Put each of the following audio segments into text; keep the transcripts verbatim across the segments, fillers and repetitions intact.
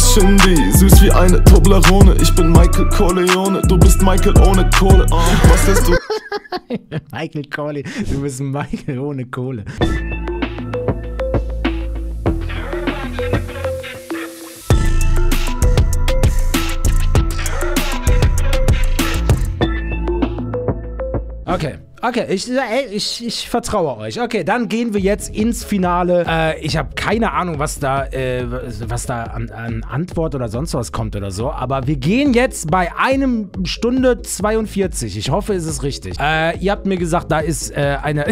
please, Shindy. Süß wie eine Toblerone. Ich bin Michael Corleone, du bist Michael ohne Kohle. uh, Was lässt du? Michael Corleone, du bist Michael ohne Kohle. Okay, okay, ich, ich, ich vertraue euch. Okay, dann gehen wir jetzt ins Finale. Äh, ich habe keine Ahnung, was da, äh, was da an, an Antwort oder sonst was kommt oder so. Aber wir gehen jetzt bei einem Stunde zweiundvierzig. Ich hoffe, es ist richtig. Äh, ihr habt mir gesagt, da ist äh, eine...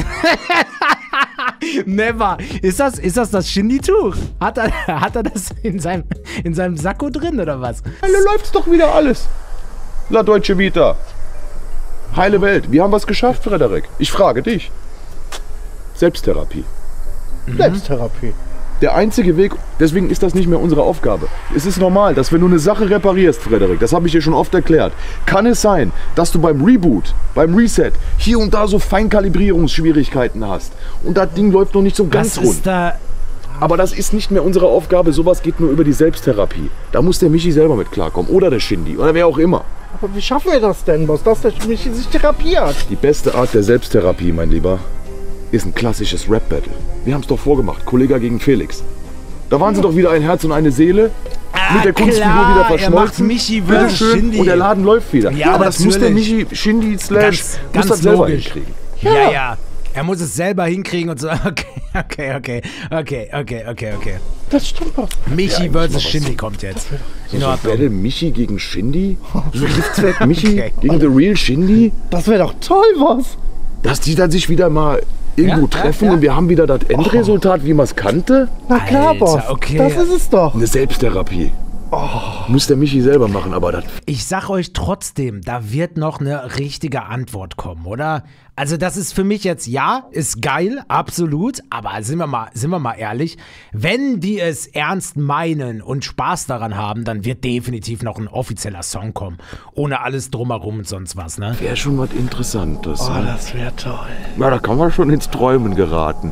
Never. Ist das, ist das das Shindy-Tuch? Hat er, hat er das in seinem, in seinem Sakko drin oder was? Hallo, läuft's doch wieder alles. La Deutsche Vita. Heile Welt. Wir haben was geschafft, Frederik. Ich frage dich. Selbsttherapie. Mhm. Selbsttherapie. Der einzige Weg, deswegen ist das nicht mehr unsere Aufgabe. Es ist normal, dass wenn du eine Sache reparierst, Frederik, das habe ich dir schon oft erklärt, kann es sein, dass du beim Reboot, beim Reset, hier und da so Feinkalibrierungsschwierigkeiten hast. Und das Ding läuft noch nicht so ganz was rund. Ist da Aber das ist nicht mehr unsere Aufgabe, sowas geht nur über die Selbsttherapie. Da muss der Michi selber mit klarkommen. Oder der Shindy. Oder wer auch immer. Aber wie schaffen wir das denn, Boss, dass der Michi sich therapiert? Die beste Art der Selbsttherapie, mein Lieber, ist ein klassisches Rap-Battle. Wir haben es doch vorgemacht, Kollega gegen Felix. Da waren sie doch wieder ein Herz und eine Seele. Ah, mit der Kunstfigur klar, wieder verschmolzen. Michi versus Shindy. Und der Laden läuft wieder. Ja, aber das muss der natürlich. Michi, Shindy, Slash, Ganz- muss ganz das selber logisch. hinkriegen. Ja. ja, ja. Er muss es selber hinkriegen und so. Okay, okay, okay, okay, okay, okay, okay. Das stimmt, Boss. Michi Ja, versus was- Shindy kommt jetzt. In So Ordnung. Battle Michi gegen Shindy? So Giftzwerg Michi Okay. gegen The Real Shindy? Das wäre doch toll, Boss. Dass die dann sich wieder mal irgendwo Ja, treffen ja, ja. und wir haben wieder das Endresultat, wie man es kannte? Na klar, Alter, Boss. okay. Das ist es doch. Eine Selbsttherapie. Muss der Michi selber machen, aber das... Ich sag euch trotzdem, da wird noch eine richtige Antwort kommen, oder? Also das ist für mich jetzt, ja, ist geil, absolut, aber sind wir mal, sind wir mal ehrlich, wenn die es ernst meinen und Spaß daran haben, dann wird definitiv noch ein offizieller Song kommen, ohne alles drumherum und sonst was, ne? Wäre schon was Interessantes. Oh, ne? das wäre toll. Ja, da kann man schon ins Träumen geraten.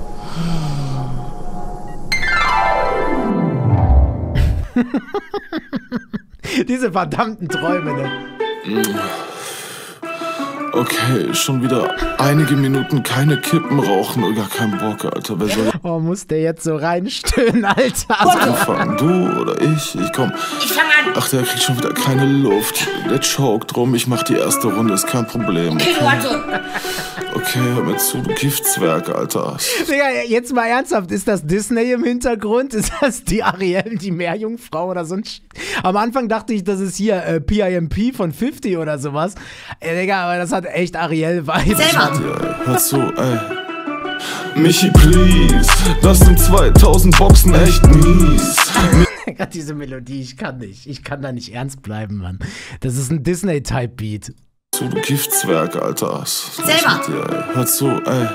Diese verdammten Träume, ne? Okay, schon wieder einige Minuten keine Kippen rauchen und gar keinen Bock, Alter. Wer soll Oh, muss der jetzt so reinstöhnen, Alter? anfangen? Du oder ich? Ich komm. Ich fang an. Ach, der kriegt schon wieder keine Luft. Der choked drum. Ich mach die erste Runde, ist kein Problem. Okay, Okay, warte. okay hör mir zu, du Giftzwerg, Alter. Digga, jetzt mal ernsthaft, ist das Disney im Hintergrund? Ist das die Ariel, die Meerjungfrau oder so ein Shit? Am Anfang dachte ich, das ist hier äh, P I M P von fünfzig oder sowas. Ey, Digga, aber das hat echt Ariel-Vibes. Selber. Ja, hör zu, ey. Michi, please, das sind zweitausend Boxen echt mies. Gerade diese Melodie, ich kann nicht. Ich kann da nicht ernst bleiben, Mann. Das ist ein Disney-Type-Beat. Zu, du Giftzwerg, Alter. Was ist los Selber. mit dir, ey? Hör zu, ey.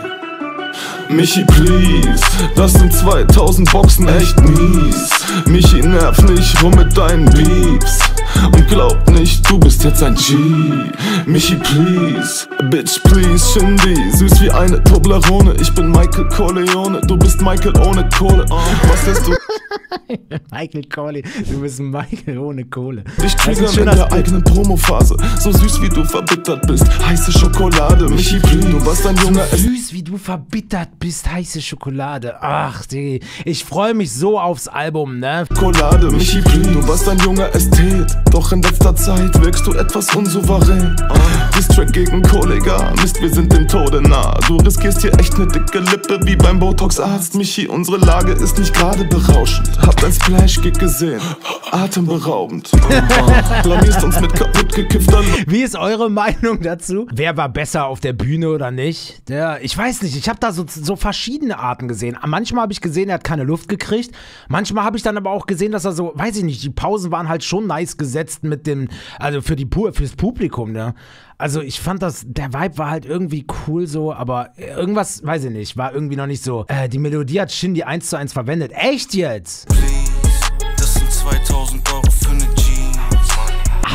Michi, please, das sind zweitausend Boxen echt mies. Michi, nerv nicht rum mit deinen Beeps. Und glaub nicht, du bist jetzt ein G. Michi, please, bitch, please, Shindy. Süß wie eine Toblerone. Ich bin Michael Corleone, du bist Michael ohne Kohle. uh, Was lässt du Michael Corleone, du bist ein Michael ohne Kohle. dich Das ist triggern schön, in dass der du- eigenen Promophase? So süß wie du verbittert bist, heiße Schokolade. Michi, please, du warst ein junger S Süß, wie du verbittert bist, heiße Schokolade. Ach, die, ich freue mich so aufs Album, ne? Schokolade, Michi, please. Du warst ein junger Ästhet, doch in letzter Zeit wirkst du etwas unsouverän. Uh, Distrack gegen Kollega, Mist, wir sind dem Tode nah. Du riskierst hier echt ne dicke Lippe wie beim Botox-Arzt. Michi, unsere Lage ist nicht gerade berauschend. Hab dein Splash-Gig gesehen, atemberaubend. Uh, blamierst uns mit kaputt gekiffter Luft. Wie ist eure Meinung dazu? Wer war besser auf der Bühne oder nicht? Der, ich weiß nicht, ich habe da so, so verschiedene Arten gesehen. Manchmal habe ich gesehen, er hat keine Luft gekriegt. Manchmal habe ich dann aber auch gesehen, dass er so, weiß ich nicht, die Pausen waren halt schon nice gesetzt mit dem, also für die fürs Publikum, ne? Also ich fand das, der Vibe war halt irgendwie cool so, aber irgendwas, weiß ich nicht, war irgendwie noch nicht so. Äh, die Melodie hat Shindy eins zu eins verwendet. Echt jetzt? Das sind zweitausend Euro für eine Jeans.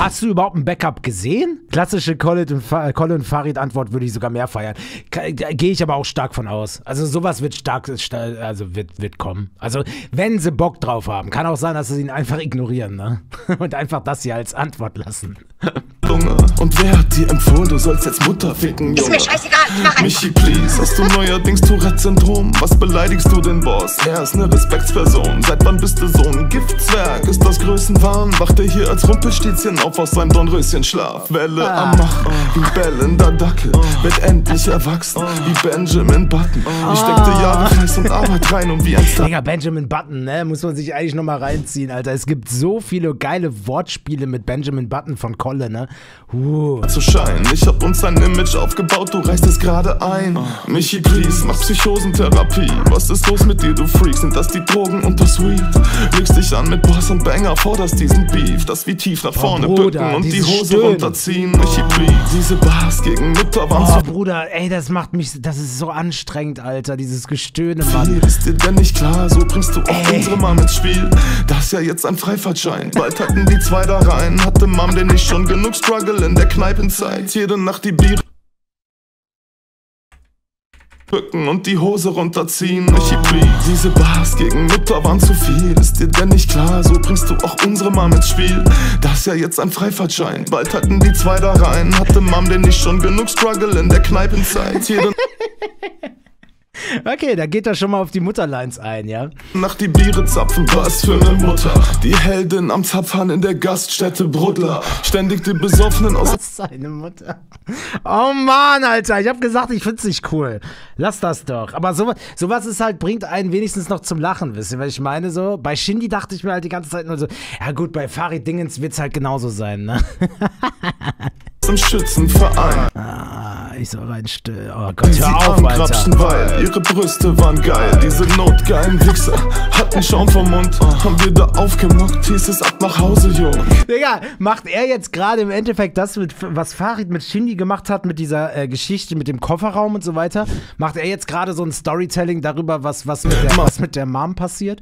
Hast du überhaupt ein Backup gesehen? Klassische Colin und, Fa Colin und Farid Antwort würde ich sogar mehr feiern. Gehe ich aber auch stark von aus. Also sowas wird stark, also wird, wird kommen. Also wenn sie Bock drauf haben, kann auch sein, dass sie ihn einfach ignorieren, ne? Und einfach das hier als Antwort lassen. Und wer hat dir empfohlen, du sollst jetzt Mutter ficken, Junge? Ist mir scheißegal, ich mach Michi, please, hast du neuerdings Tourette-Syndrom? Was beleidigst du den Boss? Er ist ne Respektsperson. Seit wann bist du so ein Giftzwerg? Ist das Größenwahn? Wacht er hier als Rumpelstilzchen auf aus seinem Dornröschen-Schlaf? Welle ah. am Machen, wie bellender Dackel. Wird endlich erwachsen, wie Benjamin Button. Ich steckte Jahre Fleiß und Arbeit rein und wie ein Star. Digga, Benjamin Button, ne? Muss man sich eigentlich nochmal reinziehen, Alter. Es gibt so viele geile Wortspiele mit Benjamin Button von Kolle, ne? Uh. Zu scheinen. Ich hab uns ein Image aufgebaut, du reißt es gerade ein. Michi, please, mach Psychosentherapie. Was ist los mit dir, du Freak? Sind das die Drogen und das Weed? Legst dich an mit Boss und Banger, forderst diesen Beef. Das wie tief nach vorne oh, Bruder, bücken und die Hose Stöhnen. runterziehen. Michi, please, diese Bars gegen Mütter waren Oh, zu Bruder, ey, das macht mich, das ist so anstrengend, Alter, dieses Gestöhne, Mann. Ist dir denn nicht klar, so bringst du auch Ey. unsere Mom ins Spiel. Das ist ja jetzt ein Freifahrtschein. Bald hatten die zwei da rein. Hatte Mom denn nicht schon genug Struggle in der Kneipenzeit? Jede Nacht die Biere bücken und die Hose runterziehen. Michi, please, diese Bars gegen Mutter waren zu viel. Ist dir denn nicht klar, so bringst du auch unsere Mom ins Spiel. Das ist ja jetzt ein Freifahrtschein. Bald hatten die zwei da rein. Hatte Mom denn nicht schon genug Struggle in der Kneipenzeit? Jede Okay, da geht er schon mal auf die Mutterlines ein, ja? Nach die Biere zapfen, was für ne Mutter. Die Heldin am Zapfhahn in der Gaststätte Bruddler. Ständig die Besoffenen aus... Was seine Mutter? Oh Mann, Alter, ich hab gesagt, ich find's nicht cool. Lass das doch. Aber sowas, sowas ist halt, bringt einen wenigstens noch zum Lachen, wisst ihr, was ich meine? So, bei Shindy dachte ich mir halt die ganze Zeit nur so, ja gut, bei Farid Dingens wird's halt genauso sein, ne? Im Schützenverein. Ah, ich soll rein still. Oh Gott, Sie hör auf, angrapschen, Alter. weil ihre Brüste waren geil. Diese notgeilen Wichser hatten Schaum vom Mund. Haben wir da aufgemuckt, hieß es ab nach Hause, Junge. Digga, macht er jetzt gerade im Endeffekt das, mit, was Farid mit Shindy gemacht hat, mit dieser äh, Geschichte mit dem Kofferraum und so weiter? Macht er jetzt gerade so ein Storytelling darüber, was, was, mit der, was mit der Mom passiert?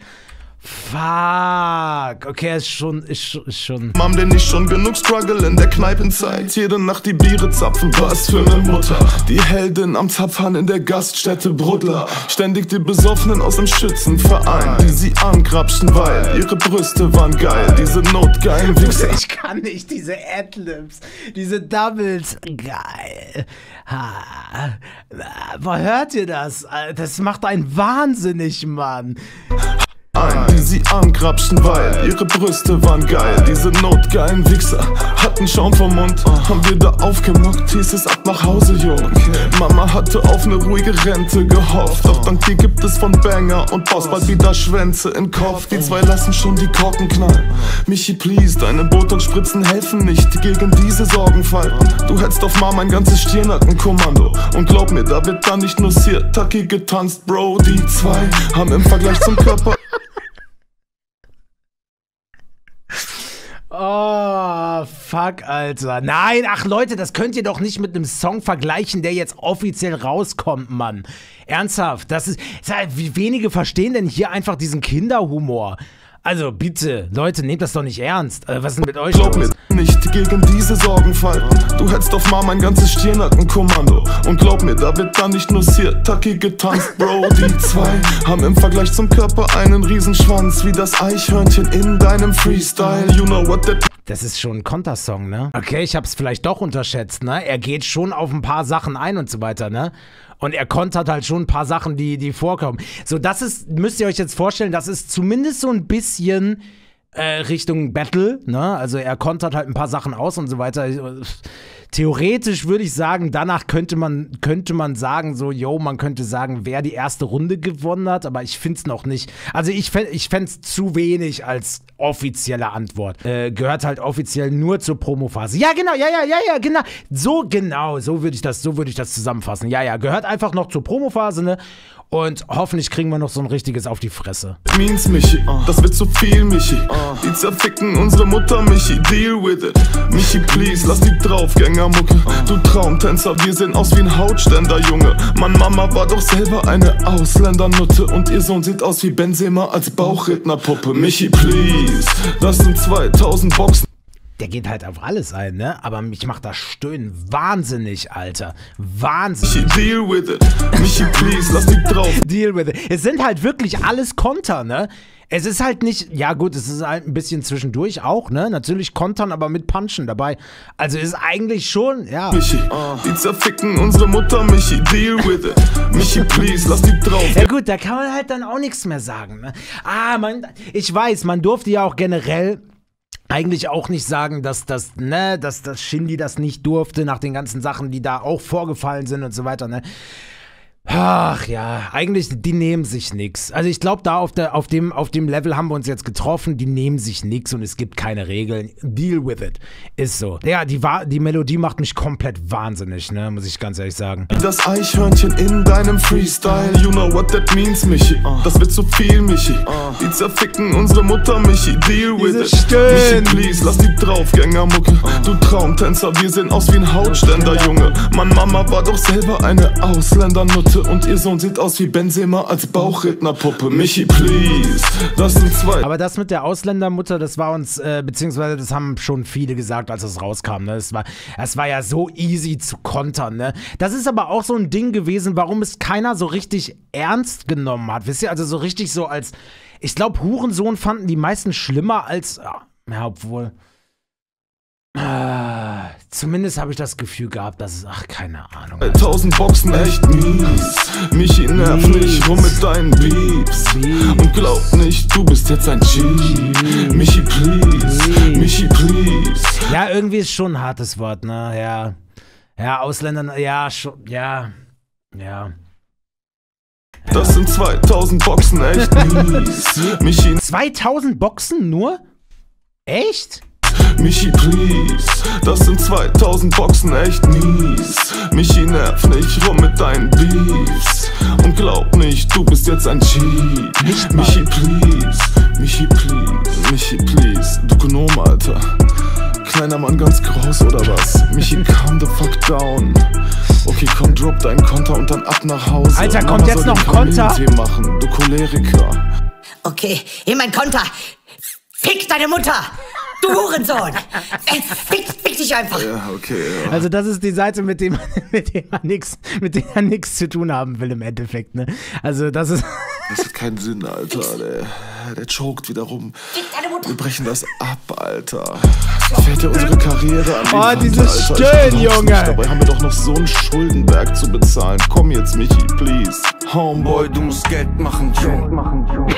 Fuck, okay, ist schon, ist, ist schon. Mom denn nicht schon genug Struggle in der Kneipenzeit? Jede Nacht die Biere zapfen, was für ne Mutter. Die Heldin am Zapfhahn in der Gaststätte Bruddler. Ständig die Besoffenen aus dem Schützenverein, die sie angrapschen, weil ihre Brüste waren geil. Diese notgeilen Wichser. Ich kann nicht, diese Adlibs, diese Doubles, geil. Ha. Wo hört ihr das? Das macht einen wahnsinnig, Mann. Ein, die sie angrapschen, weil ihre Brüste waren geil. Diese notgeilen Wichser hatten Schaum vom Mund. Haben wir da aufgemuckt, hieß es ab nach Hause, Junge. Mama hatte auf eine ruhige Rente gehofft. Doch dank dir gibt es von Banger und Boss bald wieder Schwänze in Kopf. Die zwei lassen schon die Korken knallen. Michi, please, deine Botox-Spritzen helfen nicht gegen diese Sorgenfalten. Du hättest auf Mama ein ganzes Stirnackenkommando. Und glaub mir, da wird da nicht nur Sirtaki getanzt, Bro. Die zwei haben im Vergleich zum Körper... Oh, fuck, Alter. Nein, ach Leute, das könnt ihr doch nicht mit einem Song vergleichen, der jetzt offiziell rauskommt, Mann. Ernsthaft, das ist, ist halt, wie wenige verstehen denn hier einfach diesen Kinderhumor? Also bitte, Leute, nehmt das doch nicht ernst. Äh, was ist denn mit euch Glaub los? mir nicht gegen diese Sorgenfalten. Du hättest auf Mama ein ganzes Stirnackenkommando. Und glaub mir, da wird da nicht nur Sirtaki getanzt, Bro. Die zwei haben im Vergleich zum Körper einen Riesenschwanz, wie das Eichhörnchen in deinem Freestyle. You know what that... Das ist schon ein Kontersong, ne? Okay, ich hab's vielleicht doch unterschätzt, ne? Er geht schon auf ein paar Sachen ein und so weiter, ne? Und er kontert halt schon ein paar Sachen, die, die vorkommen. So, das ist, müsst ihr euch jetzt vorstellen, das ist zumindest so ein bisschen äh, Richtung Battle, ne? Also er kontert halt ein paar Sachen aus und so weiter. Theoretisch würde ich sagen, danach könnte man, könnte man sagen, so, yo, man könnte sagen, wer die erste Runde gewonnen hat, aber ich find's noch nicht. Also ich, fänd, ich fänd's zu wenig als offizielle Antwort. Äh, gehört halt offiziell nur zur Promophase. Ja, genau, ja, ja, ja, ja, genau. So genau, so würde ich das, so würde ich das zusammenfassen. Ja, ja, gehört einfach noch zur Promophase, ne? Und hoffentlich kriegen wir noch so ein richtiges auf die Fresse. Means Michi, das wird zu viel, Michi. Die zerficken unsere Mutter, Michi, deal with it. Michi, please, lass die Draufgängermucke. Du Traumtänzer, wir sehen aus wie ein Hautständer, Junge. Mann, Mama war doch selber eine Ausländernutte. Und ihr Sohn sieht aus wie Benzema als Bauchrednerpuppe. Michi, please, das sind zweitausend Boxen. der geht halt auf alles ein, ne? Aber mich macht das Stöhnen wahnsinnig, Alter. Wahnsinnig. Deal with it. Michi, please, lass die drauf. Deal with it. Es sind halt wirklich alles Konter, ne? Es ist halt nicht, ja gut, es ist halt ein bisschen zwischendurch auch, ne? Natürlich Kontern, aber mit Punchen dabei. Also ist eigentlich schon, ja. Michi, die zerficken unsere Mutter, Michi, deal with it. Michi, please, lass die drauf. Ja gut, da kann man halt dann auch nichts mehr sagen, ne? Ah, man, ich weiß, man durfte ja auch generell eigentlich auch nicht sagen, dass das, ne, dass das Shindy das nicht durfte, nach den ganzen Sachen, die da auch vorgefallen sind und so weiter, ne? Ach ja, eigentlich, die nehmen sich nix. Also ich glaube, da auf, der, auf, dem, auf dem Level haben wir uns jetzt getroffen, die nehmen sich nix und es gibt keine Regeln. Deal with it. Ist so. Ja, die, die Melodie macht mich komplett wahnsinnig, ne, muss ich ganz ehrlich sagen. Das Eichhörnchen in deinem Freestyle, you know what that means, Michi. Das wird zu viel, Michi. Die zerficken unsere Mutter, Michi. Deal with it. Michi, please, lass die Draufgängermucke. Du Traumtänzer, wir sehen aus wie ein Hautständer, Junge. Mann, Mama war doch selber eine Ausländernutte. Und ihr Sohn sieht aus wie Benzema als Bauchrednerpuppe. Michi, please, das sind zwei. Aber das mit der Ausländermutter, das war uns, äh, beziehungsweise das haben schon viele gesagt, als es rauskam, ne? Es war, es war ja so easy zu kontern, ne? Das ist aber auch so ein Ding gewesen, warum es keiner so richtig ernst genommen hat. Wisst ihr, also so richtig so als, ich glaube, Hurensohn fanden die meisten schlimmer als, ja, obwohl... Ah, zumindest habe ich das Gefühl gehabt, dass es, ach, keine Ahnung. Alter. Tausend Boxen, echt mies. Michi, nerv nicht rum mit deinen Beeps. Und glaub nicht, du bist jetzt ein G. Michi, please. Michi, please. Ja, irgendwie ist schon ein hartes Wort, ne? Ja. Ja, Ausländer, ja, schon, ja. Ja. Das sind zweitausend Boxen, echt mies. Michi. zweitausend Boxen nur? Echt? Michi, please, das sind zweitausend Boxen, echt mies. Michi, nerv nicht rum mit deinen Beefs. Und glaub nicht, du bist jetzt ein G. Michi, please, Michi, please, Michi, please. Du Gnome, Alter. Kleiner Mann, ganz groß, oder was? Michi, calm the fuck down. Okay, komm, drop deinen Konter und dann ab nach Hause. Alter, kommt Mama jetzt noch ein Konter? Machen, du Choleriker. Okay, hier mein Konter. Fick deine Mutter! Du Hurensohn! Äh, fick, fick dich einfach! Ja, okay. Ja. Also das ist die Seite, mit dem, mit dem man nichts, mit dem man nichts zu tun haben will im Endeffekt, ne? Also das ist... Das hat keinen Sinn, Alter. Der, der choked wieder rum. Wir brechen das ab, Alter. Fährt ja unsere Karriere an die Oh, Wand, dieses Alter. Stöhnen, Junge! Nicht. Dabei haben wir doch noch so einen Schuldenberg zu bezahlen. Komm jetzt, Michi, please. Homeboy, du musst Geld machen, Junge. Machen, Junge.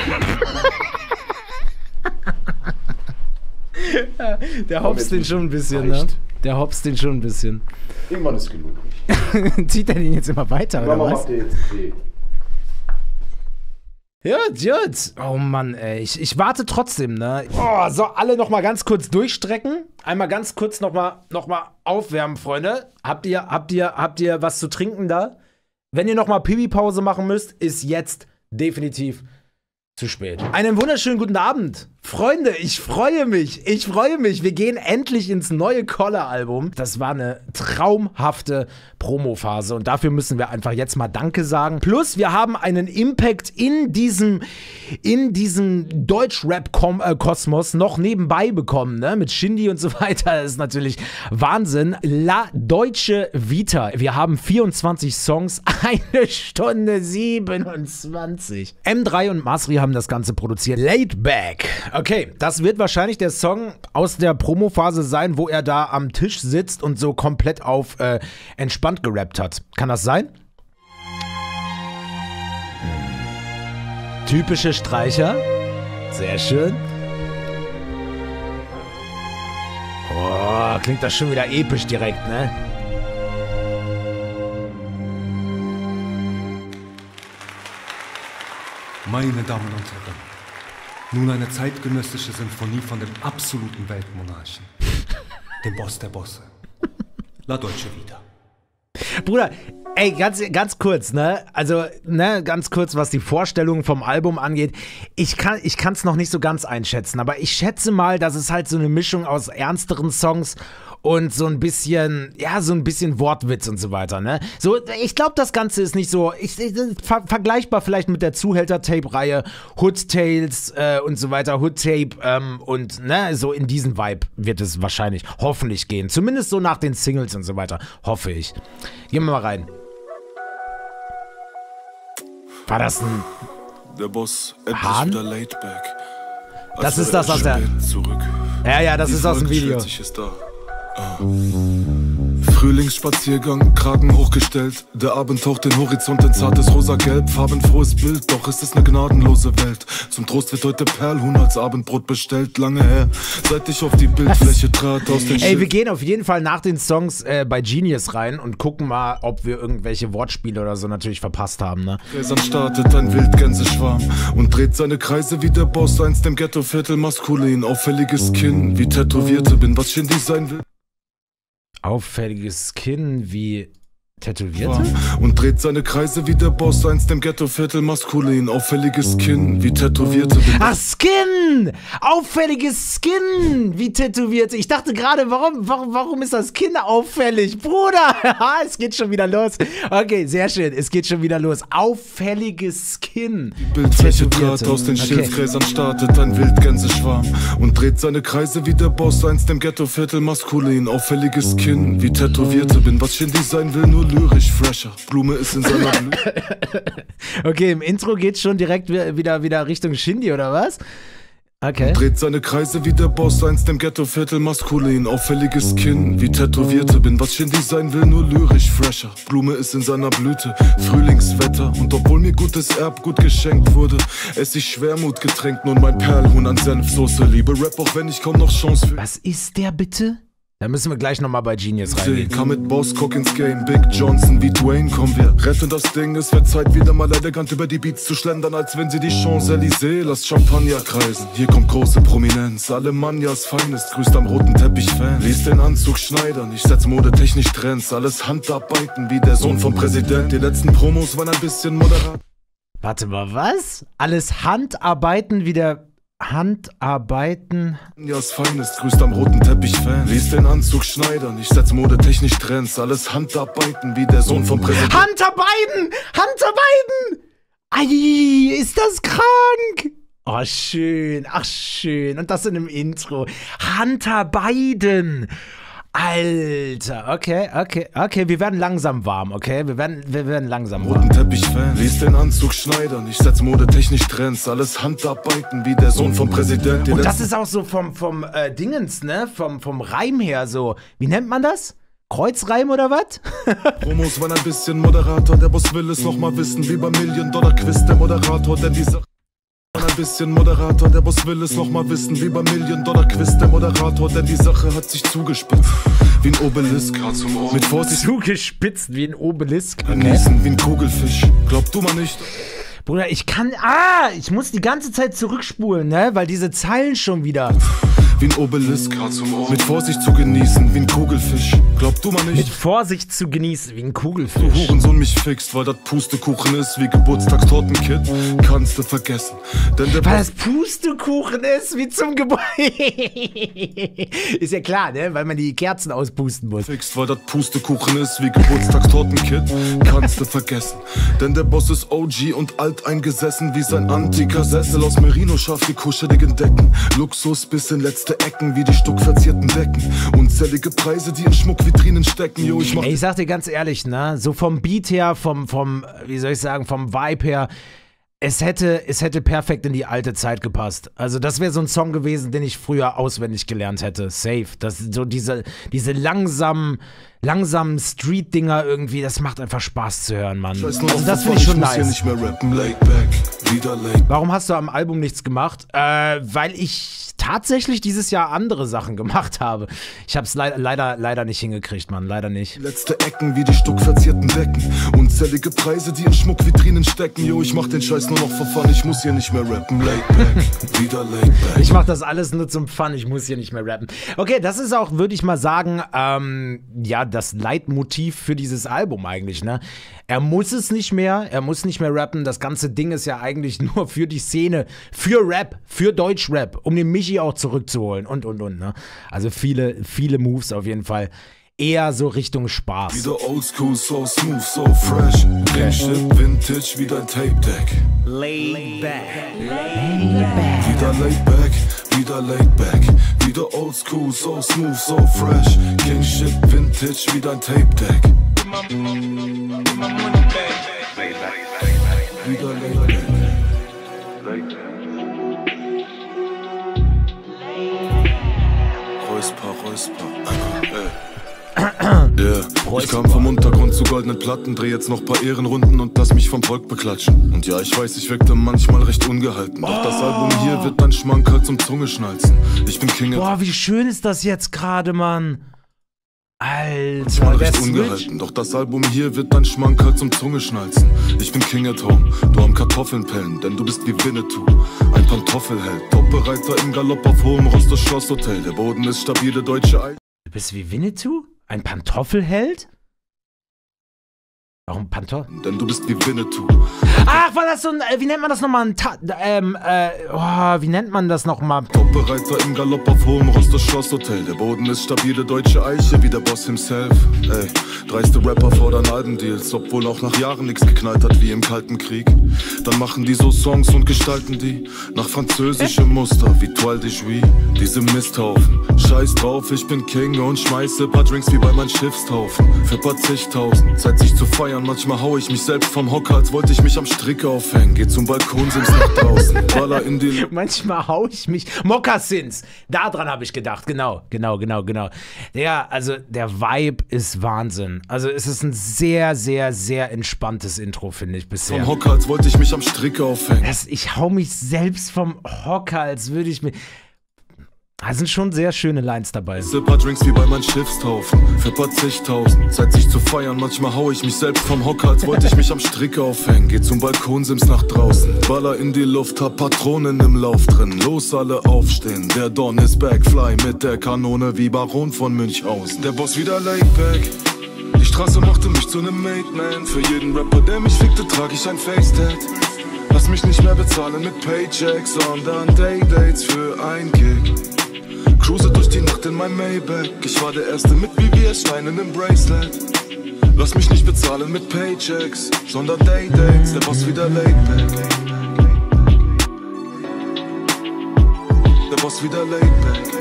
Der hopst den schon ein bisschen, ne? Der hopst den schon ein bisschen. Irgendwann ist genug. Zieht er den jetzt immer weiter, oder Mama was? macht dir jetzt Tee. Gut, gut. Oh Mann, ey. Ich, ich warte trotzdem, ne? Oh, so, alle nochmal ganz kurz durchstrecken. Einmal ganz kurz nochmal noch mal aufwärmen, Freunde. Habt ihr, habt ihr, habt ihr was zu trinken da? Wenn ihr nochmal Pipi-Pause machen müsst, ist jetzt definitiv zu spät. Einen wunderschönen guten Abend. Freunde, ich freue mich. Ich freue mich. Wir gehen endlich ins neue Koller-Album. Das war eine traumhafte Promophase und dafür müssen wir einfach jetzt mal Danke sagen. Plus, wir haben einen Impact in diesem, in diesem Deutsch-Rap-Kosmos noch nebenbei bekommen, ne? Mit Shindy und so weiter. Das ist natürlich Wahnsinn. La Deutsche Vita. Wir haben vierundzwanzig Songs, eine Stunde siebenundzwanzig. M drei und Masri haben das Ganze produziert. Laid Back. Okay, das wird wahrscheinlich der Song aus der Promophase sein, wo er da am Tisch sitzt und so komplett auf äh, entspannt gerappt hat. Kann das sein? Hm. Typische Streicher. Sehr schön. Oh, klingt das schon wieder episch direkt, ne? Meine Damen und Herren, nun eine zeitgenössische Sinfonie von dem absoluten Weltmonarchen, dem Boss der Bosse, La Deutsche Vita. Bruder, ey, ganz, ganz kurz, ne? Also, ne, ganz kurz, was die Vorstellung vom Album angeht. Ich kann ich kann's noch nicht so ganz einschätzen, aber ich schätze mal, dass es halt so eine Mischung aus ernsteren Songs und so ein bisschen, ja, so ein bisschen Wortwitz und so weiter, ne? So, ich glaube, das Ganze ist nicht so, ich, ich, ver vergleichbar vielleicht mit der Zuhälter-Tape-Reihe, Hood Tales äh, und so weiter, Hood Tape ähm, und, ne, so in diesen Vibe wird es wahrscheinlich, hoffentlich gehen. Zumindest so nach den Singles und so weiter, hoffe ich. Gehen wir mal rein. War das ein Der Boss endlich Hahn? wieder laid back. Als Das ist wäre das er aus der... spät zurück. Ja, ja, das Die ist aus dem Folge Video. stellt sich es dar. Ah. Frühlingsspaziergang, Kragen hochgestellt. Der Abend taucht den Horizont in zartes rosa-gelb. Farbenfrohes Bild, doch es ist eine gnadenlose Welt. Zum Trost wird heute Perlhuhn als Abendbrot bestellt. Lange her, seit ich auf die Bildfläche trat aus den Ey, wir Schild. gehen auf jeden Fall nach den Songs äh, bei Genius rein und gucken mal, ob wir irgendwelche Wortspiele oder so natürlich verpasst haben, ne? Gräsern startet ein Wildgänseschwarm und dreht seine Kreise wie der Boss einst im Ghettoviertel maskulin. Auffälliges Kinn, wie Tätowierte bin, was Shindy sein will. Auffälliges Kinn wie Tätowierte? Und dreht seine Kreise wie der Boss einst im Ghettoviertel maskulin. Auffälliges Kinn, wie Tätowierte bin. Ach, Skin! Auffälliges Skin! Wie Tätowierte. Ich dachte gerade, warum, warum, warum ist das Kinn auffällig? Bruder! Es geht schon wieder los. Okay, sehr schön. Es geht schon wieder los. Auffälliges Skin. Die Bildfläche Tätowierte. trat aus den Okay. Schilfgräsern, startet ein Wildgänseschwarm und dreht seine Kreise wie der Boss einst im Ghettoviertel maskulin. Auffälliges Kinn, wie Tätowierte bin, was Shindy sein will, nur lyrisch fresher. Blume ist in seiner Blüte. Okay, im Intro geht's schon direkt wieder, wieder Richtung Shindy, oder was? Okay. Dreht seine Kreise wie der Boss einst im Ghettoviertel maskulin. Auffälliges Kinn, wie Tätowierte bin, was Shindy sein will, nur lyrisch fresher. Blume ist in seiner Blüte, Frühlingswetter. Und obwohl mir gutes Erbgut geschenkt wurde, ess ich Schwermut getränkt, nun mein Perlhuhn an Senfsoße. Liebe Rap, auch wenn ich kaum noch Chance für Was ist der bitte? Da müssen wir gleich nochmal bei Genius See, reingehen. kam mit Boss Cock ins Game, Big Johnson wie Dwayne, komm wir retten das Ding, es wird Zeit wieder mal elegant über die Beats zu schlendern, als wenn sie die Champs-Élysées, lass Champagner kreisen, hier kommt große Prominenz, Alemannias Feinest, grüßt am roten Teppich Fan, lies den Anzug schneidern, ich setz modetechnisch Trends, alles Handarbeiten wie der Sohn vom Präsident, die letzten Promos waren ein bisschen moderat. Warte mal, was? Alles Handarbeiten wie der... Handarbeiten... Jas Feinest, grüßt am roten Teppich Fan, lies den Anzug schneidern, ich setz modetechnisch Trends, alles Handarbeiten wie der Sohn vom Präsident. Hunter Biden! Hunter Biden! Ei, ist das krank? Oh, schön. Ach, schön. Und das in einem Intro. Hunter Biden. Alter. Okay, okay, okay. Wir werden langsam warm, okay? Wir werden, wir werden langsam warm. Roten Teppich Fan, lies den Anzug schneidern, ich setz modetechnisch Trends, alles Handarbeiten wie der Sohn vom Präsident. Die Und das letzten- ist auch so vom, vom äh, Dingens, ne? Vom, vom Reim her so. Wie nennt man das? Kreuzreim oder was? Promos waren ein bisschen moderater, der Boss will es noch mal wissen, wie beim Million-Dollar-Quiz, der Moderator, denn die Sache ein bisschen moderater, der Boss will es noch mal wissen, wie beim Million-Dollar-Quiz, der Moderator, denn die Sache hat sich zugespitzt, wie ein Obelisk, mit Vorsicht Zugespitzt wie ein Obelisk. genießen, wie ein Kugelfisch, glaub du mal nicht. Bruder, ich kann. Ah, ich muss die ganze Zeit zurückspulen, ne? Weil diese Zeilen schon wieder. Wie ein Obelisk, mit Vorsicht zu genießen, wie ein Kugelfisch, glaub du mal Mit nicht. Vorsicht zu genießen, wie ein Du Kugelfisch. Hurensohn mich fixt, weil das Pustekuchen ist wie Geburtstagstortenkit, kannst du vergessen. Denn der Weil das Pustekuchen ist, wie zum Geburt. Ist ja klar, ne? Weil man die Kerzen auspusten muss. fixt, weil das Pustekuchen ist wie Geburtstagstortenkit, kannst du vergessen. Denn der Boss ist O G und alteingesessen wie sein antiker Sessel aus Merino, scharf die kuscheligen Decken. Luxus bis in letzte Ecken wie die stuckverzierten Decken. Unzählige Preise, die in Schmuckvitrinen stecken. Jo, ich mach Ey, ich sag dir ganz ehrlich, ne? So vom Beat her, vom, vom, wie soll ich sagen, vom Vibe her, es hätte, es hätte perfekt in die alte Zeit gepasst. Also das wäre so ein Song gewesen, den ich früher auswendig gelernt hätte. Safe. Das so diese, diese langsamen, langsamen Street-Dinger irgendwie, das macht einfach Spaß zu hören, Mann. Scheiß nur Also auf das Verfahren, finde ich schon muss hier nice. nicht mehr rappen, laid back, wieder laid. Warum hast du am Album nichts gemacht? Äh, weil ich tatsächlich dieses Jahr andere Sachen gemacht habe. Ich habe es le leider, leider nicht hingekriegt, Mann. Leider nicht. Letzte Ecken wie die stuckverzierten Decken. Unzählige Preise, die in Schmuckvitrinen stecken. Jo, ich mach den Scheiß nur noch for fun, ich muss hier nicht mehr rappen. Laid back, wieder laid back. Ich mach das alles nur zum Fun, ich muss hier nicht mehr rappen. Okay, das ist auch, würde ich mal sagen, ähm, ja, das Leitmotiv für dieses Album eigentlich, ne? Er muss es nicht mehr, er muss nicht mehr rappen. Das ganze Ding ist ja eigentlich nur für die Szene, für Rap, für Deutschrap, um den Michi auch zurückzuholen und, und, und, ne? Also viele, viele Moves auf jeden Fall. Eher so Richtung Spaß. Wieder oldschool, so smooth, so fresh. King Shit, Vintage, wie dein Tape-Deck. Laid back. Wieder laid back, wieder laid back. Wieder oldschool, so smooth, so fresh. King Shit, Vintage, wie dein Tape-Deck. Wieder laid back. Räusper, Räusper. Yeah. Ich kam vom Untergrund zu goldenen Platten, dreh jetzt noch paar Ehrenrunden und lass mich vom Volk beklatschen. Und ja, ich weiß, ich wirkte manchmal recht ungehalten, doch das Album hier wird dein Schmankerl zum Zungeschnalzen. Ich bin King. Boah, wie schön ist das jetzt gerade, Mann. Alter, manchmal der recht Switch. ungehalten, doch das Album hier wird dein Schmankerl zum Zungeschnalzen. Ich bin King at Home, du am Kartoffeln pellen, denn du bist wie Winnetou, ein Pantoffelheld, Top-Bereiter im Galopp auf hohem Ross, das Schlosshotel. Der Boden ist stabile deutsche Ei. Du bist wie Winnetou? Ein Pantoffelheld? Warum Pantoffel? Denn du bist wie Winnetou. Ach, war das so ein, äh, wie nennt man das nochmal? Ein Ta ähm, äh, oh, wie nennt man das nochmal? Top-Bereiter im Galopp auf hohem Ross, das Schlosshotel. Der Boden ist stabile deutsche Eiche, wie der Boss himself. Ey, dreiste Rapper fordern Albendeals, obwohl auch nach Jahren nichts geknallt hat wie im Kalten Krieg. Dann machen die so Songs und gestalten die nach französischem Muster, wie Toile de Juif. Diese Misthaufen, scheiß drauf, ich bin King und schmeiße paar Drinks wie bei meinen Schiffstaufen. Für paar zigtausend, Zeit sich zu feiern, manchmal hau ich mich selbst vom Hocker, als wollte ich mich am Strick aufhängen. Geh zum Balkon, sims nach draußen, baller in die... Manchmal hau ich mich... Mokassins, daran habe ich gedacht, genau, genau, genau, genau. Ja, also der Vibe ist Wahnsinn. Also es ist ein sehr, sehr, sehr entspanntes Intro, finde ich bisher. Vom Hocker, als wollte ich mich am Strick aufhängen. Das, ich hau mich selbst vom Hocker, als würde ich mir... Da sind schon sehr schöne Lines dabei. Ein paar Drinks wie bei meinen Schiffstaufen, für paar zigtausend, Zeit sich zu feiern, manchmal hau ich mich selbst vom Hocker, als wollte ich mich am Strick aufhängen. Geh zum Balkon, sims nach draußen, baller in die Luft, hab Patronen im Lauf drin. Los, alle aufstehen, der Don ist back, fly mit der Kanone wie Baron von Münchhausen. Der Boss wieder laid back, die Straße machte mich zu nem Made Man. Für jeden Rapper, der mich fickte, trag ich ein Face-Tat. Lass mich nicht mehr bezahlen mit Paychecks, sondern Day-Dates für ein Gig. Cruise durch die Nacht in mein Maybach. Ich war der Erste mit B V S-Steinen im Bracelet. Lass mich nicht bezahlen mit Paychecks, sondern Day-Dates. Der Boss wieder laid back. Der Boss wieder laid back.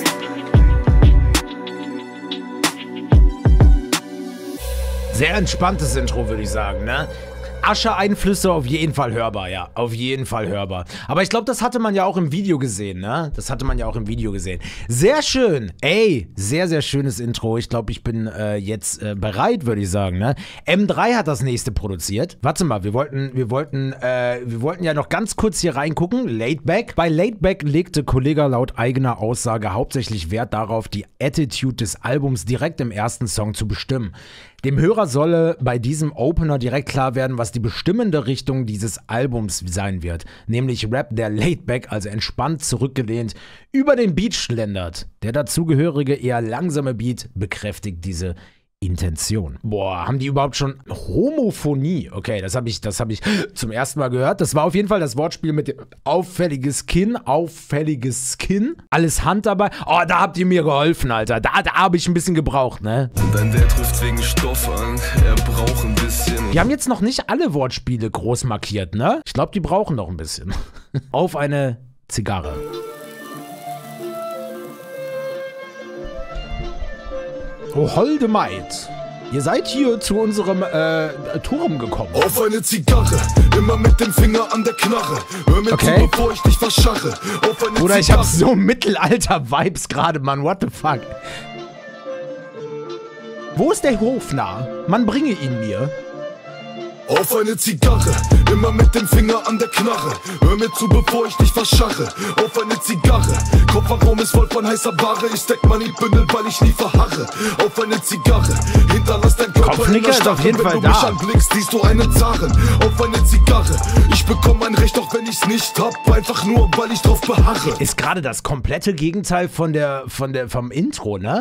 Sehr entspanntes Intro, würde ich sagen, ne? Asche-Einflüsse auf jeden Fall hörbar, ja. Auf jeden Fall hörbar. Aber ich glaube, das hatte man ja auch im Video gesehen, ne? Das hatte man ja auch im Video gesehen. Sehr schön. Ey, sehr, sehr schönes Intro. Ich glaube, ich bin äh, jetzt äh, bereit, würde ich sagen, ne? M drei hat das nächste produziert. Warte mal, wir wollten, wir wollten, äh, wir wollten ja noch ganz kurz hier reingucken. Laidback. Bei Laidback legte Kollega laut eigener Aussage hauptsächlich Wert darauf, die Attitude des Albums direkt im ersten Song zu bestimmen. Dem Hörer solle bei diesem Opener direkt klar werden, was die bestimmende Richtung dieses Albums sein wird. Nämlich Rap, der laidback, also entspannt zurückgelehnt, über den Beat schlendert. Der dazugehörige, eher langsame Beat bekräftigt diese Intention. Boah, haben die überhaupt schon Homophonie? Okay, das habe ich, das habe ich zum ersten Mal gehört. Das war auf jeden Fall das Wortspiel mit dem auffälliges Kinn, auffälliges Kinn. Alles Hand dabei. Oh, da habt ihr mir geholfen, Alter. Da, da habe ich ein bisschen gebraucht, ne? Dein Wert trifft wegen Stoff an, er braucht ein bisschen. Die haben jetzt noch nicht alle Wortspiele groß markiert, ne? Ich glaube, die brauchen noch ein bisschen. Auf eine Zigarre. Oh, holde Maid, ihr seid hier zu unserem äh, Turm gekommen. Auf eine Zigarre, immer mit dem Finger an der Knarre. Hör mir Okay. zu, bevor ich dich verscharre. Auf eine Bruder, ich Zigarre. hab so Mittelalter-Vibes gerade, Mann. What the fuck? Wo ist der Hofnarr? Man bringe ihn mir. Auf eine Zigarre, immer mit dem Finger an der Knarre. Hör mir zu, bevor ich dich verscharre. Auf eine Zigarre, Kofferraum ist voll von heißer Ware. Ich steck Money-Bündel, weil ich nie verharre. Auf eine Zigarre, hinterlass dein Körper Kopfnicker in der ist auf Starre. jeden Fall Wenn du da. mich anblickst, siehst du einen Zaren. Auf eine Zigarre, ich bekomme mein Recht, auch wenn ich's nicht hab. Einfach nur, weil ich drauf beharre. Ist gerade das komplette Gegenteil von der, von der, vom Intro, ne?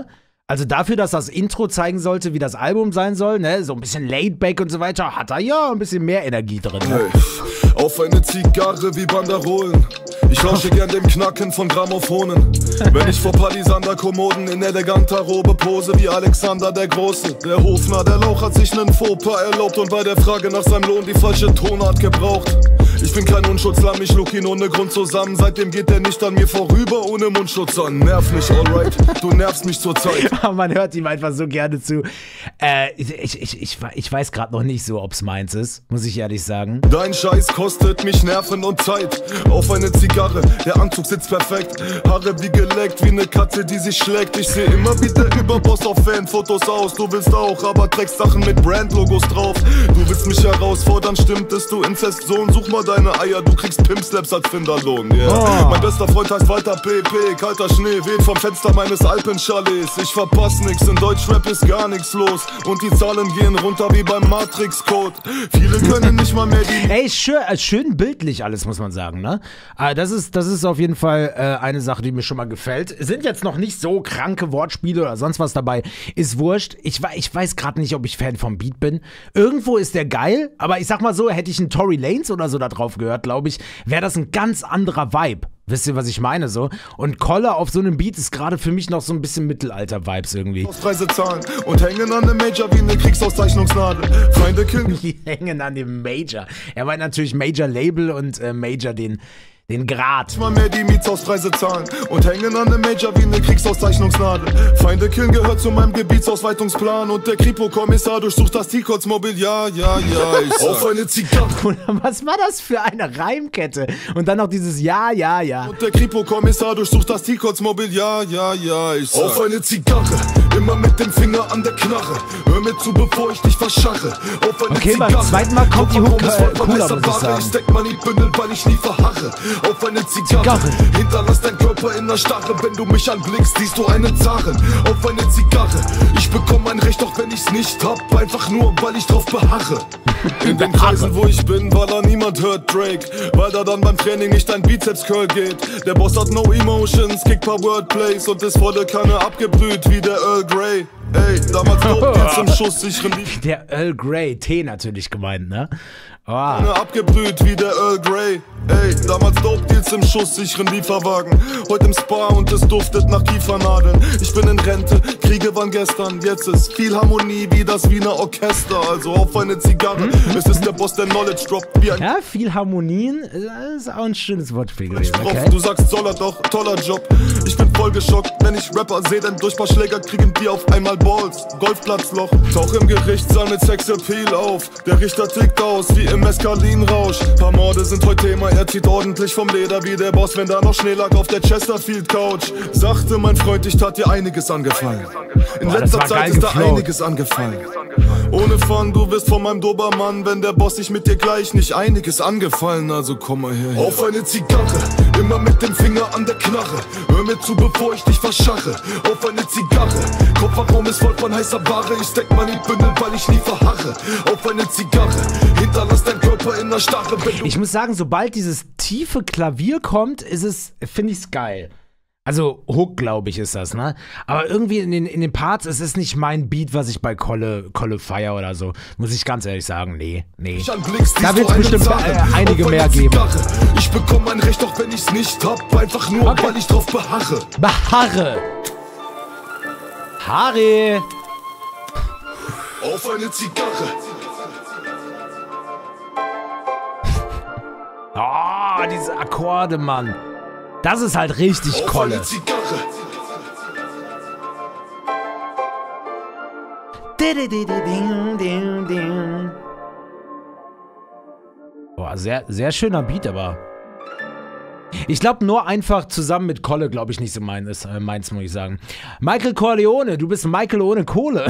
Also dafür, dass das Intro zeigen sollte, wie das Album sein soll, ne, so ein bisschen laid-back und so weiter, hat er ja ein bisschen mehr Energie drin. Ne? Hey, auf eine Zigarre wie Banderolen. Ich lausche gern dem Knacken von Gramophonen. Wenn ich vor Palisander-Kommoden in eleganter Robe pose wie Alexander der Große. Der Hofner, der Lauch hat sich nen Fauxpas erlaubt und bei der Frage nach seinem Lohn die falsche Tonart gebraucht. Ich bin kein Unschuldslamm, ich look ihn ohne Grund zusammen. Seitdem geht er nicht an mir vorüber ohne Mundschutz an. Nerv mich, alright, du nervst mich zurzeit. Man hört ihm einfach so gerne zu. Äh, ich, ich, ich, ich weiß gerade noch nicht so, ob's meins ist, muss ich ehrlich sagen. Dein Scheiß kostet mich Nerven und Zeit. Auf eine Zigarre, der Anzug sitzt perfekt. Haare wie geleckt, wie ne Katze, die sich schlägt. Ich seh immer wie der Überboss auf Fanfotos aus. Du willst auch, aber trägst Sachen mit Brandlogos drauf. Du willst mich herausfordern, stimmt es, du Inzestsohn? Such mal deine Eier, du kriegst Pimpslaps als Finderlohn, yeah. Oh. Mein bester Freund heißt Walter P P. Kalter Schnee weht vom Fenster meines Alpenchalets. Ich verpass nix, in Deutschrap ist gar nichts los. Und die Zahlen gehen runter wie beim Matrix-Code. Viele können nicht mal mehr die... Ey, schön, schön bildlich alles, muss man sagen, ne? Aber das ist, das ist auf jeden Fall äh, eine Sache, die mir schon mal gefällt. Sind jetzt noch nicht so kranke Wortspiele oder sonst was dabei. Ist wurscht. Ich, ich weiß gerade nicht, ob ich Fan vom Beat bin. Irgendwo ist der geil, aber ich sag mal so, hätte ich einen Tory Lanez oder so da drauf gehört, glaube ich, wäre das ein ganz anderer Vibe. Wisst ihr, was ich meine, so? Und Kolle auf so einem Beat ist gerade für mich noch so ein bisschen Mittelalter-Vibes irgendwie. Preise zahlen und hängen an dem Major wie eine Kriegsauszeichnungsnadel. Feinde killen. Die hängen an dem Major. Er meint natürlich Major Label und äh, Major den... Den Grad. Mal mehr die Mietsauspreise zahlen und hängen an dem Major wie eine Kriegsauszeichnungsnadel. Feinde killen gehört zu meinem Gebietsausweitungsplan und der Kripo-Kommissar durchsucht das T-Codes-Mobil. Ja, ja, ja, ich sag. Auf eine Zigarre. Was war das für eine Reimkette? Und dann noch dieses Ja, ja, ja. Und der Kripo-Kommissar durchsucht das T-Codes-Mobil. Ja, ja, ja, ich sag. Auf eine Zigarre, immer mit dem Finger an der Knarre. Hör mir zu, bevor ich dich verscharre. Auf eine okay, Zigarre. beim zweiten Mal kommt die Hook äh, cooler, muss ich sagen. Ich steck meine Bündel, weil ich nie verharre. Auf eine Zigarre. Zigarre, hinterlass dein Körper in der Starre. Wenn du mich anblickst, siehst du einen Zaren. Auf eine Zigarre, ich bekomme ein Recht, auch wenn ich's nicht hab. Einfach nur, weil ich drauf beharre. In den Kreisen, wo ich bin, weil da niemand hört Drake. Weil da dann beim Training nicht ein Bizeps-Curl geht. Der Boss hat no emotions, kickt paar Wordplays und ist volle Kanne abgebrüht wie der Earl Grey. Ey, damals Dope Deals im Schuss, sicheren die... Der Earl Grey, Tee natürlich gemeint, ne? Oh. Abgebrüht wie der Earl Grey. Ey, damals Dope Deals im Schuss, sicheren Lieferwagen. Heute im Spa und es duftet nach Kiefernadeln. Ich bin in Rente, Kriege waren gestern. Jetzt ist viel Harmonie wie das Wiener Orchester. Also auf eine Zigarre, mhm. Es ist der Boss, der Knowledge droppt wie ein... Ja, viel Harmonien, das ist auch ein schönes Wortspiel gewesen, okay? Du sagst soll er doch, toller Job. Ich bin voll geschockt, wenn ich Rapper sehe, denn durch paar Schläger kriegen die auf einmal Balls. Golfplatzloch, tauch im Gerichtssaal mit Sexappeal auf. Der Richter tickt aus wie im Mescalinrausch. Paar Morde sind heute Thema, er zieht ordentlich vom Leder wie der Boss, wenn da noch Schnee lag auf der Chesterfield Couch. Sagte mein Freund, ich tat dir einiges angefallen. In Boah, letzter Zeit ist da geflogen. einiges angefallen. Ohne Fun, du wirst von meinem Dobermann, wenn der Boss sich mit dir gleich nicht einiges angefallen, also komm mal her. Auf eine Zigarre, immer mit dem Finger an der Knarre. Hör mir zu, bevor ich dich verscharre. Auf eine Zigarre, Kofferraum ist voll von heißer Ware. Ich steck meine Bündel, weil ich nie verharre. Auf eine Zigarre, hinterlass dein Körper in der Starre. Ich muss sagen, sobald dieses tiefe Klavier kommt, ist es, finde ich's geil. Also Hook, glaube ich, ist das, ne? Aber irgendwie in den, in den Parts ist es nicht mein Beat, was ich bei Kolle, Kolle feier oder so. Muss ich ganz ehrlich sagen, nee, nee. Da wird es bestimmt äh, einige mehr geben. Ich bekomme ein Recht, auch wenn ich's nicht hab. Einfach nur, okay. Weil ich drauf beharre. Beharre. Harry. Auf eine Zigarre. Oh, diese Akkorde, Mann. Das ist halt richtig auf Kolle. Eine Zigarre. Boah, sehr, sehr schöner Beat, aber. Ich glaube, nur einfach zusammen mit Kolle, glaube ich, nicht so mein ist, äh, meins, muss ich sagen. Michael Corleone, du bist Michael ohne Kohle.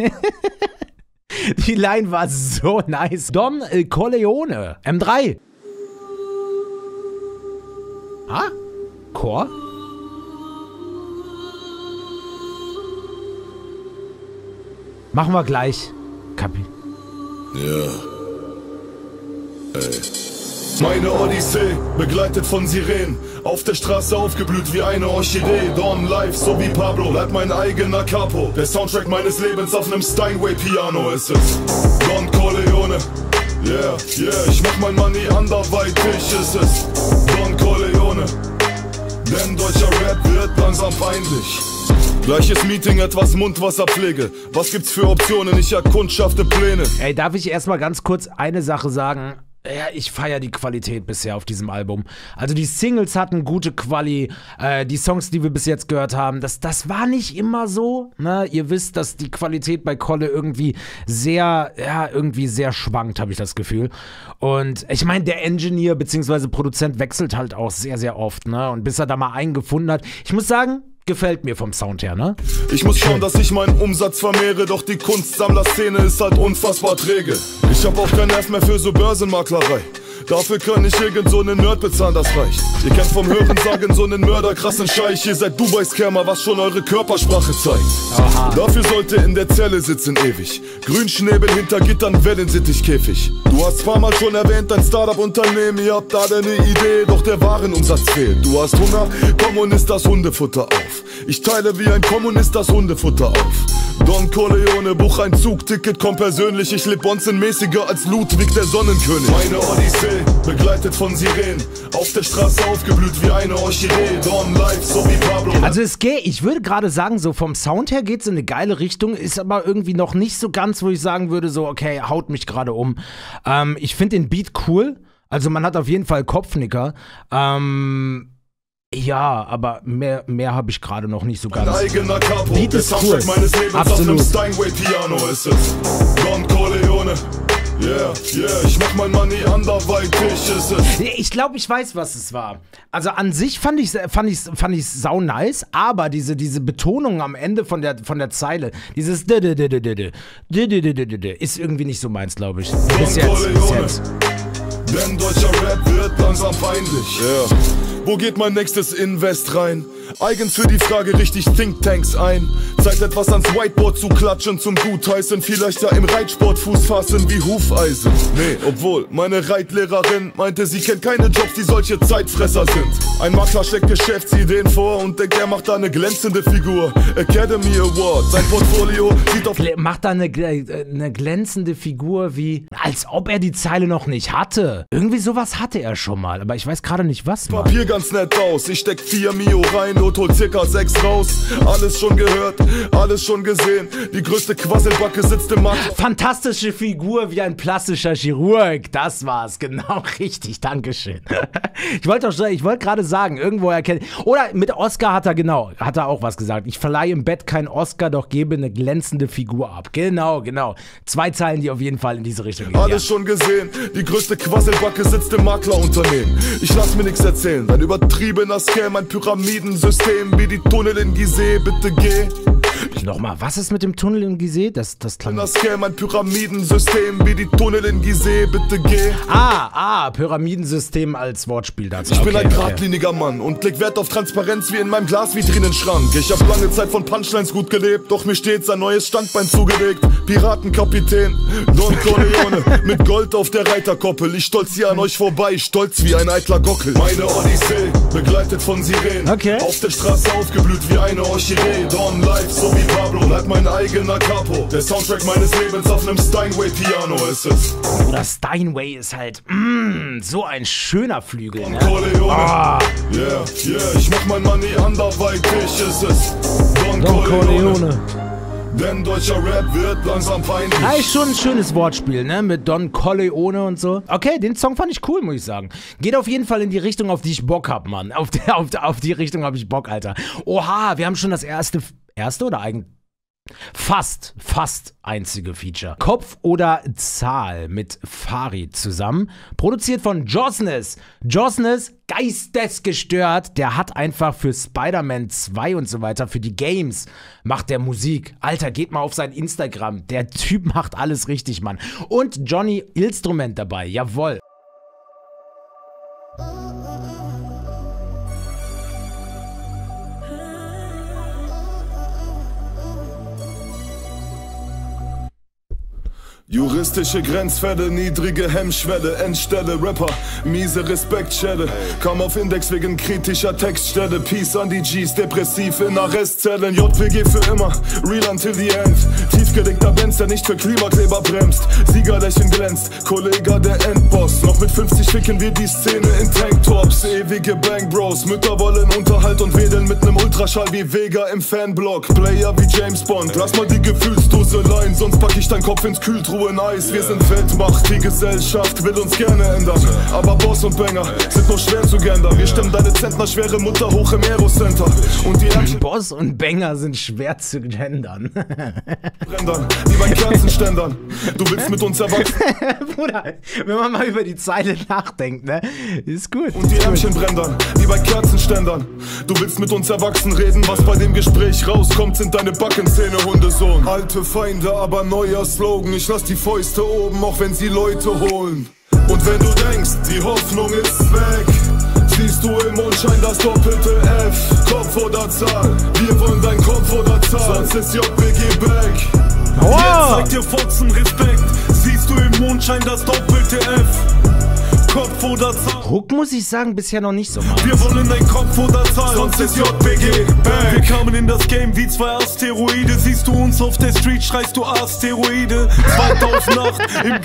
Die Line war so nice. Don äh, Corleone, M drei. Ah? Chor? Machen wir gleich. Kapi. Ja. Ey. Meine Odyssee, begleitet von Sirenen, auf der Straße aufgeblüht wie eine Orchidee. Dawn live, so wie Pablo, bleib mein eigener Capo. Der Soundtrack meines Lebens auf nem Steinway-Piano ist es. Don Corleone, yeah, yeah, ich mach mein Money anderweitig ist es. Don Corleone, denn deutscher Rap wird langsam peinlich. Gleiches Meeting, etwas Mundwasserpflege. Was gibt's für Optionen? Ich erkundschafte Pläne. Ey, darf ich erstmal ganz kurz eine Sache sagen? Ja, ich feiere die Qualität bisher auf diesem Album. Also die Singles hatten gute Quali, äh, die Songs, die wir bis jetzt gehört haben, das, das war nicht immer so, ne? Ihr wisst, dass die Qualität bei Kolle irgendwie sehr, ja, irgendwie sehr schwankt, habe ich das Gefühl. Und ich meine, der Engineer bzw. Produzent wechselt halt auch sehr, sehr oft, ne? Und bis er da mal einen gefunden hat, ich muss sagen, gefällt mir vom Sound her, ne? Ich muss schauen, dass ich meinen Umsatz vermehre, doch die Kunstsammlerszene ist halt unfassbar träge. Ich hab auch keinen Nerv mehr für so Börsenmaklerei. Dafür kann ich irgend so einen Nerd bezahlen, das reicht. Ihr kennt vom Hören sagen so einen Mörder, krassen Scheich. Ihr seid Dubais Kermer, was schon eure Körpersprache zeigt. Aha. Dafür sollte in der Zelle sitzen ewig. Grünschnäbel hinter Gittern, Wellensittichkäfig. Du hast paar Mal schon erwähnt, dein Startup-Unternehmen. Ihr habt alle eine Idee, doch der Warenumsatz fehlt. Du hast Hunger, komm und isst das Hundefutter auf. Ich teile wie ein Kommunist das Hundefutter auf. Don Corleone, buch ein Zugticket, komm persönlich. Ich leb bonzenmäßiger als Ludwig, der Sonnenkönig. Meine Odyssee, begleitet von Sirenen, auf der Straße aufgeblüht wie eine Orchidee. Dawn live, so wie Pablo. Also es geht, ich würde gerade sagen, so vom Sound her geht's in eine geile Richtung, ist aber irgendwie noch nicht so ganz, wo ich sagen würde, so okay, haut mich gerade um. Ähm, ich finde den Beat cool, also man hat auf jeden Fall Kopfnicker. Ähm... Ja, aber mehr, mehr habe ich gerade noch nicht so ganz. Ein eigener Capo, Beat ist cool. Meines Lebens absolut. Auf Steinway-Piano ist es. Don Corleone, yeah, yeah, ich mach mein Money anderweitig ist es. Ich glaube, ich weiß, was es war. Also an sich fand ich fand ich fand ich sau nice, aber diese diese Betonung am Ende von der von der Zeile, dieses ist irgendwie nicht so meins, glaube ich. Bis jetzt, bis jetzt. Denn deutscher Rap wird langsam peinlich. Yeah. Wo geht mein nächstes Invest rein? Eigens für die Frage richtig Thinktanks ein. Zeit etwas ans Whiteboard zu klatschen zum Gutheißen. Vielleicht ja im Reitsport Fuß fassen wie Hufeisen. Nee, obwohl meine Reitlehrerin meinte, sie kennt keine Jobs, die solche Zeitfresser sind. Ein Makler steckt Geschäftsideen vor und denkt, er macht da eine glänzende Figur. Academy Award, sein Portfolio sieht auf... Gl macht da eine, eine glänzende Figur wie... Als ob er die Zeile noch nicht hatte. Irgendwie sowas hatte er schon mal, aber ich weiß gerade nicht was. Mann. Papier ganz nett aus, ich steck vier Mio rein und hol circa sechs raus. Alles schon gehört, alles schon gesehen. Die größte Quasselbacke sitzt im Markt. Fantastische Figur wie ein plastischer Chirurg. Das war's, genau richtig, dankeschön. Ich wollte doch, ich wollte gerade sagen, irgendwo erkennen. Oder mit Oscar hat er genau, hat er auch was gesagt. Ich verleihe im Bett keinen Oscar, doch gebe eine glänzende Figur ab. Genau, genau. Zwei Zeilen, die auf jeden Fall in diese Richtung gehen. Alles schon gesehen, die größte Quasselbacke sitzt im Maklerunternehmen. Ich lass mir nichts erzählen, dein übertriebener Scam, ein Pyramidensystem wie die Tunnel in Gizeh, bitte geh. Nochmal, was ist mit dem Tunnel in Gizeh? Das, das klang... Das Scam, ein Pyramidensystem wie die Tunnel in Gizeh, bitte geh. Ah, ah, Pyramidensystem als Wortspiel dazu. Ich okay, bin ein okay. geradliniger Mann und leg Wert auf Transparenz wie in meinem Glasvitrinenschrank. Ich hab lange Zeit von Punchlines gut gelebt, doch mir stets ein neues Standbein zugelegt. Piratenkapitän, Don Corleone, mit Gold auf der Reiterkoppel. Ich stolz hier an euch vorbei, stolz wie ein eitler Gockel. Meine Odyssee, begleitet von Sirenen. Okay. Auf der Straße aufgeblüht wie eine Orchidee. Dawn live, so wie Pablo, bleib mein eigener Capo. Der Soundtrack meines Lebens auf nem Steinway-Piano ist es. Oder Steinway ist halt, mm, so ein schöner Flügel, ne? Don Corleone, Ah. yeah, yeah, ich mach mein Money anderweitig ist es. Don, Don Corleone. Corleone. Denn deutscher Rap wird langsam peinlich. Ja, ist schon ein schönes Wortspiel, ne? Mit Don Corleone und so. Okay, den Song fand ich cool, muss ich sagen. Geht auf jeden Fall in die Richtung, auf die ich Bock hab, Mann. Auf, der, auf, auf die Richtung hab ich Bock, Alter. Oha, wir haben schon das erste, erste oder eigentlich? Fast, fast einzige Feature. Kopf oder Zahl mit Farid zusammen. Produziert von Josnes. Josnes, geistesgestört. Der hat einfach für Spider-Man zwei und so weiter, für die Games, macht der Musik. Alter, geht mal auf sein Instagram. Der Typ macht alles richtig, Mann. Und Johnny Instrument dabei, jawohl. Juristische Grenzfälle, niedrige Hemmschwelle, Endstelle, Rapper, miese Respektschelle. Kam auf Index wegen kritischer Textstelle. Peace an die Gs, depressiv in Arrestzellen. J W G für immer, real until the end. Tiefgelegter Benz, der nicht für Klimakleber bremst. Siegerlächeln glänzt, Kollege der Endboss. Noch mit fünfzig ficken wir die Szene in Tanktops. Ewige Bang Bros, Mütter wollen Unterhalt und wedeln mit nem Ultraschall wie Vega im Fanblock. Player wie James Bond, lass mal die Gefühlsduseleien, sonst pack ich dein Kopf ins Kühltruhe. Nice, wir sind Weltmacht, die Gesellschaft will uns gerne ändern. Aber Boss und Banger sind nur schwer zu gendern. Wir stemmen deine zentnerschwere Mutter hoch im Aerocenter. Und die Ärmchen Boss und Banger sind schwer zu gendern. Brändern, wie bei Kerzenständern. Du willst mit uns erwachsen. Bruder, wenn man mal über die Zeile nachdenkt, ne? Ist gut. Und die Ärmchen brändern, wie bei Kerzenständern. Du willst mit uns erwachsen reden, was bei dem Gespräch rauskommt, sind deine Backenzähne, Hundesohn. Alte Feinde, aber neuer Slogan. Ich lass die Fäuste oben, auch wenn sie Leute holen. Und wenn du denkst, die Hoffnung ist weg, siehst du im Mondschein das doppelte F. Kopf oder Zahl, wir wollen dein Kopf oder Zahl, sonst ist J B G back. Oh. Jetzt zeig dir Fotzen Respekt, siehst du im Mondschein das doppelte F. Kopf oder Zahl. Hook muss ich sagen, bisher noch nicht so mal. Wir wollen dein Kopf oder Zahl, sonst ist J B G back. Wir kamen in das Game wie zwei Asteroide. Siehst du uns auf der Street, schreist du Asteroide. zweitausendacht im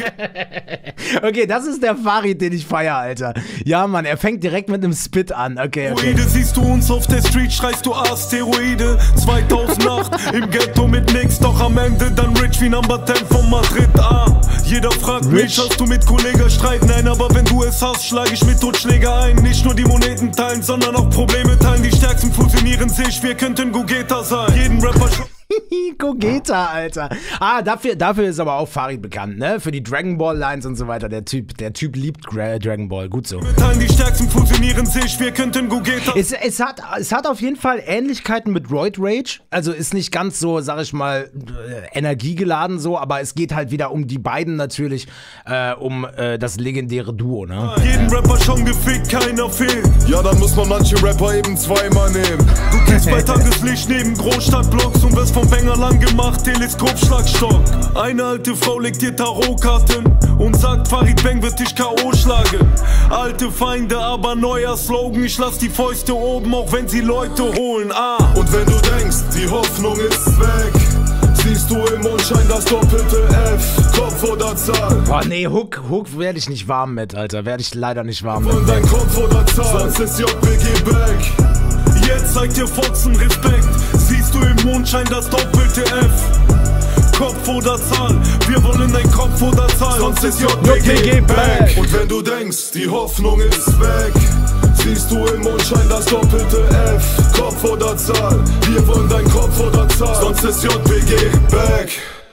Okay, das ist der Farid, den ich feier, Alter. Ja, Mann, er fängt direkt mit einem Spit an. Okay, okay. Siehst du uns auf der Street, schreist du Asteroide. zweitausendacht im Ghetto mit nix, doch am Ende dann rich wie Number zehn von Madrid. Ah, jeder fragt Rich. mich, hast du mit Kollegen Streit? Nein, aber wenn du es hast, schlage ich mit Totschläger ein. Nicht nur die Moneten teilen, sondern auch Probleme teilen. Die Stärksten fusionieren sich, wir könnten Gogeta sein. Jeden Rapper Gogeta, Alter. Ah, dafür, dafür ist aber auch Farid bekannt, ne? Für die Dragon Ball Lines und so weiter. Der Typ, der Typ liebt Gra Dragon Ball. Gut so. Die Stärksten fusionieren sich, wir könnten Gogeta. Es, es, hat, es hat auf jeden Fall Ähnlichkeiten mit Roid Rage. Also ist nicht ganz so, sag ich mal, äh, energiegeladen so, aber es geht halt wieder um die beiden natürlich, äh, um äh, das legendäre Duo, ne? Jeden Rapper schon gefickt, keiner fehlt. Ja, dann muss man manche Rapper eben zweimal nehmen. Du gehst bei Tageslicht neben Großstadtblocks und wirst vom Banger lang gemacht, Teleskopschlagstock. Eine alte Frau legt dir Tarotkarten und sagt, Farid Bang wird dich K O schlagen. Alte Feinde, aber neuer Slogan. Ich lass die Fäuste oben, auch wenn sie Leute holen. Ah. Und wenn du denkst, die Hoffnung ist weg, siehst du im Mondschein das doppelte F. Kopf oder Zahl. Boah, nee, Hook, Hook werde ich nicht warm mit, Alter. Werde ich leider nicht warm mit. Und dein Kopf oder Zahl, sonst ist J B G back. Jetzt zeig dir Fotzen Respekt, siehst du im Mondschein das doppelte F. Kopf oder Zahl, wir wollen dein Kopf oder Zahl, sonst ist J B G back. Und wenn du denkst, die Hoffnung ist weg, siehst du im Mondschein das doppelte F. Kopf oder Zahl, wir wollen dein Kopf oder Zahl, sonst ist J B G back.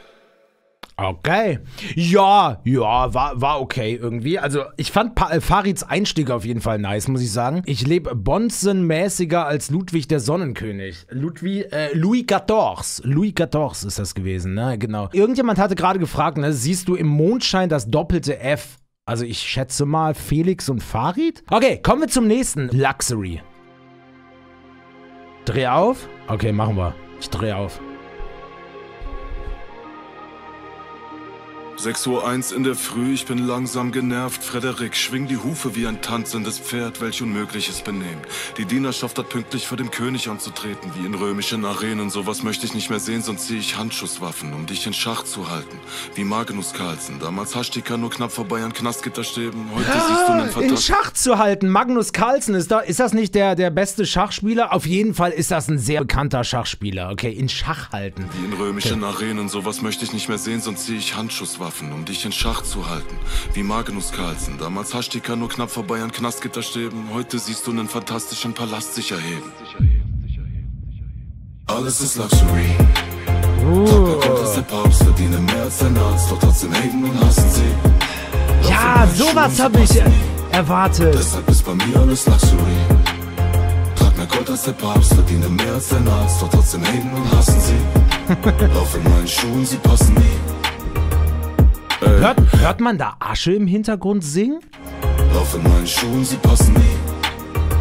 Okay. Ja, ja, war, war okay irgendwie. Also ich fand pa äh, Farids Einstieg auf jeden Fall nice, muss ich sagen. Ich lebe bonzenmäßiger als Ludwig der Sonnenkönig. Ludwig, äh, Louis vierzehn. Louis vierzehn ist das gewesen, ne? Genau. Irgendjemand hatte gerade gefragt, ne? Siehst du im Mondschein das doppelte F? Also ich schätze mal Felix und Farid? Okay, kommen wir zum nächsten. Luxury. Dreh auf? Okay, machen wir. Ich dreh auf. sechs Uhr eins in der Früh, ich bin langsam genervt. Frederik, schwing die Hufe wie ein tanzendes Pferd, welch unmögliches Benehmen. Die Dienerschaft hat pünktlich vor dem König anzutreten, wie in römischen Arenen. Sowas möchte ich nicht mehr sehen, sonst ziehe ich Handschusswaffen, um dich in Schach zu halten. Wie Magnus Carlsen, damals Haschtika nur knapp vorbei an Knastgitterstäben. Heute ah, siehst du einen Verdacht. In Schach zu halten, Magnus Carlsen, ist, da, ist das nicht der, der beste Schachspieler? Auf jeden Fall ist das ein sehr bekannter Schachspieler. Okay, in Schach halten. Wie in römischen okay. Arenen, sowas möchte ich nicht mehr sehen, sonst ziehe ich Handschusswaffen, um dich in Schach zu halten. Wie Magnus Carlsen, damals Haschtika nur knapp vorbei an Knastgitterstäben. Heute siehst du einen fantastischen Palast sich erheben. Alles ist Luxury. Uh. Kommt aus der Papst, verdiene mehr als dein Arzt, doch trotzdem haten und hassen sie. Ja, sowas habe ich erwartet. Deshalb ist bei mir alles Luxury. Trag mehr Gold als der Papst, verdiene mehr als dein Arzt, doch trotzdem haten und hassen sie. Lauf in meinen Schuhen, sie passen nie. Hört, hört man da Asche im Hintergrund singen? Lauf in meinen Schuhen, sie passen nie.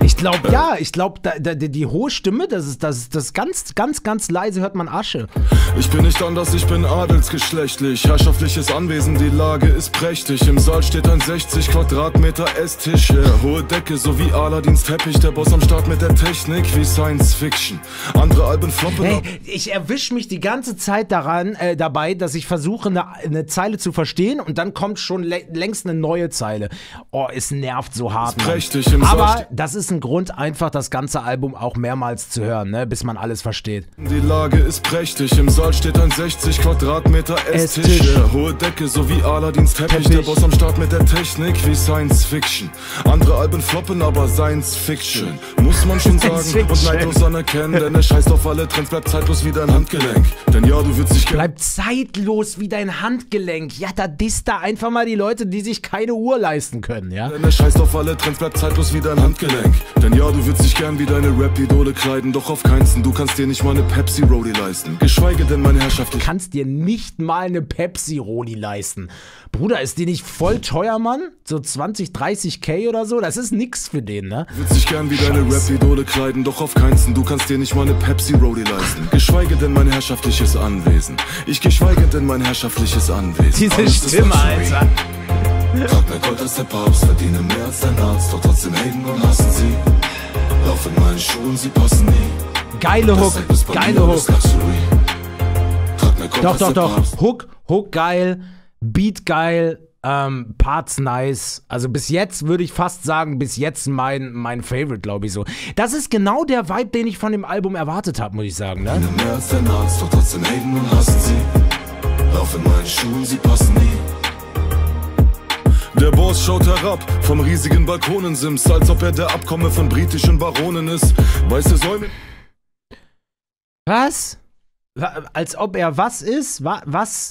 Ich glaube, ja, ich glaube, die, die hohe Stimme, das ist das, das ganz, ganz, ganz leise hört man Asche. Ich bin nicht anders, ich bin adelsgeschlechtlich. Herrschaftliches Anwesen, die Lage ist prächtig. Im Saal steht ein sechzig Quadratmeter Esstisch. Yeah. Hohe Decke, so wie Aladins Teppich. Der Boss am Start mit der Technik wie Science Fiction. Andere Alben floppen. Hey, ich erwische mich die ganze Zeit daran, äh, dabei, dass ich versuche, eine, eine Zeile zu verstehen und dann kommt schon längst eine neue Zeile. Oh, es nervt so hart. Prächtig im Aber Saal das ist ein Grund, einfach das ganze Album auch mehrmals zu hören, ne, bis man alles versteht. Die Lage ist prächtig, im Saal steht ein sechzig Quadratmeter Esstisch. Esstisch. Yeah. Hohe Decke, so wie Aladins Teppich. Teppich. Der Boss am Start mit der Technik wie Science Fiction. Andere Alben floppen, aber Science Fiction. Muss man schon sagen und neidlos anerkennen. Denn er scheißt auf alle Trends, bleibt zeitlos wie dein Handgelenk. Denn ja, du würdest dich gerne... Bleibt zeitlos wie dein Handgelenk. Ja, da disst da einfach mal die Leute, die sich keine Uhr leisten können, ja? Denn er scheißt auf alle Trends, bleibt zeitlos wie dein Handgelenk. Denn ja, du würdest dich gern wie deine Rap-Idole kleiden. Doch auf keinsten, du kannst dir nicht mal eine Pepsi-Rolli leisten. Geschweige denn meine Herrschaft... Du kannst dir nicht mal eine Pepsi-Rolli leisten. Bruder, ist die nicht voll teuer, Mann? So zwanzig, dreißig K oder so? Das ist nix für den, ne? Du würdest dich gern wie deine Rap-Idole kleiden. Doch auf keinsten, du kannst dir nicht mal eine Pepsi-Rolli leisten. Geschweige denn mein herrschaftliches Anwesen. Ich geschweige denn mein herrschaftliches Anwesen. Diese Alles ist Stimme, Luxury. Alter. Trag mehr Gold als der Papst, verdiene mehr als dein Arzt. Doch trotzdem haten und hassen sie. Lauf in meinen Schuhen, sie passen nie. Geile Hook, Deshalb ist bei geile mir Hook. alles Luxury. Trag mehr Gold Doch, als doch, der doch. Papst. Hook, Hook geil, Beat geil, ähm, Parts nice. Also bis jetzt würde ich fast sagen, bis jetzt mein, mein Favorite, glaube ich so. Das ist genau der Vibe, den ich von dem Album erwartet habe, muss ich sagen, ne? Verdiene mehr als dein Arzt, doch trotzdem haten und hassen sie. Lauf in meinen Schuhen, sie passen nie. Der Boss schaut herab vom riesigen Balkonensims, als ob er der Abkomme von britischen Baronen ist. Weiße Säume. Was? Wa- Als ob er was ist? Wa was?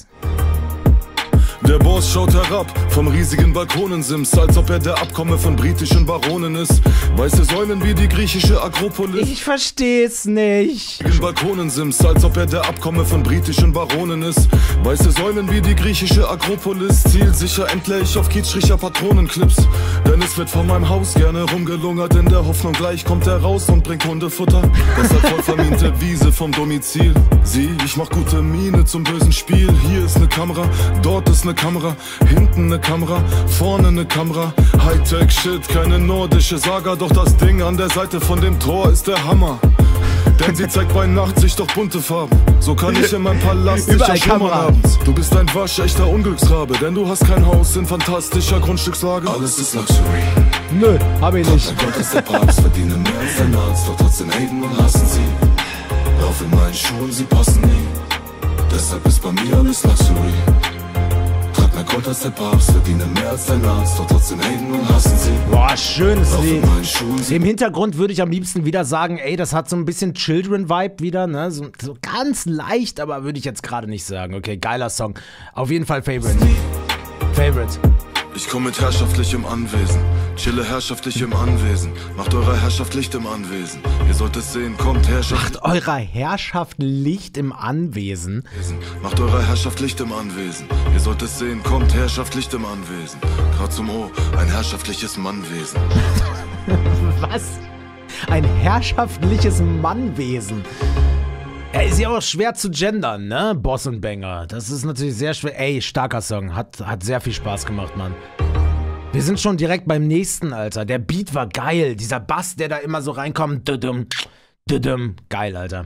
Der Boss schaut herab vom riesigen Balkonensims, als ob er der Abkomme von britischen Baronen ist. Weiße Säulen wie die griechische Akropolis. Ich versteh's nicht. In Balkonensims, als ob er der Abkomme von britischen Baronen ist. Weiße Säulen wie die griechische Akropolis. Zielsicher endlich auf Kiezstricher Patronenclips. Denn es wird von meinem Haus gerne rumgelungert, in der Hoffnung, gleich kommt er raus und bringt Hundefutter. Deshalb voll vermiente Wiese vom Domizil. Sieh, ich mach gute Miene zum bösen Spiel. Hier ist ne Kamera, dort ist ne Kamera, hinten ne Kamera, vorne ne Kamera. Hightech-Shit, keine nordische Saga, doch das Ding an der Seite von dem Tor ist der Hammer. Denn sie zeigt bei Nachtsicht doch bunte Farben. So kann ich in meinem Palast Überall sicher schlummern Kamera. abends. Du bist ein waschechter Unglücksrabe, denn du hast kein Haus in fantastischer Grundstückslage. Alles ist Luxury. Nö, hab ich nicht. Mein Gott ist der Papst, verdiene mehr als dein Arzt, doch trotzdem haten und hassen sie. Lauf in meinen Schuhen, sie passen nie. Deshalb ist bei mir alles Luxury. Trag mehr Gold als der Papst, verdiene mehr als dein Arzt, doch trotzdem haten und hassen sie. Boah, schönes Lauf Lied. in meinen Schuhen, sie Im Hintergrund würde ich am liebsten wieder sagen, ey, das hat so ein bisschen Children-Vibe wieder, ne? So, so ganz leicht, aber würde ich jetzt gerade nicht sagen. Okay, geiler Song. Auf jeden Fall Favorite. Favorite. Ich komm mit herrschaftlichem Anwesen, chille herrschaftlich im Anwesen, macht eurer Herrschaft Licht im Anwesen. Ihr sollt es sehen, kommt Herrschaft. Macht eurer Herrschaft Licht im Anwesen. Macht eurer Herrschaft Licht im Anwesen. Ihr sollt es sehen, kommt Herrschaft Licht im Anwesen. Grad zum O, ein herrschaftliches Mannwesen. Was? Ein herrschaftliches Mannwesen. Er ist ja auch schwer zu gendern, ne? Boss und Banger. Das ist natürlich sehr schwer. Ey, starker Song. Hat, hat sehr viel Spaß gemacht, Mann. Wir sind schon direkt beim nächsten, Alter. Der Beat war geil. Dieser Bass, der da immer so reinkommt. Düdüm, düdüm. Geil, Alter.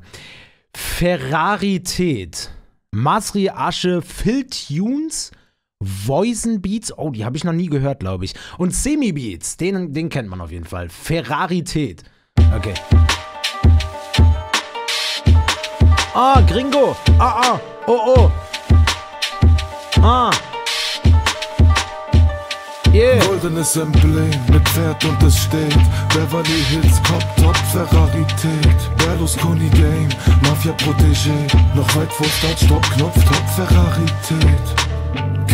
Ferrarität. Masri Asche, Phil Tunes, Voicen Beats. Oh, die habe ich noch nie gehört, glaube ich. Und Semi Beats. Den, den kennt man auf jeden Fall. Ferrarität. Okay. Ah, Gringo. Ah, ah. Oh, oh. Ah. Yeah. Goldenes Emblem mit Pferd und es steht Beverly Hills Cop, Top, Ferrarität Berlusconi Game, Mafia Protégé Noch weit vor Start, Stopp, Knopf, Top, Ferrarität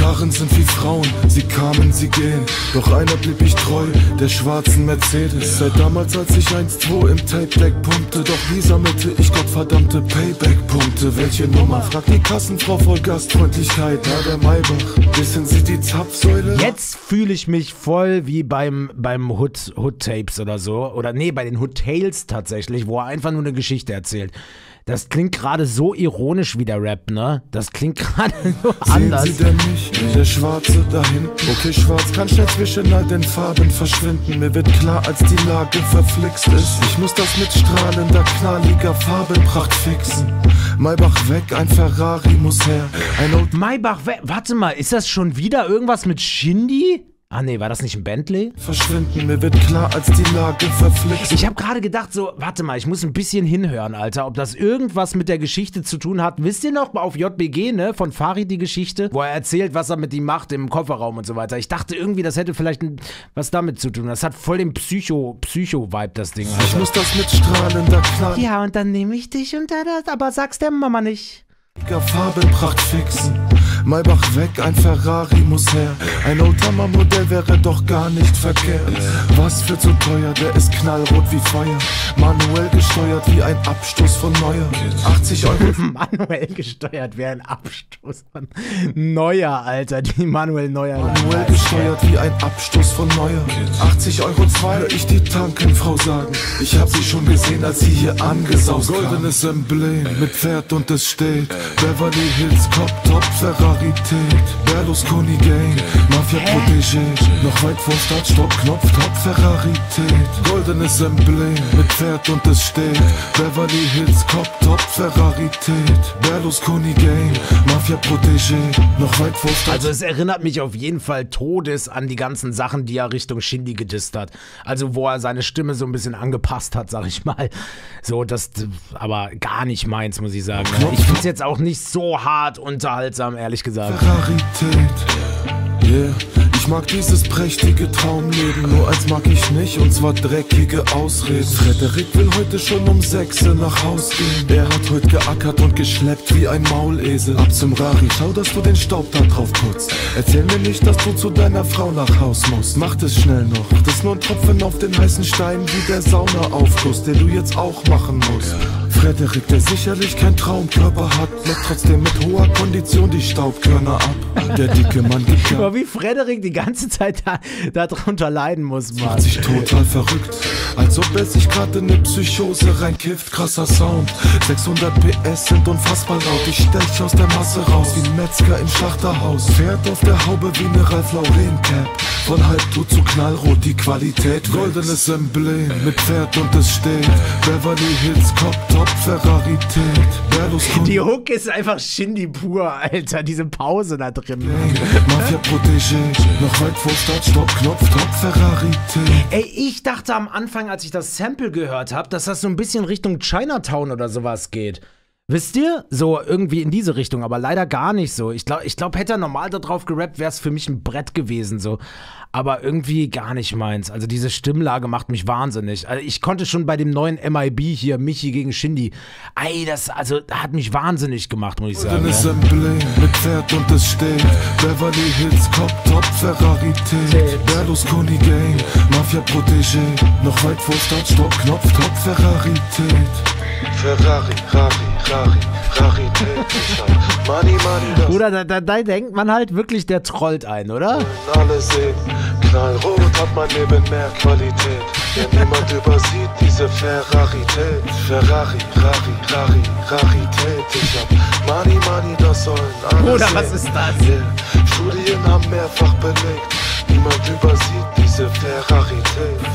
Gitarren sind wie Frauen, sie kamen, sie gehen. Doch einer blieb ich treu, der schwarzen Mercedes. Seit damals, als ich eins zwei im Tape-Deck pumpte. Doch nie sammelte ich gottverdammte Payback-Punkte. Welche Nummer? Fragt die Kassenfrau voll Gastfreundlichkeit. Na, der Maybach, wissen Sie die Zapfsäule? Jetzt fühle ich mich voll wie beim, beim Hood, Hood Tapes oder so. Oder nee, bei den Hood Tales tatsächlich, wo er einfach nur eine Geschichte erzählt. Das klingt gerade so ironisch wie der Rap, ne? Das klingt gerade so anders. Sehen Sie denn nicht, der Schwarze da hinten? Okay, schwarz kann schnell zwischen all den Farben verschwinden. Mir wird klar, als die Lage verflixt ist. Ich muss das mit strahlender, knalliger Farbenpracht fixen. Maybach weg, ein Ferrari muss her. Ein Old Maybach weg. Warte mal, ist das schon wieder irgendwas mit Shindy? Ah nee, war das nicht ein Bentley? verschwinden, mir wird klar, als die Lage verflixt. Ich habe gerade gedacht so, warte mal, ich muss ein bisschen hinhören, Alter, ob das irgendwas mit der Geschichte zu tun hat. Wisst ihr noch, auf J B G, ne, von Farid die Geschichte, wo er erzählt, was er mit ihm macht im Kofferraum und so weiter. Ich dachte irgendwie, das hätte vielleicht ein, was damit zu tun. Das hat voll den Psycho, Psycho-Vibe, das Ding, Alter. Ich muss das mit strahlender, knalliger Ja, und dann nehme ich dich und da, da, aber sag's der Mama nicht. Farbenpracht fixen. Maybach weg, ein Ferrari muss her. Ein Oldtimer-Modell wäre doch gar nicht verkehrt. Was für zu teuer, der ist knallrot wie Feuer. Manuell gesteuert wie ein Abstoß von Neuer. achtzig Euro. Manuell gesteuert wie ein Abstoß von Neuer, Alter. Die Manuel Neuer. Manuell gesteuert wie ein Abstoß von Neuer. achtzig Euro zwei, hör ich die Tankenfrau sagen. Ich hab sie schon gesehen, als sie hier angesaust kam. Goldenes Emblem mit Pferd und es steht Beverly Hills Cop Top Ferrarität. Berlusconi Gang, Mafia Protégé. Noch weit vor Start, Stopp, Knopf, Top Ferrarität. Goldenes Emblem mit Pferd und es steht Beverly Hills Cop Top Ferrarität. Berlusconi Gang, Mafia Protégé. Noch weit vor Start. Also es erinnert mich auf jeden Fall todes an die ganzen Sachen, die er Richtung Shindy gedisst hat. Also wo er seine Stimme so ein bisschen angepasst hat, sag ich mal. So, das, aber gar nicht meins, muss ich sagen. Ich find's jetzt auch nicht so hart unterhaltsam, ehrlich gesagt. Ferrarität, yeah. Ich mag dieses prächtige Traumleben, nur eins mag ich nicht, und zwar dreckige Ausreden. Frederik will heute schon um sechs nach Haus gehen. Er hat heute geackert und geschleppt wie ein Maulesel. Ab zum Rari, schau, dass du den Staub da drauf putzt. Erzähl mir nicht, dass du zu deiner Frau nach Haus musst. Mach das schnell noch, das ist nur ein Tropfen auf den heißen Stein wie der Saunaaufguss, den du jetzt auch machen musst. Frederik, der sicherlich kein Traumkörper hat, leckt trotzdem mit hoher Kondition die Staubkörner ab. Der dicke Mann gibt ja, Aber wie Frederik die ganze Zeit da, da drunter leiden muss, Mann. macht sich total verrückt, als ob er sich gerade in ne Psychose reinkifft. Krasser Sound, sechshundert P S sind unfassbar laut. Ich stech aus der Masse raus wie ein Metzger im Schlachterhaus. Fährt auf der Haube wie ne Ralph Lauren Cap. Von Halbtut zu knallrot die Qualität. Goldenes Emblem mit Pferd und es steht Beverly Hills Cop Top Ferrarität. Berlusconi Die Hook ist einfach Shindy pur, Alter. Diese Pause da drin. Mafia Protégé, noch weit vor Start, Stopp, Knopf, Top Ferrarität. Ey, ich dachte am Anfang, als ich das Sample gehört habe, dass das so ein bisschen Richtung Chinatown oder sowas geht. Wisst ihr? So irgendwie in diese Richtung, aber leider gar nicht so. Ich glaube, ich glaub, hätte er normal da drauf gerappt, wäre es für mich ein Brett gewesen, so. Aber irgendwie gar nicht meins. Also diese Stimmlage macht mich wahnsinnig. Also ich konnte schon bei dem neuen M I B hier, Michi gegen Shindy, ey, das also hat mich wahnsinnig gemacht, muss ich sagen. Goldenes Ja. Emblem mit Pferd und es steht Beverly Hills Cop Top Ferrarität. Berlusconi Gang, Mafia Protégé. Noch weit vor Start, Stopp, Knopf, Top Ferrarität. Ferrari, Rari, Rari, Rarität. Ich hab Money, Money, das Bruder, da, da, da denkt man halt wirklich, der trollt ein, oder? wollen alle sehen. Knallrot hat mein Leben mehr Qualität. Denn niemand übersieht diese Ferrarität. Ferrari, Rari, Rari, Rarität. Ich hab Money, Money, das sollen alle Bruder, sehen. was ist das? Yeah. Studien haben mehrfach belegt, niemand übersieht diese Ferrarität.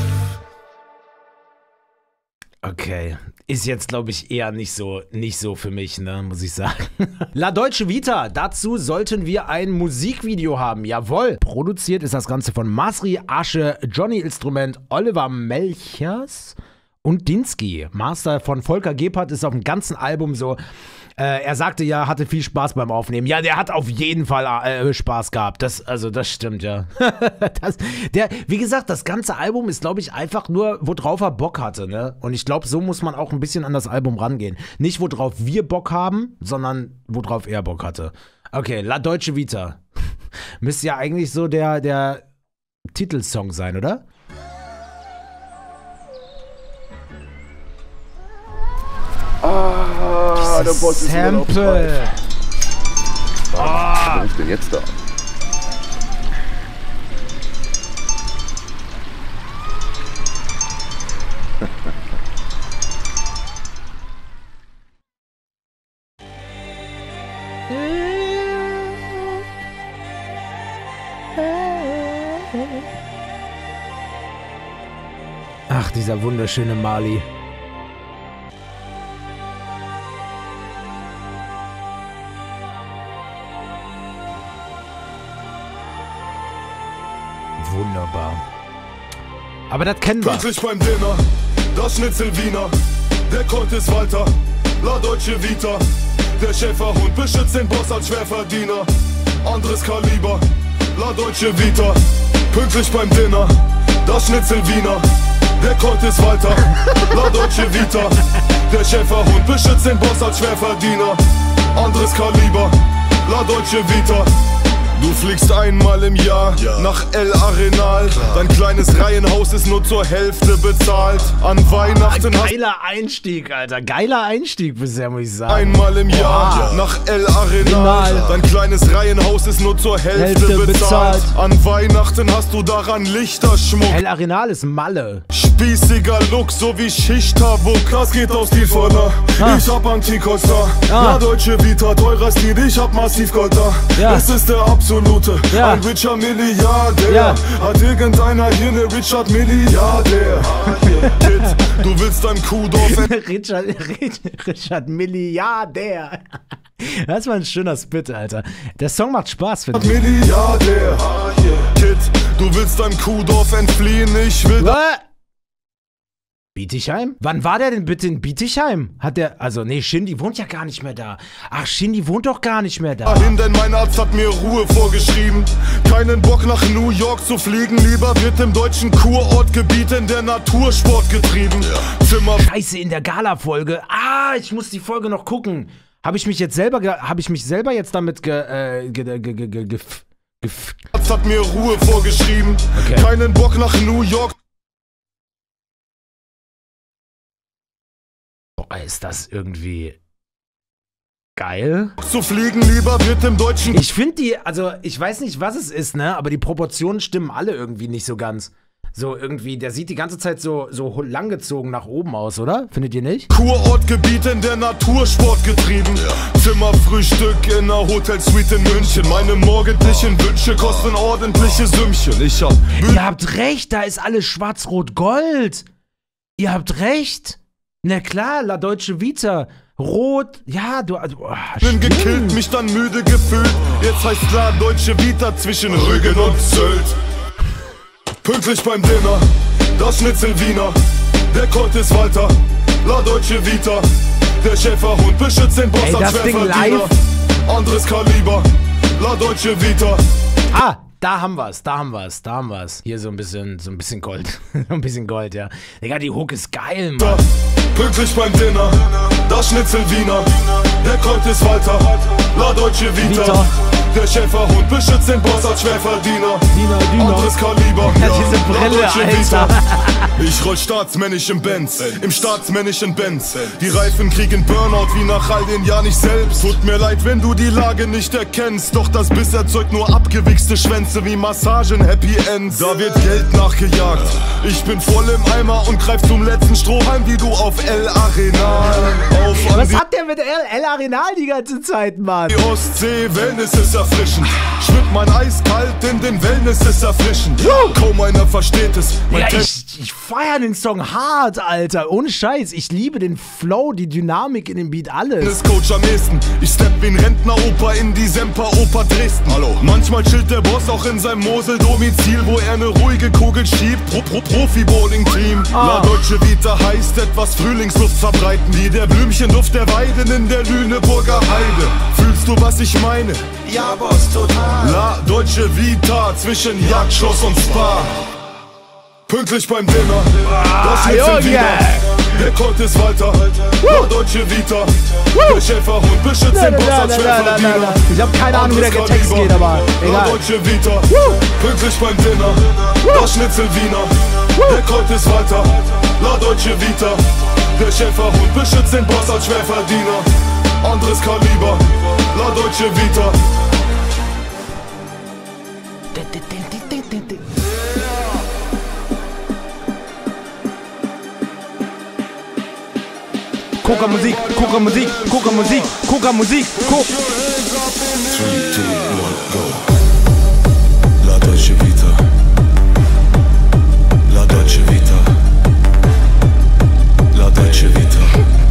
Okay, ist jetzt, glaube ich, eher nicht so, nicht so für mich, ne, muss ich sagen. La Deutsche Vita, dazu sollten wir ein Musikvideo haben, jawohl. Produziert ist das Ganze von Masri, Asche, Johnny Instrument, Oliver Melchers und Dinsky. Master von Volker Gebhardt ist auf dem ganzen Album so. Äh, er sagte ja, hatte viel Spaß beim Aufnehmen. Ja, der hat auf jeden Fall äh, Spaß gehabt. Das, also, das stimmt, ja. das, der, wie gesagt, das ganze Album ist, glaube ich, einfach nur, worauf er Bock hatte, ne? Und ich glaube, so muss man auch ein bisschen an das Album rangehen. Nicht, worauf wir Bock haben, sondern worauf er Bock hatte. Okay, La Deutsche Vita. Müsste ja eigentlich so der, der Titelsong sein, oder? Ah, der Boss ist wieder auf Sample. Was ruft denn jetzt da? Ach, dieser wunderschöne Mali. Wunderbar. Aber das kennen wir. Pünktlich beim Dinner, das Schnitzel Wiener, der Colt ist Walter, La Deutsche Vita, der Schäferhund beschützt den Boss als Schwerverdiener, anderes Kaliber, La Deutsche Vita, pünktlich beim Dinner, das Schnitzel Wiener, der Colt ist Walter, La Deutsche Vita, der Schäferhund beschützt den Boss als Schwerverdiener, anderes Kaliber, La Deutsche Vita. Du fliegst einmal im Jahr ja. nach El Arenal. Klar. Dein kleines Reihenhaus ist nur zur Hälfte bezahlt. An Weihnachten hast Geiler Einstieg, Alter. Geiler Einstieg bisher, muss ich sagen. Einmal im Jahr ja. nach El Arenal. Klar. Dein kleines Reihenhaus ist nur zur Hälfte, Hälfte bezahlt. bezahlt. An Weihnachten hast du daran Lichterschmuck. El Arenal ist Malle. Spießiger Look, so wie Schichterwuck. Das geht aus die Voller. Ah. Ich hab Anticosta. Ah. La Deutsche Vita, teurer Stil. Ich hab massiv Gold da. Ja. Es ist der absolute. Ja. Ein richer Milliardär. Ja. Hat irgendeiner hier ne Richard Milliardär? Kid, du willst dein Kuhdorf. Richard, Richard Milliardär. Das war ein schöner Spit, Alter. Der Song macht Spaß, finde ich. Milliardär. Kid, du willst dein Kuhdorf entfliehen. Ich will. What? Bietigheim? Wann war der denn bitte in Bietigheim? Hat der, also nee, Shindy wohnt ja gar nicht mehr da. Ach, Shindy wohnt doch gar nicht mehr da. Denn mein Arzt hat mir Ruhe vorgeschrieben. Keinen Bock nach New York zu fliegen. Lieber wird im deutschen Kurortgebiet in der Natursport getrieben. Ja. Zimmer. Scheiße, in der Gala-Folge. Ah, ich muss die Folge noch gucken. Habe ich mich jetzt selber, habe ich mich selber jetzt damit ge, äh, ge, ge, ge, ge, ge, ge Arzt hat mir Ruhe vorgeschrieben. Okay. Keinen Bock nach New York. Ist das irgendwie geil? Zu fliegen lieber wird im deutschen. Ich finde die, also ich weiß nicht, was es ist, ne? Aber die Proportionen stimmen alle irgendwie nicht so ganz. So irgendwie, der sieht die ganze Zeit so, so langgezogen nach oben aus, oder? Findet ihr nicht? Kurortgebiet in der Natursport getrieben. Ja. Zimmerfrühstück in einer Hotelsuite in München. Meine morgendlichen Wünsche kosten ordentliche Sümmchen. Ich hab. Ihr habt recht, da ist alles schwarz-rot-gold. Ihr habt recht. Na klar, La Deutsche Vita. Rot, ja, du... Oh, bin gekillt, mich dann müde gefühlt. Jetzt heißt La Deutsche Vita zwischen Rügen und Sylt. Pünktlich beim Dinner, das Schnitzel Wiener. Der Colt ist Walter, La Deutsche Vita. Der Schäferhund beschützt den Boss Ey, als Schwerverdiener. Anderes Kaliber, La Deutsche Vita. Ah! Da haben wir's, da haben wir's, da haben wir's. Hier so ein bisschen, so ein bisschen Gold. ein bisschen Gold, ja. Digga, die Hook ist geil, Mann. Pünktlich beim Dinner, das Schnitzel Wiener. Der Colt ist Walter, La Deutsche Vita. Vita. Der Schäferhund beschützt den Boss als Schwerverdiener. Diener, Diener. Anderes Kaliber, ja, diese Brille, Alter. Ich roll staatsmännisch im Benz, im staatsmännischen Benz. Die Reifen kriegen Burnout wie nach all den Jahren ich selbst. Tut mir leid, wenn du die Lage nicht erkennst. Doch das Biss erzeugt nur abgewichste Schwänze wie Massagen, Happy Ends. Da wird Geld nachgejagt. Ich bin voll im Eimer und greif zum letzten Strohhalm wie du auf El Arenal. Auf Was hat der mit El, El Arenal die ganze Zeit, Mann? Die Ostsee, Wellness ist erfrischend. Schwimmt mein eiskalt in den Wellness ist erfrischend. Kaum einer versteht es. Ja, ich, ich feier den Song hart, Alter. Ohne Scheiß. Ich liebe den Flow, die Dynamik in dem Beat, alles. Ist Coach am nächsten. Ich stepp wie ein Rentner-Opa in die Semper-Oper Dresden. Hallo. Manchmal chillt der Boss auch in seinem Mosel-Domizil, wo er eine ruhige Kugel schiebt. Pro, pro, Profi-Bowling-Team. Ah. La Deutsche Vita heißt etwas Frühlingsluft verbreiten, wie der Blümchenduft der Weiden in der Lüneburger Heide. Fühlst du, was ich meine? Ja, Boss, total. La Deutsche Vita zwischen Jagdschloss und Spa. Pünktlich beim Dinner. Ah, das Schnitzel Wiener. Der Colt ist Walter, la Deutsche Vita. Der Schäferhund beschützt den Boss als Schwerverdiener. Ich hab keine Ahnung, wie der Text geht, aber La egal. Deutsche Vita, pünktlich beim Dinner. Das Schnitzel Wiener. Der Colt ist Walter, la Deutsche Vita. Der Schäferhund beschützt den Boss als Schwerverdiener. Anderes Kaliber, la Deutsche Vita. Coca Musik, Coca Musik, Coca Musik, Coca Musik, Coca. three, two, one, go. La Deutsche Vita. La Deutsche Vita. La Deutsche Vita.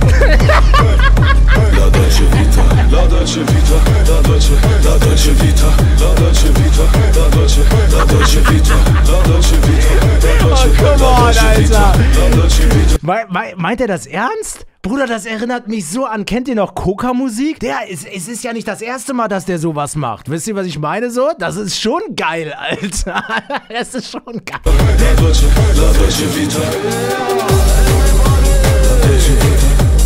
La Deutsche Vita. La Deutsche Vita. La Deutsche, La Deutsche Vita. La Deutsche Vita. La Deutsche, La Deutsche Vita. La Deutsche Vita. La Deutsche, come on, Alter. La Deutsche Vita. Me me meint er das ernst? Bruder, das erinnert mich so an, kennt ihr noch Coca-Musik? Der, es, es ist ja nicht das erste Mal, dass der sowas macht. Wisst ihr, was ich meine so? Das ist schon geil, Alter. Das ist schon geil. La Deutsche, La Deutsche Vita. La Deutsche Vita.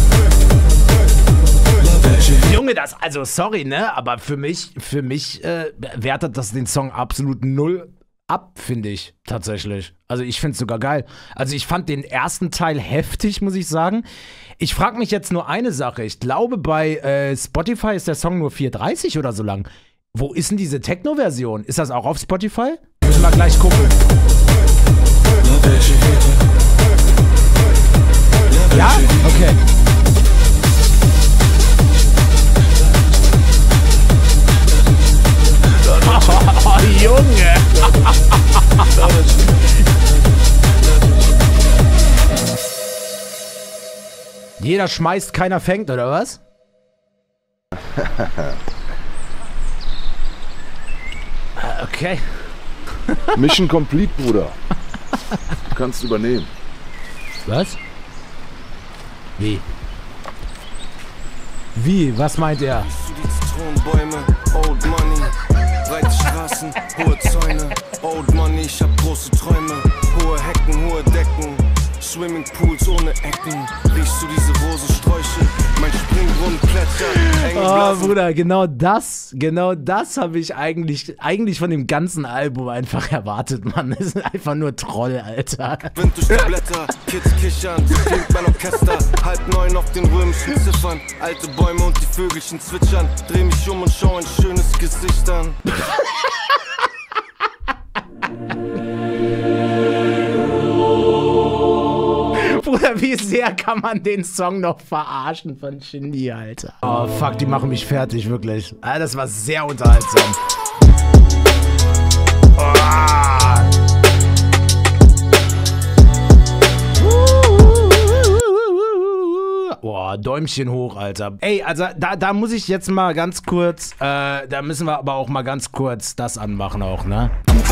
La Deutsche Vita. Junge, das, also sorry, ne, aber für mich, für mich äh, wertet das den Song absolut null ab, finde ich, tatsächlich. Also ich finde es sogar geil. Also ich fand den ersten Teil heftig, muss ich sagen. Ich frage mich jetzt nur eine Sache. Ich glaube, bei äh, Spotify ist der Song nur vier dreißig oder so lang. Wo ist denn diese Techno-Version? Ist das auch auf Spotify? Müssen wir gleich gucken. Ja? Okay. Oh, Junge! Jeder schmeißt, keiner fängt, oder was? Okay. Mission complete, Bruder. Du kannst übernehmen. Was? Wie? Wie? Was meint er? Zitronenbäume, Old Money, breite Straßen, hohe Zäune, Old Money, ich hab große Träume, hohe Hecken, hohe Decken, Swimmingpools ohne Ecken, riechst du diese Rosensträuche, mein Springbrunnen plätschert, enge Oh, Blasen. Bruder, genau das, genau das habe ich eigentlich, eigentlich von dem ganzen Album einfach erwartet, Mann. Das ist einfach nur Troll, Alter. Wind durch die Blätter, Kids kichern, klingt mein Orchester, halb neun auf den römischen Ziffern, alte Bäume und die Vögelchen zwitschern, dreh mich um und schau ein schönes Gesicht an. Bruder, wie sehr kann man den Song noch verarschen von Shindy, Alter? Oh, fuck, die machen mich fertig, wirklich. Ah, das war sehr unterhaltsam. Boah, Däumchen hoch, Alter. Ey, also da, da muss ich jetzt mal ganz kurz, äh, da müssen wir aber auch mal ganz kurz das anmachen auch, ne?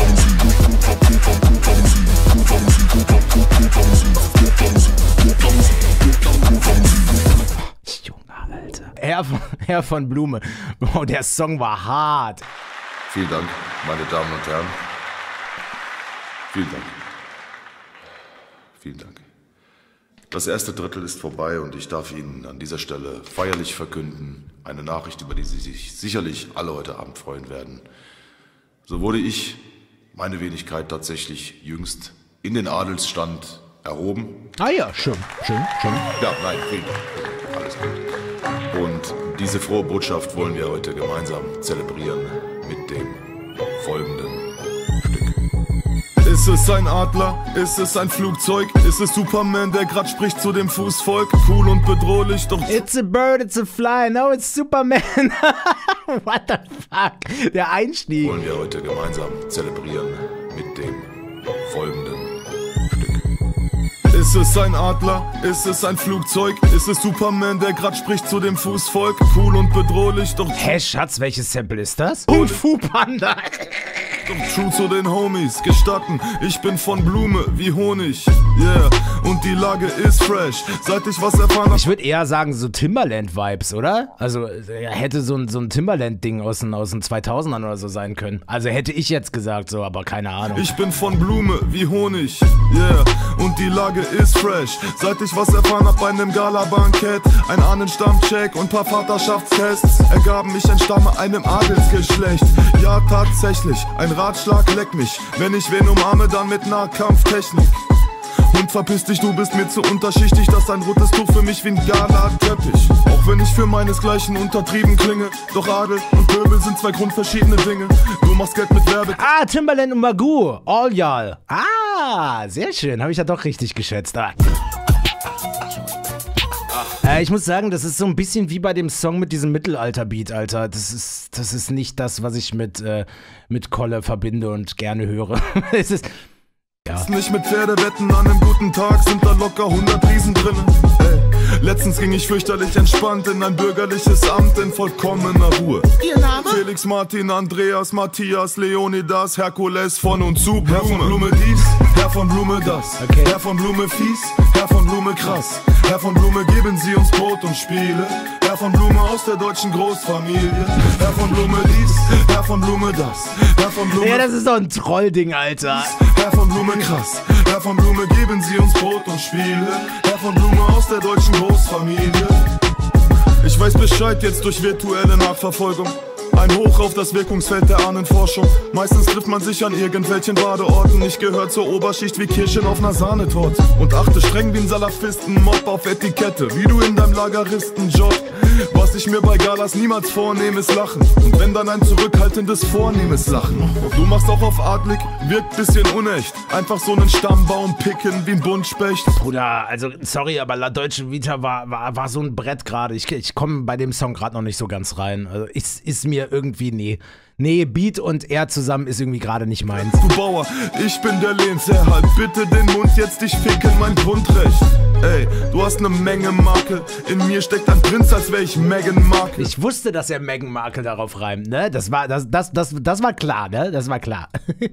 Junge, Alter. Herr von, Herr von Blume. Oh, der Song war hart. Vielen Dank, meine Damen und Herren. Vielen Dank. Vielen Dank. Das erste Drittel ist vorbei und ich darf Ihnen an dieser Stelle feierlich verkünden, eine Nachricht, über die Sie sich sicherlich alle heute Abend freuen werden. So wurde ich, meine Wenigkeit, tatsächlich jüngst in den Adelsstand erhoben. Ah ja, schön, schön, schön. Ja, nein, vielen Dank. Alles gut. Und diese frohe Botschaft wollen wir heute gemeinsam zelebrieren mit dem folgenden Stück. Ist es ein Adler? Ist es ein Flugzeug? Ist es Superman, der grad spricht zu dem Fußvolk? Cool und bedrohlich, doch... It's a bird, it's a fly, no, it's Superman. What the fuck? Der Einstieg. Wollen wir heute gemeinsam zelebrieren mit dem folgenden Stück. Ist es ein Adler? Ist es ein Flugzeug? Ist es Superman, der grad spricht zu dem Fußvolk? Cool und bedrohlich, doch... Hä, Schatz, welches Sample ist das? Kung Fu Panda. True zu den Homies, gestatten, ich bin von Blume wie Honig. Yeah, und die Lage ist fresh, seit ich was erfahren hab. Ich würde eher sagen, so Timbaland-Vibes, oder? Also, er hätte so ein, so ein Timbaland-Ding aus den, aus den zweitausendern oder so sein können. Also hätte ich jetzt gesagt, so, aber keine Ahnung. Ich bin von Blume wie Honig, yeah, und die Lage ist fresh, seit ich was erfahren hab bei einem Gala-Bankett. Ein Ahnenstammcheck und paar Vaterschaftstests ergaben, ich entstamme einem Adelsgeschlecht. Ja, tatsächlich, ein Ratschlag leckt mich, wenn ich wen umarme, dann mit Nahkampftechnik. Und verpiss dich, du bist mir zu unterschichtig, das ist ein rotes Tuch für mich wie ein Gala-Teppich. Auch wenn ich für meinesgleichen untertrieben klinge, doch Adel und Pöbel sind zwei grundverschiedene Dinge. Du machst Geld mit Werbe. Ah, Timbaland und Magoo, all y'all. Ah, sehr schön, habe ich ja doch richtig geschätzt. Ah. Äh, ich muss sagen, das ist so ein bisschen wie bei dem Song mit diesem Mittelalter-Beat, Alter. Das ist, das ist nicht das, was ich mit, äh, mit Kolle verbinde und gerne höre. Es ist... Ja. Nicht mit Pferdewetten an einem guten Tag sind da locker hundert Riesen drinnen. Ey, letztens ging ich fürchterlich entspannt in ein bürgerliches Amt in vollkommener Ruhe. Ihr Name? Felix, Martin, Andreas, Matthias, Leonidas, Herkules, von und zu Blume. Herr von Blume dies, Herr von Blume das, okay. Herr von Blume fies, Herr von Blume krass. Herr von Blume, geben Sie uns Brot und Spiele. Herr von Blume aus der deutschen Großfamilie. Herr von Blume dies, Herr von Blume das, Herr von Blume... Ja, das ist doch ein Trollding, Alter. Herr von Blume krass, Herr von Blume, geben Sie uns Brot und Spiele. Herr von Blume aus der deutschen Großfamilie. Ich weiß Bescheid jetzt durch virtuelle Nachverfolgung. Ein Hoch auf das Wirkungsfeld der Ahnenforschung. Meistens trifft man sich an irgendwelchen Badeorten. Ich gehör zur Oberschicht wie Kirschen auf ner Sahnetorte. Und achte streng wie ein Salafisten-Mob auf Etikette, wie du in deinem Lageristenjob. Was ich mir bei Galas niemals vornehme, ist Lachen. Und wenn dann ein zurückhaltendes, vornehmes Lachen. Du machst auch auf adlig, wirkt bisschen unecht. Einfach so einen Stammbaum picken wie ein Buntspecht. Bruder, also sorry, aber La Deutsche Vita war, war, war so ein Brett gerade. Ich, ich komme bei dem Song gerade noch nicht so ganz rein. Also ist, ist mir irgendwie, nee. Nee, Beat und er zusammen ist irgendwie gerade nicht meins. Du Bauer, ich bin der Lehnsherr, halt bitte den Mund, jetzt ich ficken mein Grundrecht. Ey, du hast ne Menge Makel, in mir steckt ein Prinz, als wär ich Meghan Markle. Ich wusste, dass er Meghan Markle darauf reimt, ne? Das war, das, das, das, das war klar, ne? Das war klar.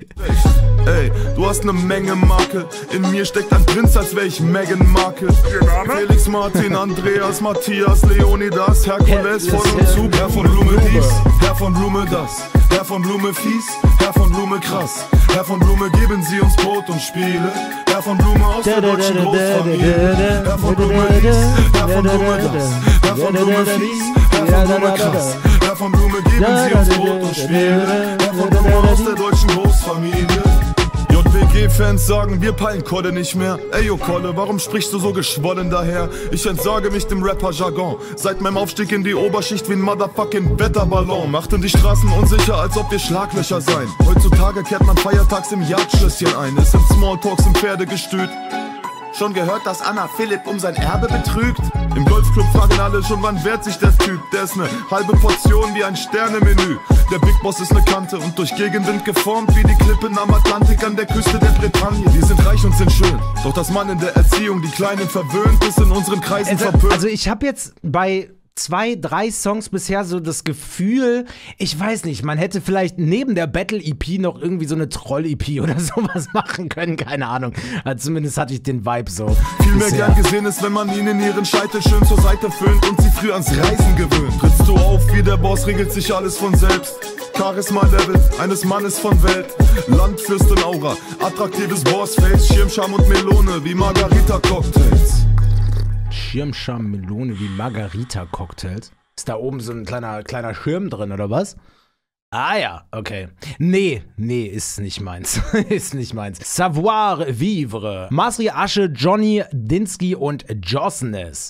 Ey, du hast ne Menge Makel, in mir steckt ein Prinz, als wär ich Meghan Markle. Felix, Martin, Andreas, Matthias, Leonidas, Herkules, von und zu. Herr von Blume dies, Herr von Blume das, Herr von Blume fies, Herr von Blume krass. Herr von Blume, geben Sie uns Brot und Spiele. Herr von Blume aus der deutschen Großfamilie. Herr von Blume dies, Herr von Blume das, Herr von Blume fies, Herr von Blume krass. Herr von Blume, geben Sie uns Brot und Spiele. Herr von Blume aus der deutschen Großfamilie. J W G-Fans sagen, wir peilen Kolle nicht mehr. Ey, yo Kolle, warum sprichst du so geschwollen daher? Ich entsage mich dem Rapper-Jargon. Seit meinem Aufstieg in die Oberschicht wie ein motherfucking Wetterballon. Machten die Straßen unsicher, als ob wir Schlaglöcher seien. Heutzutage kehrt man feiertags im Jagdschlösschen ein. Es sind Smalltalks im Pferdegestüt. Schon gehört, dass Anna Philipp um sein Erbe betrügt? Im Golfclub fragen alle schon, wann wehrt sich der Typ? Der ist ne halbe Portion wie ein Sternemenü. Der Big Boss ist ne Kante und durch Gegenwind geformt wie die Klippen am Atlantik an der Küste der Bretagne. Die sind reich und sind schön, doch das Mann in der Erziehung die Kleinen verwöhnt ist in unseren Kreisen also, verpönt. Also ich habe jetzt bei zwei, drei Songs bisher so das Gefühl, ich weiß nicht, man hätte vielleicht neben der Battle-E P noch irgendwie so eine Troll-E P oder sowas machen können, keine Ahnung. Also zumindest hatte ich den Vibe so. Viel mehr gern gesehen ist, wenn man ihnen ihren Scheitel schön zur Seite föhnt und sie früh ans Reisen gewöhnt. Trittst du auf wie der Boss, regelt sich alles von selbst. Charisma-Level eines Mannes von Welt. Landfürsten-Aura, attraktives Bossface, Schirmscham und Melone wie Margarita-Cocktails. Schirmscham, Melone wie Margarita-Cocktails. Ist da oben so ein kleiner, kleiner Schirm drin, oder was? Ah ja, okay. Nee, nee, ist nicht meins. Ist nicht meins. Savoir vivre. Masri Asche, Johnny Dinsky und Jossness.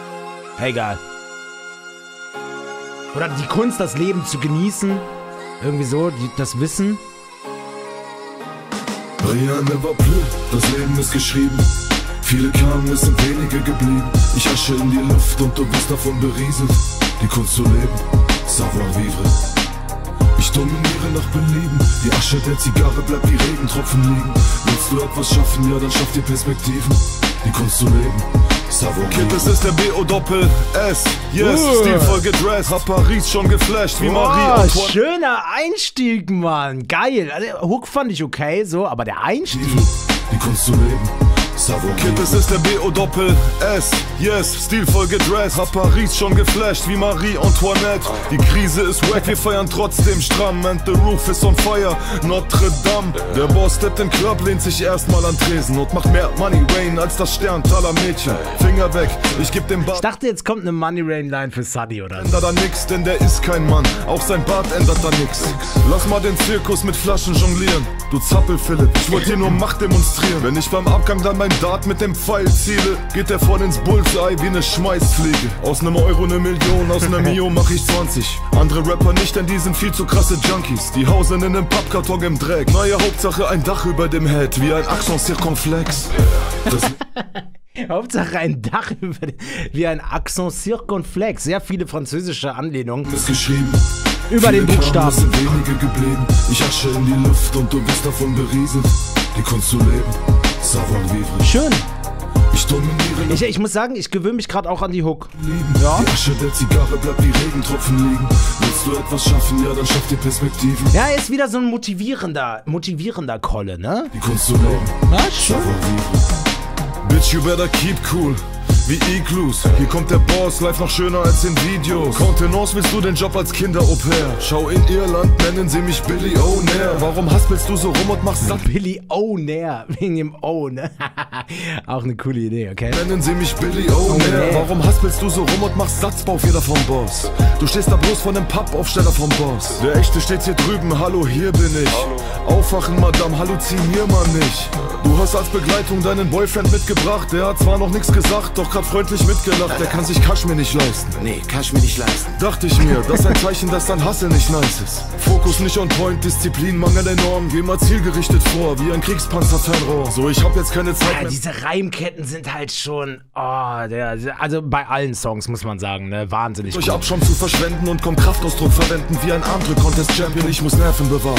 Egal. Oder die Kunst, das Leben zu genießen. Irgendwie so, die, das Wissen. Rien ne va plus, das Leben ist geschrieben. Viele kamen, es sind wenige geblieben. Ich asche in die Luft und du bist davon berieselt. Die Kunst zu leben, savoir vivre. Ich dominiere nach Belieben. Die Asche der Zigarre bleibt wie Regentropfen liegen. Willst du etwas schaffen, ja dann schaff dir Perspektiven. Die Kunst zu leben. Kid, es ist der B O Doppel S. Yes, uh. stilvoll gedressed. Hab Paris schon geflasht, wie oh, Marie Antoinette. Schöner Einstieg, Mann. Geil. Also, Hook fand ich okay, so, aber der Einstieg. Die Kunst zu leben. Kid, es ist der B O Doppel S. Yes, stilvoll gedressed. Hab Paris schon geflasht, wie Marie Antoinette. Die Krise ist wack, wir feiern trotzdem stramm. And the roof is on fire, Notre Dame. Der Boss steppt in den Club, lehnt sich erstmal an Tresen und macht mehr Money Rain als das Sterntaler Mädchen. Finger weg, ich geb dem Bart. Ich dachte, jetzt kommt eine Money Rain Line für Sunny, oder? Ändert da nix, denn der ist kein Mann. Auch sein Bart ändert da nix. Lass mal den Zirkus mit Flaschen jonglieren. Du Zappel, Philipp, ich wollte dir nur Macht demonstrieren. Wenn ich beim Abgang dann mein Dart mit dem Pfeil ziele, geht der voll ins Bullseye wie ne Schmeißfliege. Aus nem Euro ne Million, aus nem Mio mach ich zwanzig. Andere Rapper nicht, denn die sind viel zu krasse Junkies. Die hausen in nem Pappkarton im Dreck. Naja, Hauptsache ein Dach über dem Head, wie ein Accent circonflex. Hauptsache ein Dach über dem, wie ein Accent circonflex. Sehr viele französische Anlehnungen. Ist geschrieben. Über den Buchstaben. Es sind wenige geblieben. Ich Asche in die Luft und du bist davon berieselt. Die Kunst zu leben. Savoir vivre. Schön. Ich dominiere. Ich, ich muss sagen, ich gewöhne mich gerade auch an die Hook. Ja. Die Asche der Zigarre bleibt wie Regentropfen liegen. Willst du etwas schaffen, ja, dann schaff dir Perspektiven. Ja, er ist wieder so ein motivierender, motivierender Kolle, ne? Die Kunst zu leben. Na, schön. Savoir vivre. Bitch, you better keep cool. Wie Iglus, hier kommt der Boss, live noch schöner als in Videos. Contenance, willst du den Job als Kinder-Au-pair? Schau in Irland, nennen sie mich Billy O'Nair. Warum haspelst du so rum und machst satt? Billy O'Nair, wegen dem O, ne? Auch eine coole Idee, okay? Nennen sie mich Billy O'Nair. Warum haspelst du so rum und machst Satzbau wieder vom Boss? Du stehst da bloß vor nem Pappaufsteller vom Boss. Der Echte steht hier drüben, hallo, hier bin ich. Hallo. Aufwachen, Madame, halluzinier mal nicht. Du hast als Begleitung deinen Boyfriend mitgebracht. Der hat zwar noch nichts gesagt, doch grad freundlich mitgelacht. Der kann sich Kaschmir nicht leisten. Nee, Kaschmir nicht leisten. Dachte ich mir, das ist ein Zeichen, dass dein Hustle nicht nice ist. Fokus nicht on point, Disziplin mangelt enorm. Geh mal zielgerichtet vor, wie ein Kriegspanzerfernrohr. So, ich hab jetzt keine Zeit ja, mehr. Diese Reimketten sind halt schon, oh, der, also bei allen Songs muss man sagen, ne, wahnsinnig durch Abschaum zu verschwenden und komm Kraftausdruck verwenden wie ein Armdrück-Contest-Champion. Ich muss Nerven bewahren.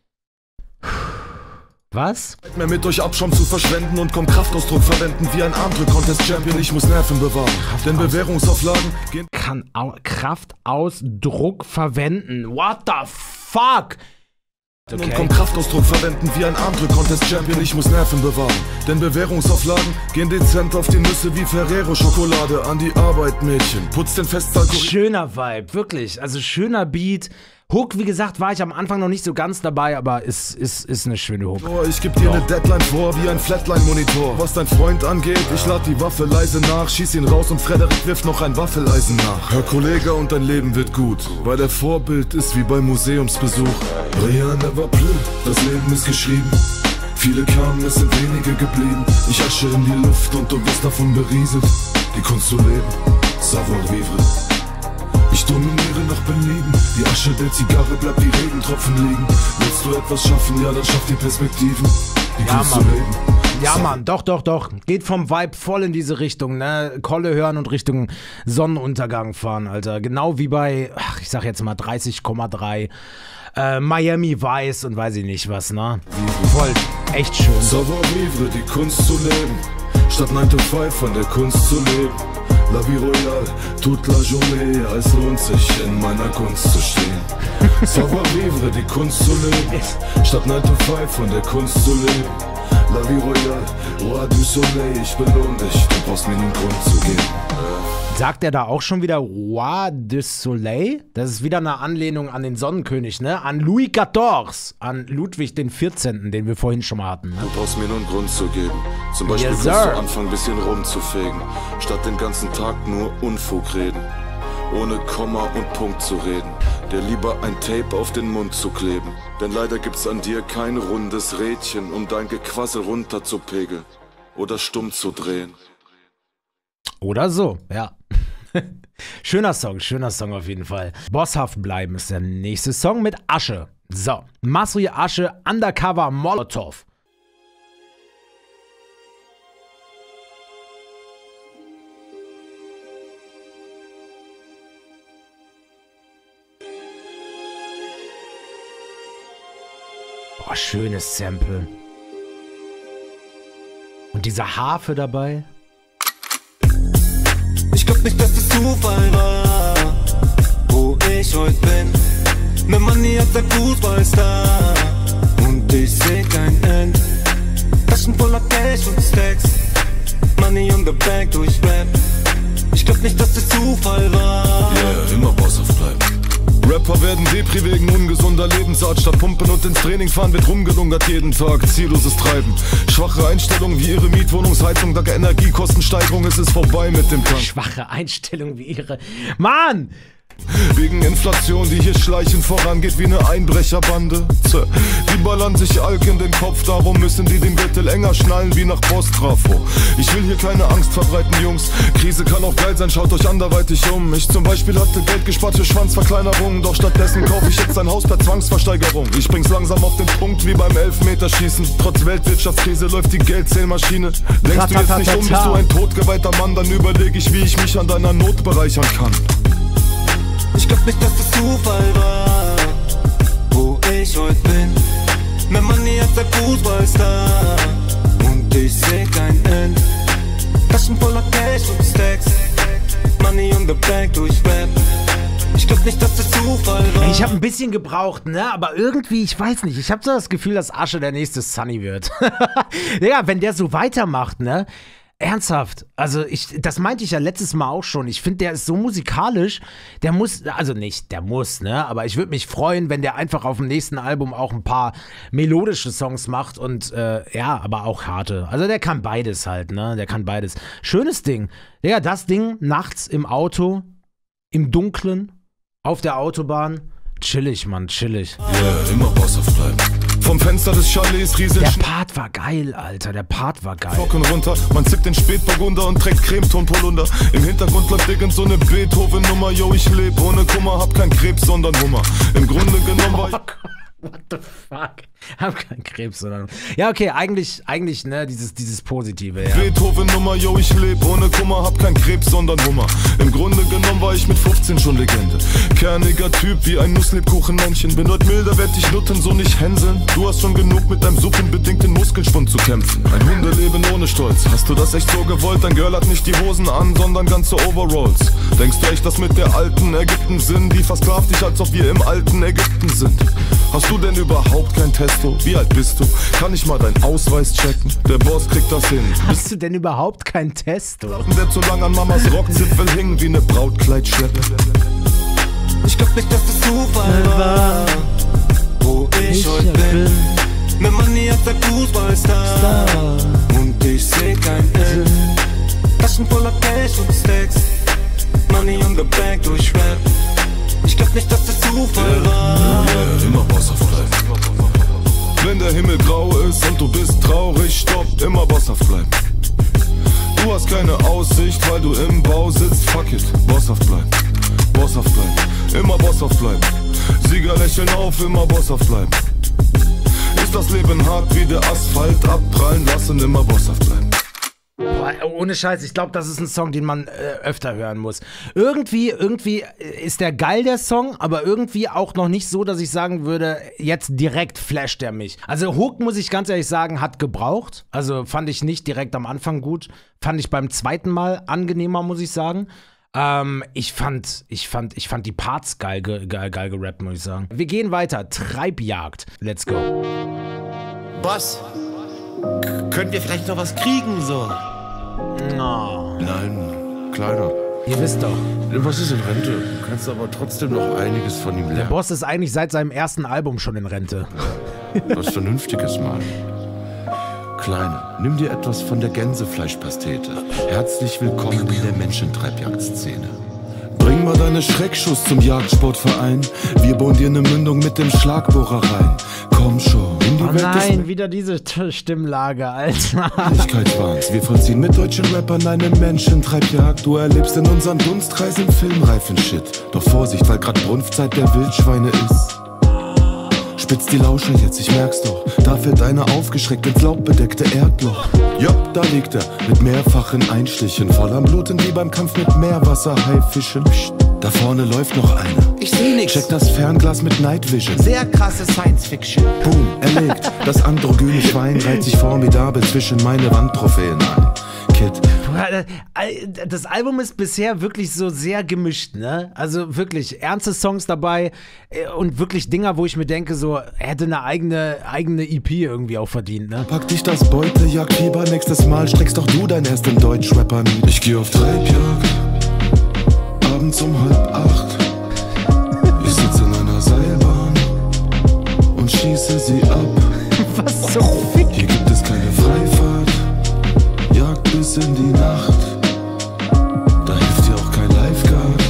Was? Mehr mit durch Abschaum zu verschwenden und komm Kraftausdruck verwenden wie ein Armdrück-Contest-Champion. Ich muss Nerven bewahren, denn Bewährungsauflagen gehen... Kann Au Kraftausdruck verwenden. What the fuck? Okay. Und komm Kraftausdruck verwenden wie ein Armdrück-Contest-Champion. Ich muss Nerven bewahren, denn Bewährungsauflagen gehen dezent auf die Nüsse wie Ferrero-Schokolade. An die Arbeit, Mädchen, putz den Festsaal... Schöner Vibe, wirklich, also schöner Beat. Hook, wie gesagt, war ich am Anfang noch nicht so ganz dabei, aber ist, ist, ist eine schöne Hook. Oh, ich geb dir eine Deadline vor, wie ein Flatline-Monitor. Was dein Freund angeht, ich lad die Waffe leise nach, schieß ihn raus und Frederik wirft noch ein Waffeleisen nach. Hör Kollege und dein Leben wird gut, weil der Vorbild ist wie beim Museumsbesuch. Rien never plus, das Leben ist geschrieben. Viele kamen, es sind wenige geblieben. Ich Asche in die Luft und du wirst davon berieselt. Die Kunst zu leben, savoir vivre. Ich dominiere nach Belieben. Die Asche der Zigarre bleibt wie Regentropfen liegen. Willst du etwas schaffen, ja, dann schaff dir Perspektiven. Die ja, Kunst Mann. zu leben. Ja, Mann, doch, doch, doch. Geht vom Vibe voll in diese Richtung, ne? Kolle hören und Richtung Sonnenuntergang fahren, Alter. Genau wie bei, ach, ich sag jetzt mal dreißig Komma drei, äh, Miami Vice und weiß ich nicht was, ne? Voll, echt schön. Savoir vivre, die Kunst zu leben. Statt nine to five von der Kunst zu leben. La vie royale, toute la journée, es lohnt sich in meiner Kunst zu stehen. Savoir vivre, die Kunst zu leben. Statt nine to five von der Kunst zu leben. La vie royale, roi du soleil, ich belohn dich, du brauchst mir einen Grund zu geben. Sagt er da auch schon wieder Roi du Soleil? Das ist wieder eine Anlehnung an den Sonnenkönig, ne? An Louis vierzehn, an Ludwig den vierzehnten, den wir vorhin schon mal hatten. Ne? Du brauchst mir nur einen Grund zu geben. Zum Beispiel yes, kannst du anfangen, ein bisschen rumzufegen. Statt den ganzen Tag nur Unfug reden. Ohne Komma und Punkt zu reden. Dir lieber ein Tape auf den Mund zu kleben. Denn leider gibt's an dir kein rundes Rädchen, um dein Gequassel runterzupegeln. Oder stumm zu drehen. Oder so, ja. Schöner Song, schöner Song auf jeden Fall. Bosshaft bleiben ist der nächste Song mit Asche. So, Masri Asche, Undercover Molotov. Oh, schönes Sample. Und diese Harfe dabei. Ich glaub nicht, dass es Zufall war, wo ich heute bin. Mein Money hat sein Fußballstar und ich seh kein End. Taschen voller Cash und Stacks, Money on the bank durch Rap. Ich glaub nicht, dass es Zufall war. Yeah, immer Boss auf bleiben. Rapper werden Depri wegen ungesunder Lebensart. Statt pumpen und ins Training fahren wird rumgelungert jeden Tag. Zielloses Treiben, schwache Einstellung wie ihre Mietwohnungsheizung. Dank Energiekostensteigerung ist es vorbei mit dem Kampf. Schwache Einstellung wie ihre... Mann! Wegen Inflation, die hier schleichend vorangeht wie eine Einbrecherbande. Zäh. Die ballern sich Alk in den Kopf, darum müssen die den Gürtel enger schnallen wie nach Posttrafo. Ich will hier keine Angst verbreiten, Jungs. Krise kann auch geil sein, schaut euch anderweitig um. Ich zum Beispiel hatte Geld gespart für Schwanzverkleinerung, doch stattdessen kaufe ich jetzt ein Haus per Zwangsversteigerung. Ich bring's langsam auf den Punkt wie beim Elfmeterschießen. Trotz Weltwirtschaftskrise läuft die Geldzählmaschine. Denkst du jetzt nicht um, bist du ein totgeweihter Mann, dann überlege ich, wie ich mich an deiner Not bereichern kann. Ich glaub nicht, dass es Zufall war, wo ich heute bin. Mein Money hat sein Fußballstar und ich seh kein End. Taschen voller Cash und Stacks, Money on the bank durch Rap. Ich glaub nicht, dass es Zufall war. Ich habe ein bisschen gebraucht, ne? Aber irgendwie, ich weiß nicht, ich habe so das Gefühl, dass Asche der nächste Sunny wird. Ja, wenn der so weitermacht, ne? Ernsthaft, also ich, das meinte ich ja letztes Mal auch schon. Ich finde, der ist so musikalisch, der muss, also nicht, der muss, ne? Aber ich würde mich freuen, wenn der einfach auf dem nächsten Album auch ein paar melodische Songs macht und äh, ja, aber auch harte. Also der kann beides halt, ne? Der kann beides. Schönes Ding. Ja, das Ding nachts im Auto, im Dunkeln, auf der Autobahn. Chillig, Mann, chillig. Yeah, immer Boss auf bleiben. Vom Fenster des Chalets rieselt Der Part war geil, Alter, der Part war geil. Flocken runter, man zippt den Spätburgunder und trägt Cremeton-Polunder. Im Hintergrund läuft irgend so eine Beethoven-Nummer. Yo, ich leb ohne Kummer, hab kein Krebs, sondern Hummer. Im Grunde genommen war ich... What the fuck? Hab keinen Krebs, sondern... Ja, okay, eigentlich, eigentlich, ne, dieses, dieses Positive, ja. Beethoven-Nummer, yo, ich leb ohne Kummer, hab kein Krebs, sondern Hummer. Im Grunde genommen war ich mit fünfzehn schon Legende. Kerniger Typ wie ein Nusslebkuchenmännchen. Bin heute milder, werd dich nutten, so nicht hänseln. Du hast schon genug mit deinem suppenbedingten Muskelschwund zu kämpfen. Ein Hundeleben ohne Stolz. Hast du das echt so gewollt? Dein Girl hat nicht die Hosen an, sondern ganze Overalls. Denkst du echt, dass mit der alten Ägypten Sinn? Die versklavt dich, als ob wir im alten Ägypten sind. Hast du denn überhaupt kein Testo? Wie alt bist du? Kann ich mal deinen Ausweis checken? Der Boss kriegt das hin. Hast du denn überhaupt kein Testo? Der zu lang an Mamas Rockzipfel hing wie ne Brautkleidschleppe. Ich glaub nicht, dass es Zufall war, wo ich heute bin. Mein Money hat sein Fußballstar und ich seh kein End. Taschen voller Cash und Stacks, Money on the bank durch Rap. Ich glaub nicht, dass es Zufall war. Yeah, immer Boss auf bleiben. Wenn der Himmel grau ist und du bist traurig, stopp, immer Boss auf bleiben. Du hast keine Aussicht, weil du im Bau sitzt, fuck it, Boss auf bleiben. Boss auf bleiben, immer Boss auf bleiben. Sieger lächeln auf, immer Boss auf bleiben. Ist das Leben hart wie der Asphalt, abprallen lassen, immer Boss auf bleiben. Boah, ohne Scheiß, ich glaube, das ist ein Song, den man äh, öfter hören muss. Irgendwie, irgendwie ist der geil, der Song, aber irgendwie auch noch nicht so, dass ich sagen würde, jetzt direkt flasht er mich. Also Hook, muss ich ganz ehrlich sagen, hat gebraucht. Also fand ich nicht direkt am Anfang gut. Fand ich beim zweiten Mal angenehmer, muss ich sagen. Ähm, ich fand, ich fand, ich fand die Parts geil, ge geil, geil gerappt, muss ich sagen. Wir gehen weiter. Treibjagd. Let's go. Boss, können wir vielleicht noch was kriegen, so? No. Nein, Kleiner. Ihr wisst doch. Was ist in Rente? Du kannst aber trotzdem noch einiges von ihm Der lernen. Boss ist eigentlich seit seinem ersten Album schon in Rente. Was Vernünftiges mal. Kleiner, nimm dir etwas von der Gänsefleischpastete. Herzlich willkommen in der Menschentreibjagdszene. Bring mal deine Schreckschuss zum Jagdsportverein. Wir bohren dir eine Mündung mit dem Schlagbohrer rein. Komm schon, in die Oh Welt nein, des wieder diese T- Stimmlage, Alter. Wirklichkeitswahns. Wir vollziehen mit deutschen Rappern eine Menschentreibjagd. Du erlebst in unseren Dunstkreisen filmreifen Shit. Doch Vorsicht, weil grad Brunftzeit der Wildschweine ist. Spitz die Lauscher jetzt, ich merk's doch. Da fällt einer aufgeschreckt ins laubbedeckte Erdloch. Ja, da liegt er mit mehrfachen Einstichen, voll am Bluten wie beim Kampf mit Meerwasserhaifischen. Psst. Da vorne läuft noch einer. Ich seh nix. Check das Fernglas mit Night Vision. Sehr krasse Science Fiction. Boom, erlegt. Das androgyne Schwein reiht sich formidabel zwischen meine Wandtrophäen ein. Kid. Das Album ist bisher wirklich so sehr gemischt, ne? Also wirklich ernste Songs dabei und wirklich Dinger, wo ich mir denke, so hätte eine eigene, eigene E P irgendwie auch verdient, ne? Pack dich das Beutejagdfieber, nächstes Mal streckst doch du dein ersten Deutschrapper nieder. Ich geh auf Treibjagd, abends um halb acht. Ich sitze in einer Seilbahn und schieße sie ab. Was so fick? Hier gibt es keine Freifahrt, Jagd bis in die Nacht. Da hilft dir auch kein Lifeguard.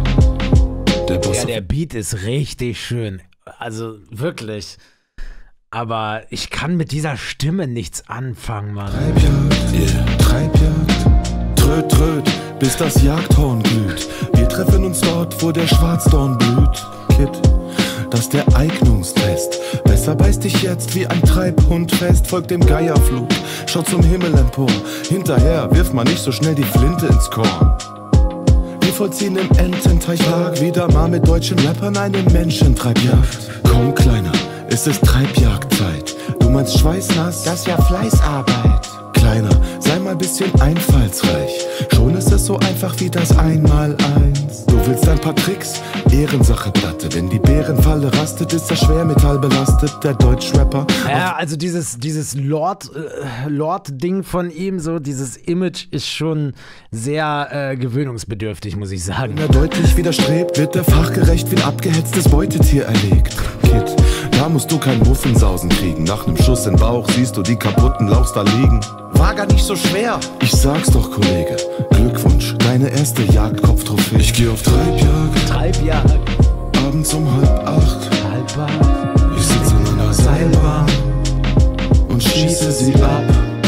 Der Boss. Ja, der Beat ist richtig schön. Also wirklich. Aber ich kann mit dieser Stimme nichts anfangen, Mann. Treibjagd, yeah, Treibjagd. Tröd, tröd, bis das Jagdhorn glüht. Wir treffen uns dort, wo der Schwarzdorn blüht. Kid, das ist der Eignungstest. Besser beißt dich jetzt wie ein Treibhund fest. Folgt dem Geierflug, schaut zum Himmel empor. Hinterher wirft man nicht so schnell die Flinte ins Korn. Wir vollziehen im Ententeichlag wieder mal mit deutschen Rappern eine Menschentreibjagd. Komm, Kleiner, es ist Treibjagdzeit. Du meinst schweißnass? Das ist ja Fleißarbeit. Kleiner, sei mal bisschen einfallsreich. Schon ist es so einfach wie das Einmaleins. Du willst ein paar Tricks? Ehrensache Platte. Wenn die Bärenfalle rastet, ist das Schwermetall belastet. Der Deutschrapper. Ja, also dieses, dieses Lord, äh, Lord-Ding von ihm, so dieses Image ist schon sehr äh, gewöhnungsbedürftig, muss ich sagen. Wenn er deutlich widerstrebt, wird er fachgerecht wie ein abgehetztes Beutetier erlegt. Kid, da musst du kein Muffensausen kriegen. Nach nem Schuss in den Bauch siehst du die kaputten Lauchs da liegen. War gar nicht so schwer. Ich sag's doch, Kollege. Glückwunsch, deine erste Jagdkopftrophäe. Ich geh auf Treibjagd. Treibjagd. Abends um halb acht. Halb acht. Ich sitze in einer Seilbahn und schieße sie ab.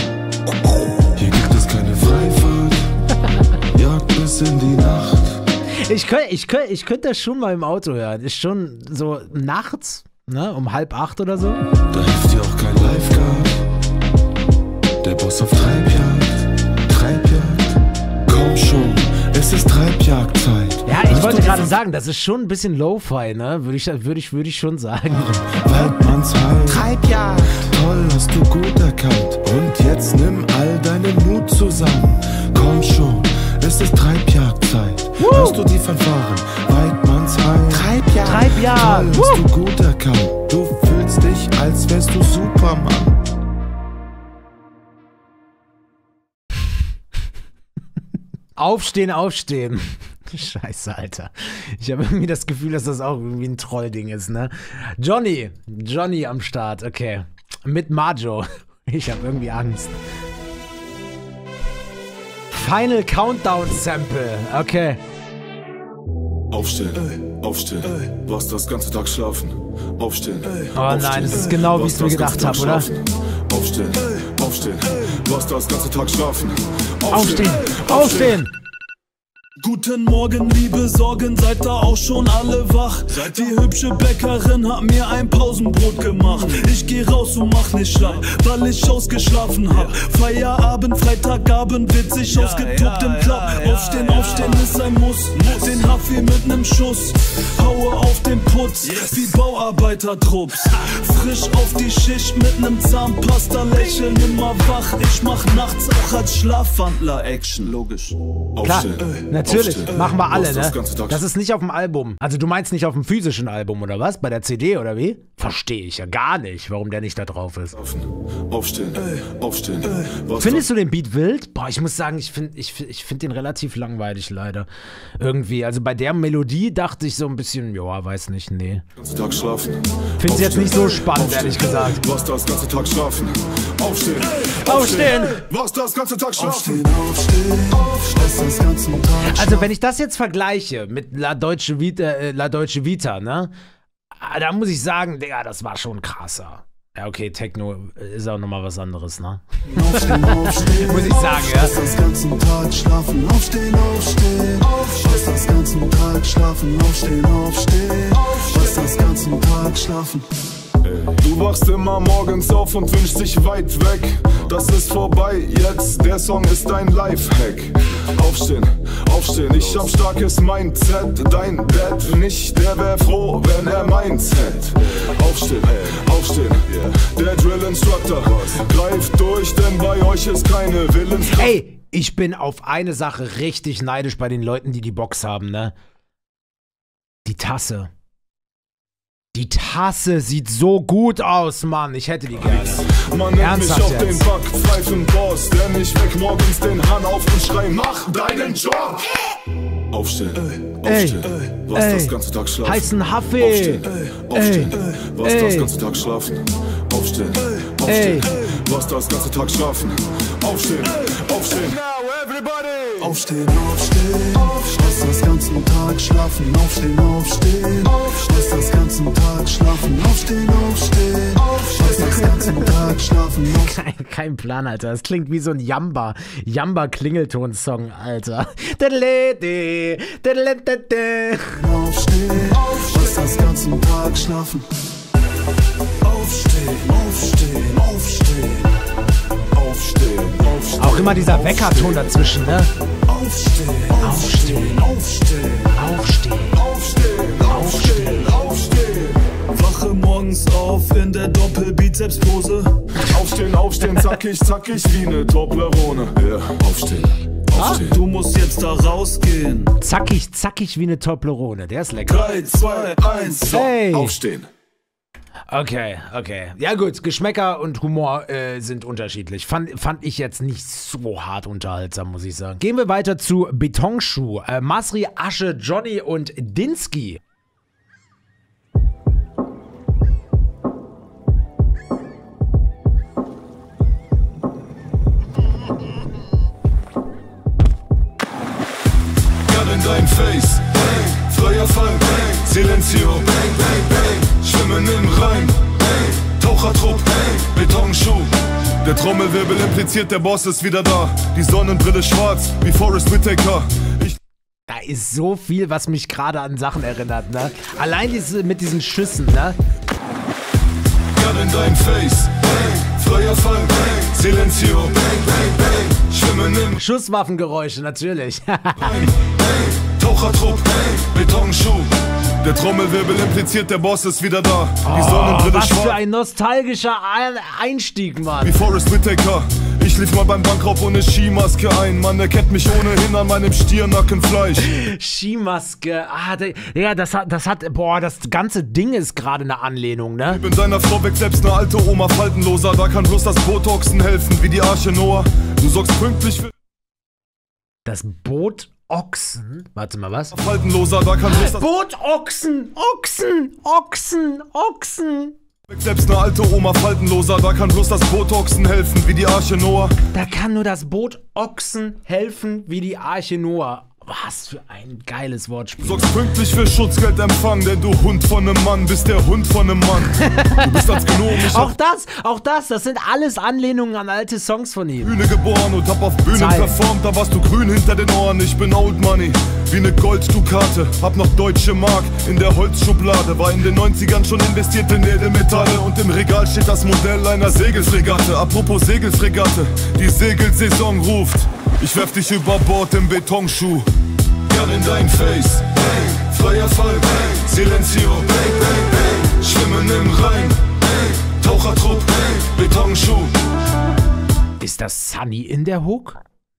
Hier gibt es keine Freifahrt. Jagd bis in die Nacht. Ich könnte ich könnt, ich könnt das schon mal im Auto hören. Ist schon so nachts, ne, um halb acht oder so. Da hilft dir auch kein Lifeguard. Der Boss auf Treibjagd, Treibjagd, komm schon, es ist Treibjagdzeit. Ja, ich wollte gerade sagen, das ist schon ein bisschen Lo-Fi, ne? Würde ich, würde ich, würde ich schon sagen. Waldmannsheil, Treibjagd. Toll, hast du gut erkannt. Und jetzt nimm all deinen Mut zusammen. Komm schon, es ist Treibjagdzeit. Woo. Hörst du die Fanfaren? Weidmannsheil, Treibjagd. Treibjagd. Toll, hast du gut erkannt. Du fühlst dich, als wärst du Superman. Aufstehen, aufstehen. Scheiße, Alter. Ich habe irgendwie das Gefühl, dass das auch irgendwie ein Trollding ist, ne? Johnny. Johnny am Start, okay. Mit Majo. Ich habe irgendwie Angst. Final Countdown Sample, okay. Aufstehen, aufstehen, was das ganze Tag schlafen. Aufstehen, oh nein, das ist genau, wie ich es mir gedacht habe, oder? Aufstehen, aufstehen, was das ganze Tag schlafen. Aufstehen, aufstehen! Guten Morgen, liebe Sorgen, seid da auch schon alle wach? Die hübsche Bäckerin hat mir ein Pausenbrot gemacht. Ich geh raus und mach nicht schlapp, weil ich ausgeschlafen hab. Feierabend, Freitagabend wird sich ausgetobt im Club. Aufstehen, aufstehen ist ein Muss, den Haffi mit nem Schuss. Haue auf den Putz, wie Bauarbeitertrupps. Frisch auf die Schicht mit nem Zahnpasta, lächeln immer wach. Ich mach nachts auch als Schlafwandler Action, logisch. Klar, natürlich, Aufstehen. machen wir alle, Was ne? das ganze Tag- Das ist nicht auf dem Album. Also du meinst nicht auf dem physischen Album, oder was? Bei der C D, oder wie? Verstehe ich ja gar nicht, warum der nicht da drauf ist. Aufstehen, aufstehen, was Findest du den Beat wild? Boah, ich muss sagen, ich finde ich, find- ich find den relativ langweilig, leider. Irgendwie, also bei der Melodie dachte ich so ein bisschen, ja, weiß nicht, nee. das ganze Tag schlafen. Find's jetzt nicht so spannend, Aufstehen. ehrlich gesagt. Was das ganze Tag schlafen. Aufstehen, Aufstehen! was das ganze Tag schlafen. Aufstehen, aufstehen, das ganzen Tag. Also wenn ich das jetzt vergleiche mit La Deutsche Vita, äh, La Deutsche Vita, ne? Ah, da muss ich sagen, Digga, das war schon krasser. Ja, okay, Techno ist auch nochmal was anderes, ne? Aufstehen, aufstehen, Muss ich sagen, ja. Lass das ganzen Tag schlafen, aufstehen, aufstehen. Lass das ganzen Tag schlafen, aufstehen, aufstehen. Lass das ganzen Tag schlafen. Du wachst immer morgens auf und wünschst dich weit weg. Das ist vorbei jetzt, der Song ist dein Lifehack. Aufstehen, aufstehen. Ich hab starkes Mindset, dein Dad nicht, der wär froh, wenn er meins hätt. Aufstehen, aufstehen, der Drill Instructor greift durch, denn bei euch ist keine Willenskraft. Ey, ich bin auf eine Sache richtig neidisch bei den Leuten, die die Box haben, ne? Die Tasse. Die Tasse sieht so gut aus, Mann. Ich hätte die gerne. Man nennt Ernsthaft mich auf jetzt? den Backpfeifen-Boss, denn ich weck morgens den Hahn auf und schrei, mach deinen Job! Aufstehen, aufstehen, Ey, was ey, das ganze Tag schlafen. heißen Haffee. Aufstehen, aufstehen, Ey, was ey. das ganze Tag schlafen. Aufstehen, aufstehen, was das ganze Tag schlafen. Aufstehen, aufstehen. Now everybody! Aufstehen, aufstehen, was das ganzen Tag schlafen. Aufstehen, aufstehen, was das ganzen Tag schlafen. Aufstehen, aufstehen, was das ganzen Tag schlafen. Kein, kein Plan, Alter. Das klingt wie so ein Jamba. Jamba-Klingelton-Song, Alter. Diddle-di, diddle-di-di. Aufstehen, was das ganzen Tag schlafen. Aufstehen, aufstehen, aufstehen. Aufstehen, aufstehen. Auch immer dieser Weckerton dazwischen, ne? Aufstehen, aufstehen, aufstehen. Aufstehen. Aufstehen, aufstehen, aufstehen. Wache morgens auf in der Doppelbizepspose. Aufstehen, aufstehen, zackig, zackig wie ne Toblerone. Ja, aufstehen, aufstehen. Du musst jetzt da rausgehen. Zackig, zackig wie eine Toblerone. Der ist lecker. drei, zwei, eins, So, Hey. aufstehen. Okay, okay. Ja gut, Geschmäcker und Humor äh, sind unterschiedlich. Fand, fand ich jetzt nicht so hart unterhaltsam, muss ich sagen. Gehen wir weiter zu Betonschuh. Äh, Masri, Asche, Johnny und Dinsky. Gun in dein Face, bang, freier Fall, bang, Silencio, bang, bang, bang, schwimmen im Rhein, bang, Tauchertrupp, bang, Betonschuh. Der Trommelwirbel impliziert, der Boss ist wieder da. Die Sonnenbrille schwarz, wie Forrest Whitaker. Ich Da ist so viel, was mich gerade an Sachen erinnert, ne? Allein diese, mit diesen Schüssen, ne? Gun in dein Face, bang, freier Fall, bang, Silencio, bang, bang, bang, schwimmen im Schusswaffengeräusche, natürlich. Bang, bang, Tauchertrupp, bang, Betonschuh. Der Trommelwirbel impliziert, der Boss ist wieder da. Die Oh, Sonnenbrille was für schwarz, ein nostalgischer Ein- Einstieg, wie Mann. Forrest Whitaker. Ich lief mal beim Bankraub ohne Skimaske ein. Man erkennt mich ohnehin an meinem Stirnackenfleisch. Skimaske. Ah, der, ja, das hat, das hat, boah, das ganze Ding ist gerade eine Anlehnung, ne? Ich bin deiner Frau weg, selbst eine alte Oma faltenloser. Da kann bloß das Botoxen helfen, wie die Arche Noah. Du sorgst pünktlich für Das Boot Ochsen. Warte mal, was? faltenloser. Da kann bloß das Boot Ochsen, Ochsen, Ochsen, Ochsen. selbst eine alte Oma faltenloser. Da kann bloß das Botoxen helfen, wie die Arche Noah. Da kann nur das Boot Ochsen helfen wie die Arche Noah. Was für ein geiles Wortspiel. Du sorgst pünktlich für Schutzgeldempfang, denn du Hund von nem Mann bist der Hund von nem Mann. Du bist als Gnom, ich Auch hab das, auch das, das sind alles Anlehnungen an alte Songs von ihm. Bühne geboren und hab auf Bühnen Zeit. performt. Da warst du grün hinter den Ohren, ich bin Old Money. Wie ne Golddukate, hab noch deutsche Mark in der Holzschublade. War in den neunzigern schon investiert in Edelmetalle. Und im Regal steht das Modell einer Segelfregatte. Apropos Segelfregatte, die Segelsaison ruft. Ich werf dich über Bord im Betonschuh. Gun in dein Face, bang, freier Fall, bang, Silencio, bang, bang, bang, schwimmen im Rhein, bang, Tauchertrupp, bang, Betonschuh. Ist das Sunny in der Hook?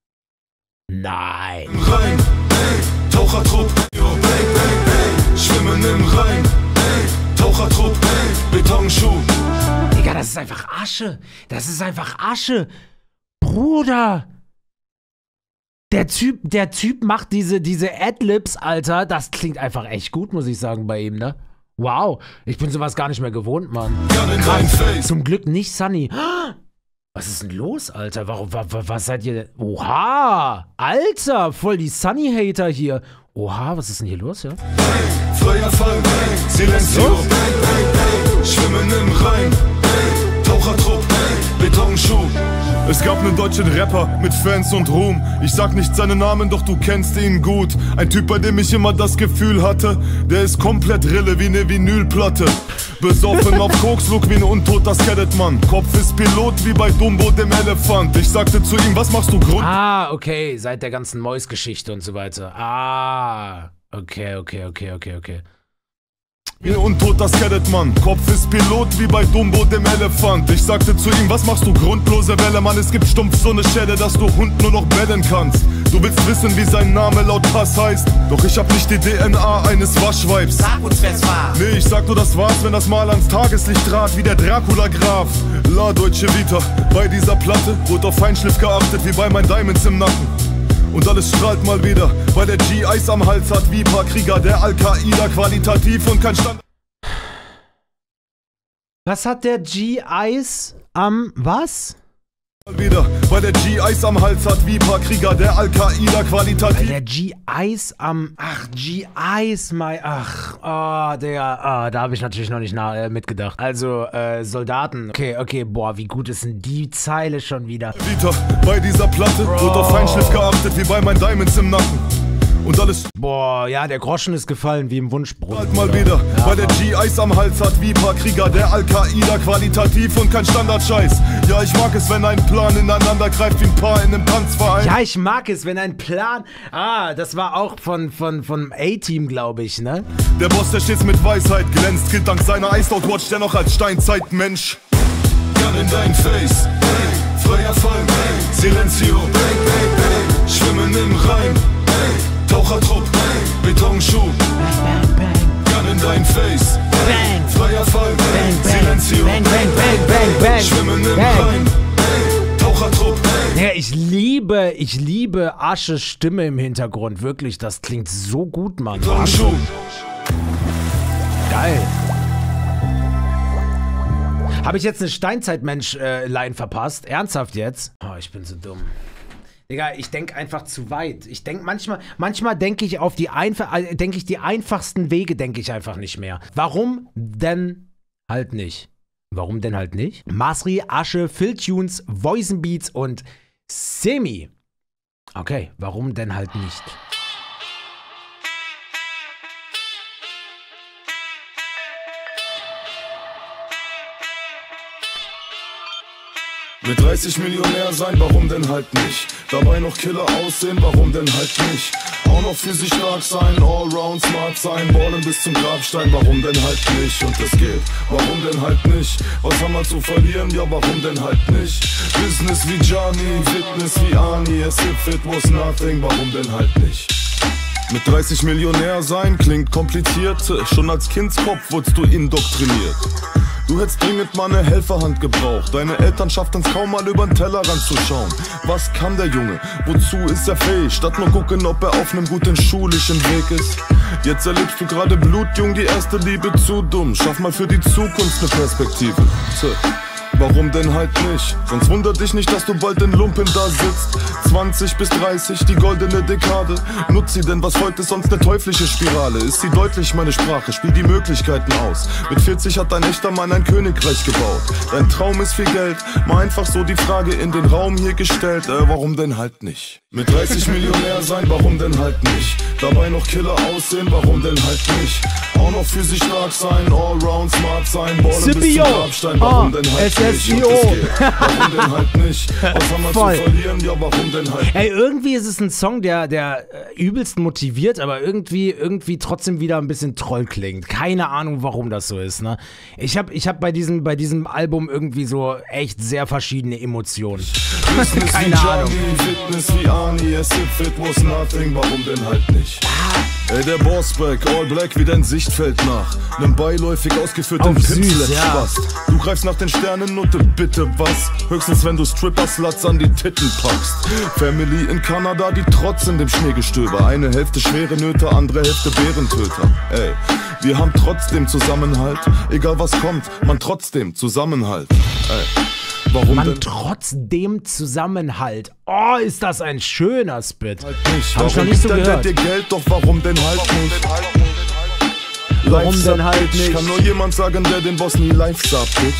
Nein. Im Rhein, bang, Tauchertrupp, yo, bang, bang, bang, schwimmen im Rhein, bang, Tauchertrupp, bang, Betonschuh. Digga, das ist einfach Asche. Das ist einfach Asche. Bruder. Der Typ, der Typ macht diese, diese Adlibs, Alter. Das klingt einfach echt gut, muss ich sagen, bei ihm, ne? Wow. Ich bin sowas gar nicht mehr gewohnt, Mann. Gun in dein Face. Zum Glück nicht Sunny. Was ist denn los, Alter? Warum, wa, wa, was seid ihr denn? Oha! Alter, voll die Sunny-Hater hier. Oha, was ist denn hier los, ja? Bang, freier Fall, bang, Silencio, bang, bang, bang, schwimmen im Rhein, bang, Tauchertrupp, bang, Betonschuh. Es gab einen deutschen Rapper mit Fans und Ruhm. Ich sag nicht seinen Namen, doch du kennst ihn gut. Ein Typ, bei dem ich immer das Gefühl hatte, der ist komplett Rille wie ne Vinylplatte. Besoffen auf Kokslook wie ne untoter Skeletmann. Kopf ist Pilot wie bei Dumbo dem Elefant. Ich sagte zu ihm, was machst du Grund? Ah, okay, seit der ganzen Mois-Geschichte und so weiter. Ah, okay, okay, okay, okay, okay. Wie ein untoter Skeletmann, Kopf ist Pilot wie bei Dumbo dem Elefant. Ich sagte zu ihm, was machst du grundlose Welle, Mann, es gibt stumpf so ne Schelle, dass du Hund nur noch bellen kannst. Du willst wissen, wie sein Name laut Pass heißt, doch ich hab nicht die D N A eines Waschweibs. Sag uns, wer's war. Nee, ich sag nur, das war's, wenn das mal ans Tageslicht trat, wie der Dracula-Graf. La Deutsche Vita, bei dieser Platte wurde auf Feinschliff geachtet, wie bei meinen Diamonds im Nacken. Und alles strahlt mal wieder, weil der G Eis am Hals hat wie paar Krieger der Al-Qaida, qualitativ und kein Stand. Was hat der G Eis am was? Mal wieder, weil der G Eis am Hals hat wie paar Krieger der Al-Qaida, qualitativ. Weil der G Eis am ach G Eis mein ach oh, der oh, da habe ich natürlich noch nicht nach, äh, mitgedacht. Also äh, Soldaten. Okay, okay, boah, wie gut ist denn die Zeile schon wieder? Vita, bei dieser Platte Bro. Wird auf Feinschliff geachtet wie bei meinen Diamonds im Nacken. Und alles. Boah, ja, der Groschen ist gefallen wie im Wunschbrunnen. Halt mal wieder, ja, weil der G Eis am Hals hat wie paar Krieger der Al-Qaida, qualitativ und kein Standardscheiß. Ja, ich mag es, wenn ein Plan ineinander greift wie ein Paar in einem Tanzverein. Ja, ich mag es, wenn ein Plan. Ah, das war auch von von von A-Team, glaube ich, ne? Der Boss, der stets mit Weisheit glänzt, gilt dank seiner Iced Watch dennoch als Steinzeitmensch. Gun in dein Face, hey, freier Fall, hey, Silencio, bang, bang, bang, schwimmen im Rhein, hey. Tauchertrupp, bang, Betonschuh, bang, bang, bang. Gun in dein Face, bang, freier Fall, bang, bang, Silencio, bang, bang, bang, bang, bang, schwimmen im Rhein, bang, Tauchertrupp, bang. Ja, ich liebe, ich liebe Asches Stimme im Hintergrund, wirklich, das klingt so gut, Mann. Betonschuh. Geil. Habe ich jetzt eine Steinzeitmensch-Line verpasst? Ernsthaft jetzt? Oh, ich bin so dumm. Digga, ich denke einfach zu weit. Ich denke manchmal, manchmal denke ich auf die einfach, äh, denke ich die einfachsten Wege, denke ich einfach nicht mehr. Warum denn halt nicht? Warum denn halt nicht? Masri, Asche, Phil Tunes, Voice Beats und Semi. Okay, warum denn halt nicht? Mit dreißig Millionär sein, warum denn halt nicht? Dabei noch Killer aussehen, warum denn halt nicht? Auch noch für sich stark sein, allround smart sein, ballen bis zum Grabstein, warum denn halt nicht? Und es geht, warum denn halt nicht? Was haben wir zu verlieren, ja warum denn halt nicht? Business wie Gianni, Fitness wie Ani, as if it was nothing, warum denn halt nicht? Mit dreißig Millionär sein klingt kompliziert, schon als Kindskopf wurdest du indoktriniert. Du hättest dringend mal eine Helferhand gebraucht. Deine Eltern schafften's kaum mal übern Tellerrand zu schauen. Was kann der Junge? Wozu ist er fähig? Statt nur gucken, ob er auf nem guten schulischen Weg ist. Jetzt erlebst du gerade Blut, Jung, die erste Liebe zu dumm. Schaff mal für die Zukunft ne Perspektive. Tja. Warum denn halt nicht? Sonst wundert dich nicht, dass du bald in Lumpen da sitzt. zwanzig bis dreißig, die goldene Dekade. Nutz sie denn, was folgt, ist sonst ne teuflische Spirale. Ist sie deutlich, meine Sprache, spiel die Möglichkeiten aus. Mit vierzig hat dein echter Mann ein Königreich gebaut. Dein Traum ist viel Geld, mal einfach so die Frage in den Raum hier gestellt. Äh, warum denn halt nicht? Mit dreißig Millionär sein, warum denn halt nicht? Dabei noch Killer aussehen, warum denn halt nicht? Auch noch für sich stark sein, allround smart sein, ballen bis zum Grabstein, warum oh, denn halt nicht? S S I O. Warum denn halt nicht? Was haben wir Voll. zu verlieren? Ja, warum denn halt? Ey, irgendwie ist es ein Song, der, der äh, übelst motiviert, aber irgendwie, irgendwie trotzdem wieder ein bisschen Troll klingt. Keine Ahnung, warum das so ist, ne? Ich hab, ich hab bei diesem, bei diesem Album irgendwie so echt sehr verschiedene Emotionen. Keine Ahnung. Fitness wie Ani, as if it was nothing, warum denn halt nicht? Ey, der Bossback, all black wie dein Sichtfeld nach. Nem beiläufig ausgeführten Pimslap-Spaß. Du greifst nach den Sternen, Nutte, bitte was? Höchstens, wenn du Stripper-Sluts an die Titten packst. Family in Kanada, die trotz in dem Schneegestöber. Eine Hälfte schwere Nöte, andere Hälfte Bärentöter. Ey, wir haben trotzdem Zusammenhalt. Egal was kommt, man trotzdem Zusammenhalt. Ey. Warum Man denn? trotzdem Zusammenhalt. Oh, ist das ein schöner Spit. Halt nicht. Hab ich noch Warum nicht so gibt der gehört. dir Geld, doch warum denn halt nicht? Warum denn halt nicht? Kann nur jemand sagen, der den Boss nie live sah, Bitch.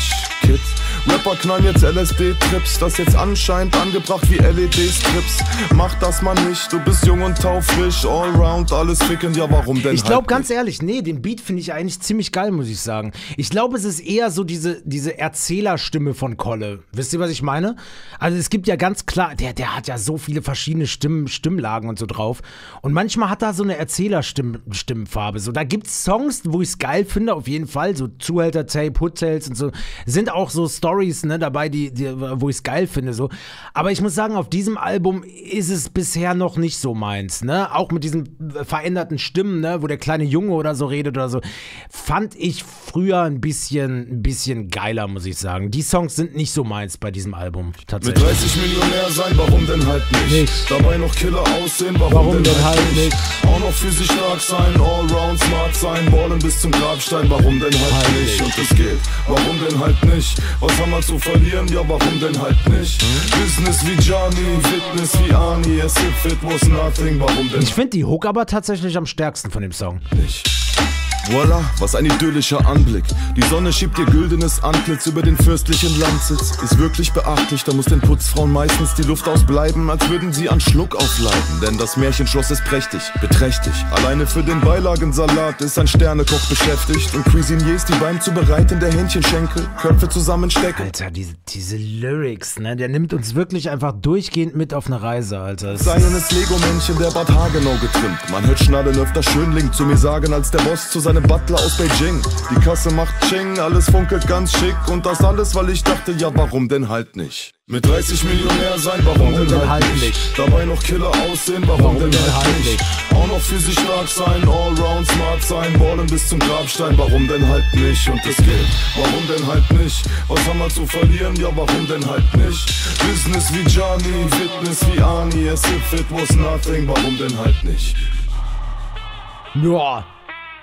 Kid. Rapper knallen jetzt L S D-Trips, das jetzt anscheinend angebracht wie L E D-Strips. Mach das mal nicht, du bist jung und taufrisch, allround, alles ficken, ja warum denn Ich glaube halt ganz nicht? ehrlich, nee, den Beat finde ich eigentlich ziemlich geil, muss ich sagen. Ich glaube, es ist eher so diese, diese Erzählerstimme von Kolle. Wisst ihr, was ich meine? Also es gibt ja ganz klar, der, der hat ja so viele verschiedene Stimmen, Stimmlagen und so drauf. Und manchmal hat er so eine Erzählerstimmenfarbe. So, da gibt es Songs, wo ich es geil finde, auf jeden Fall. So Zuhälter-Tape, Hood-Tales und so. Sind auch so Stories, ne, dabei, die, die, wo ich es geil finde. So. Aber ich muss sagen, auf diesem Album ist es bisher noch nicht so meins. Ne? Auch mit diesen veränderten Stimmen, ne, wo der kleine Junge oder so redet oder so. Fand ich früher ein bisschen, ein bisschen geiler, muss ich sagen. Die Songs sind nicht so meins bei diesem Album, Mit tatsächlich. dreißig Millionär sein, warum denn halt nicht? Nicht. Dabei noch Killer aussehen, warum, Warum denn denn halt halt nicht? nicht? Auch noch physisch stark sein, allround smart sein, ballen bis zum Grabstein, warum denn halt, Halt nicht? nicht. Und es geht, warum denn halt nicht? Was haben wir zu verlieren, ja warum denn halt nicht? Business wie Johnny, Fitness wie Arnie, as if it was nothing, warum denn Ich finde die Hook aber tatsächlich am stärksten von dem Song. nicht? Voila, was ein idyllischer Anblick. Die Sonne schiebt ihr güldenes Antlitz über den fürstlichen Landsitz. Ist wirklich beachtlich, da muss den Putzfrauen meistens die Luft ausbleiben, als würden sie an Schluck aufleiden. Denn das Märchenschloss ist prächtig, beträchtlich. Alleine für den Beilagensalat ist ein Sternekoch beschäftigt und Cuisiniers, die beim Zubereiten der Hähnchenschenkel Köpfe zusammenstecken. Alter, diese, diese Lyrics, ne? Der nimmt uns wirklich einfach durchgehend mit auf eine Reise, Alter. Es Seines Lego-Männchen der Bad Hagenau getrimmt. Man hört Schnallen öfter Schönling zu mir sagen, als der Boss zu seinem Butler aus Beijing. Die Kasse macht Ching, alles funkelt ganz schick. Und das alles, weil ich dachte, ja warum denn halt nicht? Mit dreißig Millionär sein, warum, Warum denn halt nicht? Dabei noch Killer aussehen, warum, Warum denn denn halt halt nicht? nicht? Auch noch physisch stark sein, allround smart sein, ballen bis zum Grabstein, warum denn halt nicht? Und es geht, warum denn halt nicht? Was haben wir zu verlieren, ja warum denn halt nicht? Business wie Johnny, Fitness wie Arnie, as if it was nothing, warum denn halt nicht? Ja.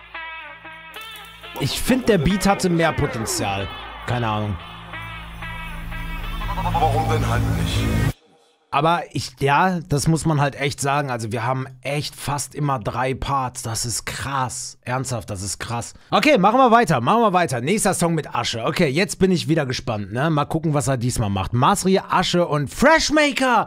Ich finde, der Beat hatte mehr Potenzial. Keine Ahnung. Warum denn halt nicht? Aber ich, ja, das muss man halt echt sagen. Also wir haben echt fast immer drei Parts. Das ist krass. Ernsthaft, das ist krass. Okay, machen wir weiter, machen wir weiter. Nächster Song mit Asche. Okay, jetzt bin ich wieder gespannt, ne? Mal gucken, was er diesmal macht. Masri, Asche und Freshmaker.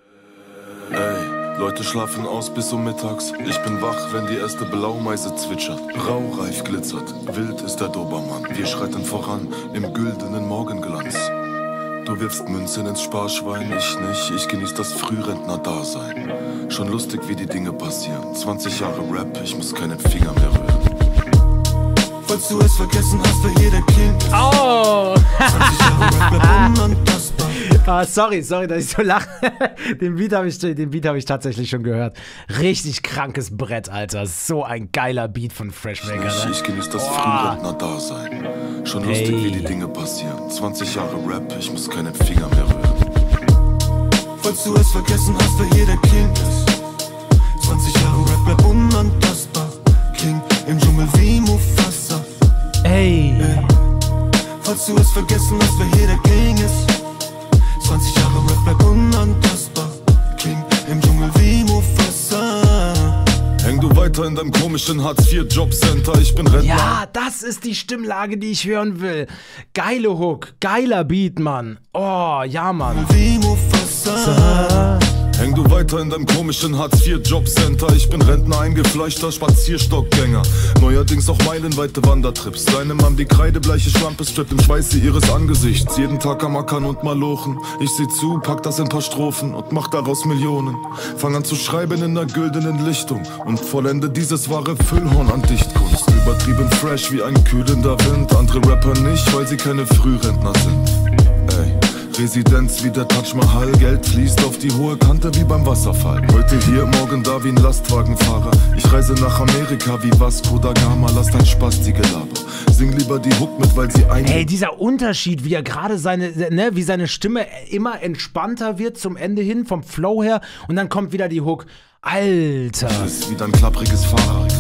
Ey, Leute schlafen aus bis um mittags. Ich bin wach, wenn die erste Blaumeise zwitschert. Raureif glitzert, wild ist der Dobermann. Wir schreiten voran im güldenen Morgenglanz. Du wirfst Münzen ins Sparschwein, ich nicht. Ich genieß das Frührentner-Dasein. Schon lustig, wie die Dinge passieren. zwanzig Jahre Rap, ich muss keinen Finger mehr rühren. Falls du es vergessen hast, wer hier der King ist. Oh! zwanzig Jahre Rap, bleib unantastbar. Ah, sorry, sorry, dass ich so lache. Den Beat habe ich, den Beat hab ich tatsächlich schon gehört. Richtig krankes Brett, Alter. So ein geiler Beat von Freshmaker. Ich, Ne? ich genieß das Oh. Frührentner-Dasein. Schon lustig, Hey. wie die Dinge passieren. zwanzig Jahre Rap, ich muss keinen Finger mehr rühren. Falls du es vergessen hast, wer hier der King ist. zwanzig Jahre Rap, bleib unantastbar. King im Dschungel wie Mufasa. Ey. Ey. Falls du es vergessen hast, wer hier der King ist. zwanzig Jahre Rap, bleib unantastbar. King im Dschungel wie Mufasa. Häng du weiter in deinem komischen Hartz vier Jobcenter, ich bin Rentner. Ja, das ist die Stimmlage, die ich hören will. Geile Hook, geiler Beat, Mann. Oh, ja, Mann. Wie Mufasa. Häng du weiter in deinem komischen Hartz vier Jobcenter. Ich bin Rentner, eingefleischter Spazierstockgänger. Neuerdings auch meilenweite Wandertrips. Deine Mom die kreidebleiche Schlampe strippt im Schweiße ihres Angesichts. Jeden Tag am Ackern und Malochen. Ich seh zu, pack das in paar Strophen und mach daraus Millionen. Fang an zu schreiben in der güldenen Lichtung und vollende dieses wahre Füllhorn an Dichtkunst. Übertrieben fresh wie ein kühlender Wind. Andere Rapper nicht, weil sie keine Frührentner sind. Ey. Residenz wie der Taj Mahal, Geld fließt auf die hohe Kante wie beim Wasserfall. Heute hier, morgen da wie ein Lastwagenfahrer. Ich reise nach Amerika wie Vasco da Gama, lass dein Spasti-Gelaber. Sing lieber die Hook mit, weil sie ein... Ey, dieser Unterschied, wie er gerade seine, ne, wie seine Stimme immer entspannter wird zum Ende hin, vom Flow her, und dann kommt wieder die Hook. Alter. Das ist wie dein klappriges Fahrrad.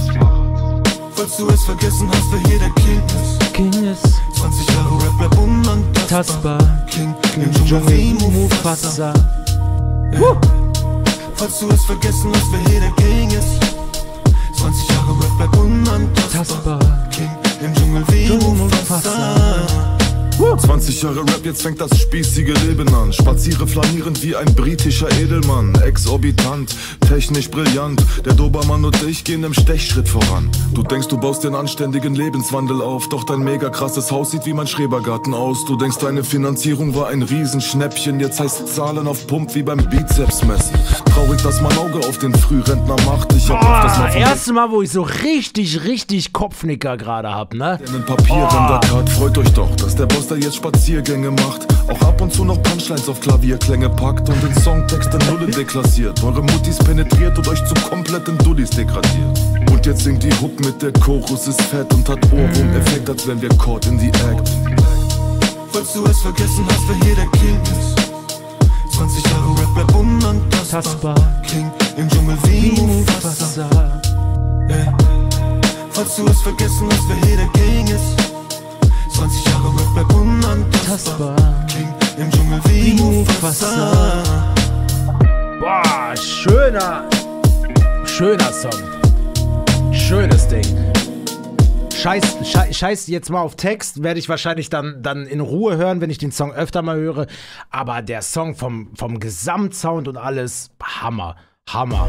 Falls du es vergessen hast, wer hier der King ist. King ist zwanzig Jahre Rap, bleib unantastbar. tastbar. King im Dschungel wie Mufasa. Huh. Falls du es vergessen hast, wer hier der King ist. zwanzig Jahre Rap, bleib unantastbar. Tastbar. King im Dschungel wie Mufasa. zwanzig Jahre Rap, jetzt fängt das spießige Leben an. Spaziere flanierend wie ein britischer Edelmann. Exorbitant, technisch brillant. Der Dobermann und ich gehen im Stechschritt voran. Du denkst, du baust den anständigen Lebenswandel auf, doch dein mega krasses Haus sieht wie mein Schrebergarten aus. Du denkst, deine Finanzierung war ein Riesenschnäppchen. Jetzt heißt Zahlen auf Pump wie beim Bizepsmessen. Traurig, dass mein Auge auf den Frührentner macht. Ich hab oh, oft das Mal erste Mal, wo ich so richtig, richtig Kopfnicker gerade hab, ne? In Papier oh. in der Tat, freut euch doch, dass der Boss da jetzt Spaziergänge macht. Auch ab und zu noch Punchlines auf Klavierklänge packt und den Songtext in Nulle deklassiert. Eure Muttis penetriert und euch zu kompletten Dullis degradiert. Und jetzt singt die Hook mit der Chorus ist fett und hat Ohrwurm-Effekt, als wären wir caught in the act. Falls du es vergessen hast, wer hier der King ist. zwanzig Jahre Rap bleibt unantastbar. King im Dschungel wie Mufasa. Ey. Falls du es vergessen hast, wer hier der King ist. zwanzig Jahre Rap bleibt unantastbar. King im Dschungel wie Mufasa. Boah, schöner, schöner Song. Schönes Ding. Scheiß, scheiß, scheiß jetzt mal auf Text, werde ich wahrscheinlich dann, dann in Ruhe hören, wenn ich den Song öfter mal höre. Aber der Song vom, vom Gesamtsound und alles, Hammer, Hammer.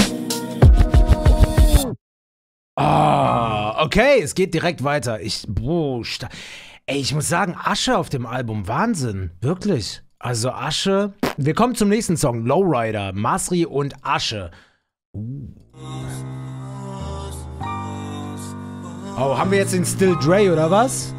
Ah, okay, es geht direkt weiter. Ich, boah, ey, ich muss sagen, Asche auf dem Album, Wahnsinn, wirklich. Also Asche, wir kommen zum nächsten Song, Lowrider, Masri und Asche. Uh. Oh, haben wir jetzt den Still Dre oder was?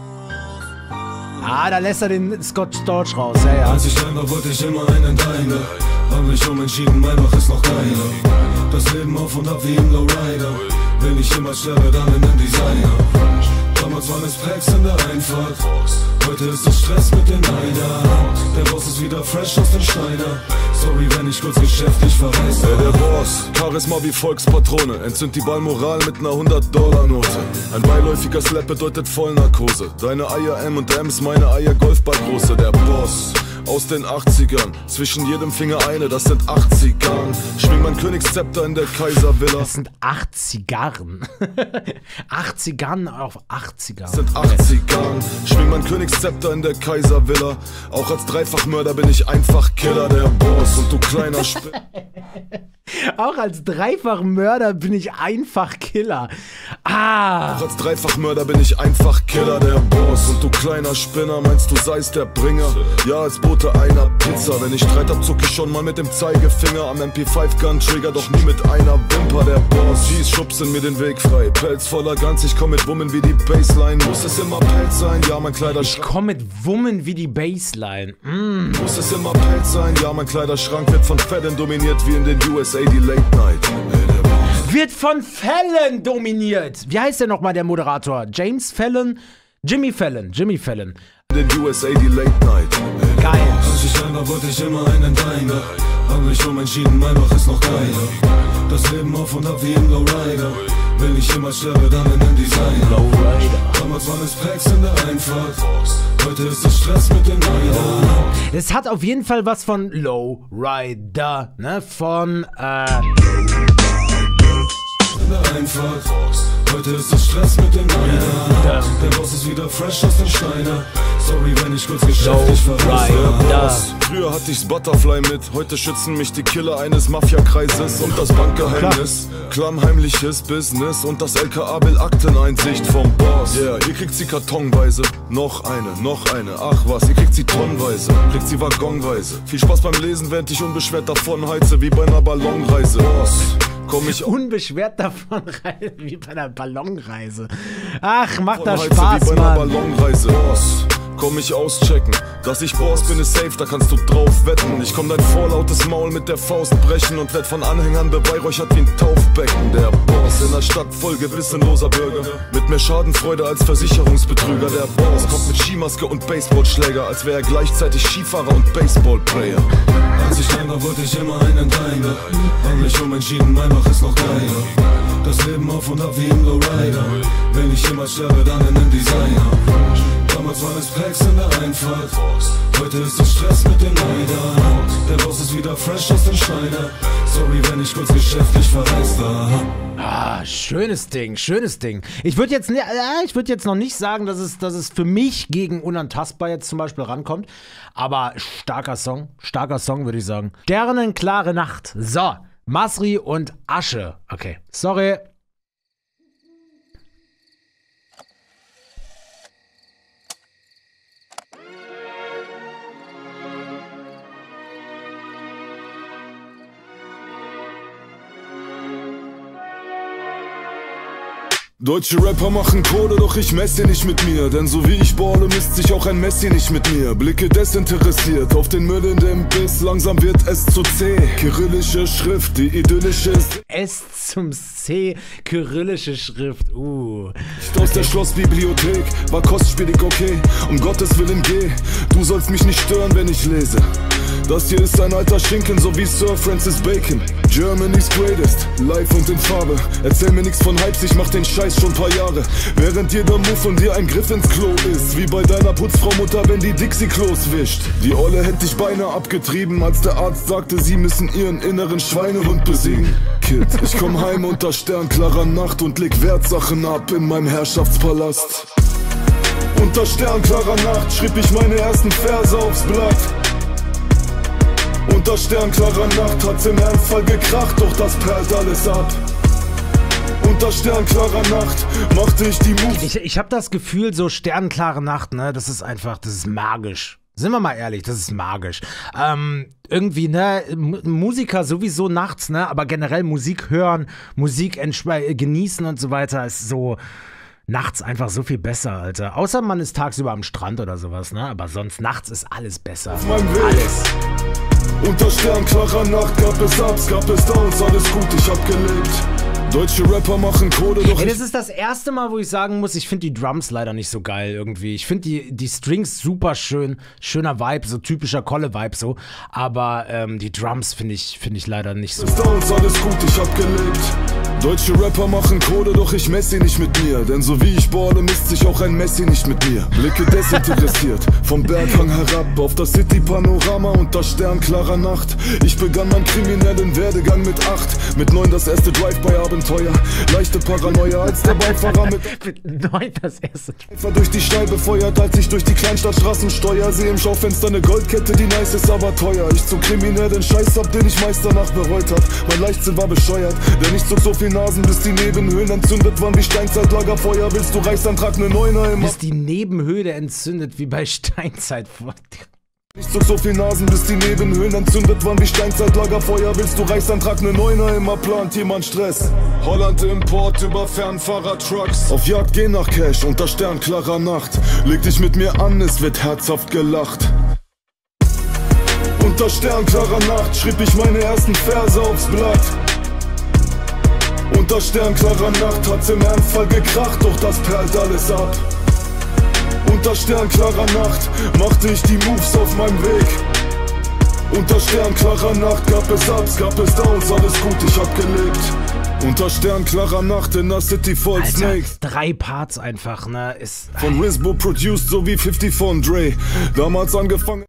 Ah, da lässt er den Scott Storch raus, ja, ja. Als ich klein war, wollte ich immer einen Deiner. Hab mich umentschieden, mein Bach ist noch keiner. Das Leben auf und ab wie im Lowrider. Wenn ich immer sterbe, dann in den Designer. Damals waren es Packs in der Einfahrt. Heute ist es Stress mit den Neider. Der Boss ist wieder fresh aus dem Schneider. Sorry, wenn ich kurz geschäftlich verreist. Hey, der Boss, Charisma wie Volkspatrone. Entzünd die Ballmoral mit ner hundert-Dollar-Note. Ein beiläufiger Slap bedeutet Vollnarkose. Deine Eier M und M's, meine Eier Golfballgroße. Der Boss aus den achtzigern, zwischen jedem Finger eine, das sind acht Zigarren. Schwing mein Königszepter in der Kaiservilla. Das sind acht Zigarren. acht Zigarren auf acht Zigarren. Das sind acht Zigarren. Schwing mein Königszepter in der Kaiservilla. Auch als Dreifachmörder bin ich einfach Killer, der Boss. Und du kleiner Sp... Auch als Dreifachmörder bin ich einfach Killer. Ah. Auch als Dreifachmörder bin ich einfach Killer, der Boss. Und du kleiner Spinner, meinst du seist der Bringer? Ja, als Bote einer Pizza. Wenn ich Streit hab, zuck ich schon mal mit dem Zeigefinger am M P fünf Gun Trigger, doch nie mit einer Wimper, der Boss. G's schubsen mir den Weg frei, Pelz voller Gans, ich komm mit Wummen wie die Bassline. Muss es immer Pelz sein? Ja, mein Kleiderschrank. Ich komm mit Wummen wie die Bassline. Mm. Muss es immer Pelz sein? Ja, mein Kleiderschrank wird von Fedden dominiert wie in den U S A die Late Night. Hey, wird von Fallon dominiert. Wie heißt der nochmal, der Moderator? James Fallon? Jimmy Fallon. Jimmy Fallon. In den U S A die Late Night. Hey, geil. Als ich klein war, wollte ich immer einen Diner. Hab mich umentschieden, mein Bach ist noch geiler. Das Leben auf und ab wie im Lowrider. Wenn ich immer sterbe, dann in den Designer. Lowrider. Damals waren es Packs in der Einfahrt. Heute ist es Stress mit den Neider. Es hat auf jeden Fall was von Lowrider, ne? Von, äh... in der Einfahrt. Heute ist es Stress mit den Neider. Der Boss ist wieder fresh aus dem Schneider. Sorry, wenn ich kurz geschäftlich verreise. Früher hatte ich's Butterfly mit, heute schützen mich die Killer eines Mafiakreises und das Bankgeheimnis. Klammheimliches Business und das L K A will Akteneinsicht vom Boss. Yeah, ihr kriegt sie kartonweise, noch eine, noch eine, ach was, ihr kriegt sie tonnenweise, kriegt sie waggonweise. Viel Spaß beim Lesen, während ich unbeschwert davon heize, wie bei einer Ballonreise. Boss. Komm ich unbeschwert davon rein, wie bei einer Ballonreise. Ach, macht das Heize Spaß, wie bei Mann. einer Ballonreise. Boss. Komm ich auschecken, dass ich Boss bin ist safe, da kannst du drauf wetten. Ich komm dein vorlautes Maul mit der Faust brechen und werd von Anhängern beweihräuchert wie ein Taufbecken. Der Boss in der Stadt voll gewissenloser Bürger, mit mehr Schadenfreude als Versicherungsbetrüger. Der Boss kommt mit Skimaske und Baseballschläger, als wäre er gleichzeitig Skifahrer und Baseballplayer. Als ich klein war, wollte ich immer einen Diner. Hab mich umentschieden, mein Bach ist noch geiler. Das Leben auf und ab wie im Lowrider. Wenn ich immer sterbe, dann in den Designer. Damals waren es Packs in der Einfahrt. Heute ist es Stress mit dem Neider. Der Boss ist wieder fresh aus dem Schneider. Sorry, wenn ich kurz geschäftlich verreist war. Ah, schönes Ding, schönes Ding. Ich würde jetzt, äh, ich würd jetzt noch nicht sagen, dass es, dass es für mich gegen Unantastbar jetzt zum Beispiel rankommt. Aber starker Song, starker Song würde ich sagen. Sternenklare Nacht. So, Masri und Asche. Okay, sorry. Deutsche Rapper machen Kohle, doch ich messe nicht mit mir. Denn so wie ich balle, misst sich auch ein Messi nicht mit mir. Blicke desinteressiert auf den Müll in dem Biss. Langsam wird es zu C. Kyrillische Schrift, die idyllische S zum C, kyrillische Schrift. Uh. Nicht aus der Schlossbibliothek, war kostspielig okay. Um Gottes Willen geh, du sollst mich nicht stören, wenn ich lese. Das hier ist ein alter Schinken, so wie Sir Francis Bacon. Germany's greatest, live und in Farbe. Erzähl mir nix von Hypes, ich mach den Scheiß schon paar Jahre. Während jeder Move von dir ein Griff ins Klo ist. Wie bei deiner Putzfrau Mutter, wenn die Dixie-Klos wischt. Die Olle hätte dich beinahe abgetrieben, als der Arzt sagte, sie müssen ihren inneren Schweinehund besiegen. Kid, ich komm heim unter sternklarer Nacht und leg Wertsachen ab in meinem Herrschaftspalast. Unter sternklarer Nacht schrieb ich meine ersten Verse aufs Blatt. Unter sternklarer Nacht hat's im Ernstfall gekracht, doch das perlt alles ab. Unter sternklarer Nacht machte ich die Moves. Ich, ich hab das Gefühl, so sternklare Nacht, ne, das ist einfach, das ist magisch. Sind wir mal ehrlich, das ist magisch. Ähm, irgendwie, ne, M Musiker sowieso nachts, ne, aber generell Musik hören, Musik genießen und so weiter ist so nachts einfach so viel besser, Alter. Außer man ist tagsüber am Strand oder sowas, ne, aber sonst nachts ist alles besser. Auf meinem Weg. Alles. Unter sternklarer Nacht gab es Ups, gab es Downs, alles gut, ich hab gelebt. Deutsche Rapper machen Kohle, doch Ey, das ist das erste Mal, wo ich sagen muss, ich finde die Drums leider nicht so geil irgendwie. Ich finde die, die Strings super schön, schöner Vibe, so typischer Kolle-Vibe so. Aber ähm, die Drums finde ich, find ich leider nicht so. Downs, alles gut, ich hab gelebt. Deutsche Rapper machen Kohle, doch ich messe nicht mit mir. Denn so wie ich balle, misst sich auch ein Messi nicht mit mir. Blicke desinteressiert, vom Berghang herab auf das City-Panorama unter sternklarer Nacht. Ich begann meinen kriminellen Werdegang mit acht. Mit neun das erste Drive-by-Abenteuer. Leichte Paranoia als der Beifahrer mit mit neun das erste Drive durch die Scheibe feuert, als ich durch die Kleinstadtstraßen steuer. Sehe im Schaufenster eine Goldkette, die nice ist, aber teuer. Ich zog kriminellen Scheiß ab, den ich meist danach bereut hat. Mein Leichtsinn war bescheuert, denn ich zog so viel Nasen, bis die Nebenhöhlen entzündet waren wie Steinzeitlagerfeuer. Willst du Reichsantrag ne Neuner im Bis die Nebenhöhle entzündet wie bei Steinzeitfeuer. Ich zog so viel Nasen, bis die Nebenhöhlen entzündet waren wie Steinzeitlagerfeuer. Willst du Reichsantrag ne Neuner, immer plant jemand Stress. Holland Import über Fernfahrer-Trucks. Auf Jagd gehen nach Cash unter sternklarer Nacht. Leg dich mit mir an, es wird herzhaft gelacht. Unter sternklarer Nacht schrieb ich meine ersten Verse aufs Blatt. Unter sternklarer Nacht hat's im Ernstfall gekracht, doch das perlt alles ab. Unter sternklarer Nacht machte ich die Moves auf meinem Weg. Unter sternklarer Nacht gab es Ups, gab es Downs, alles gut, ich hab gelebt. Unter sternklarer Nacht in der City voll Alter, Snakes. drei Parts einfach, ne, ist... Von Rizbo produced, so wie fifty von Dre. Damals angefangen...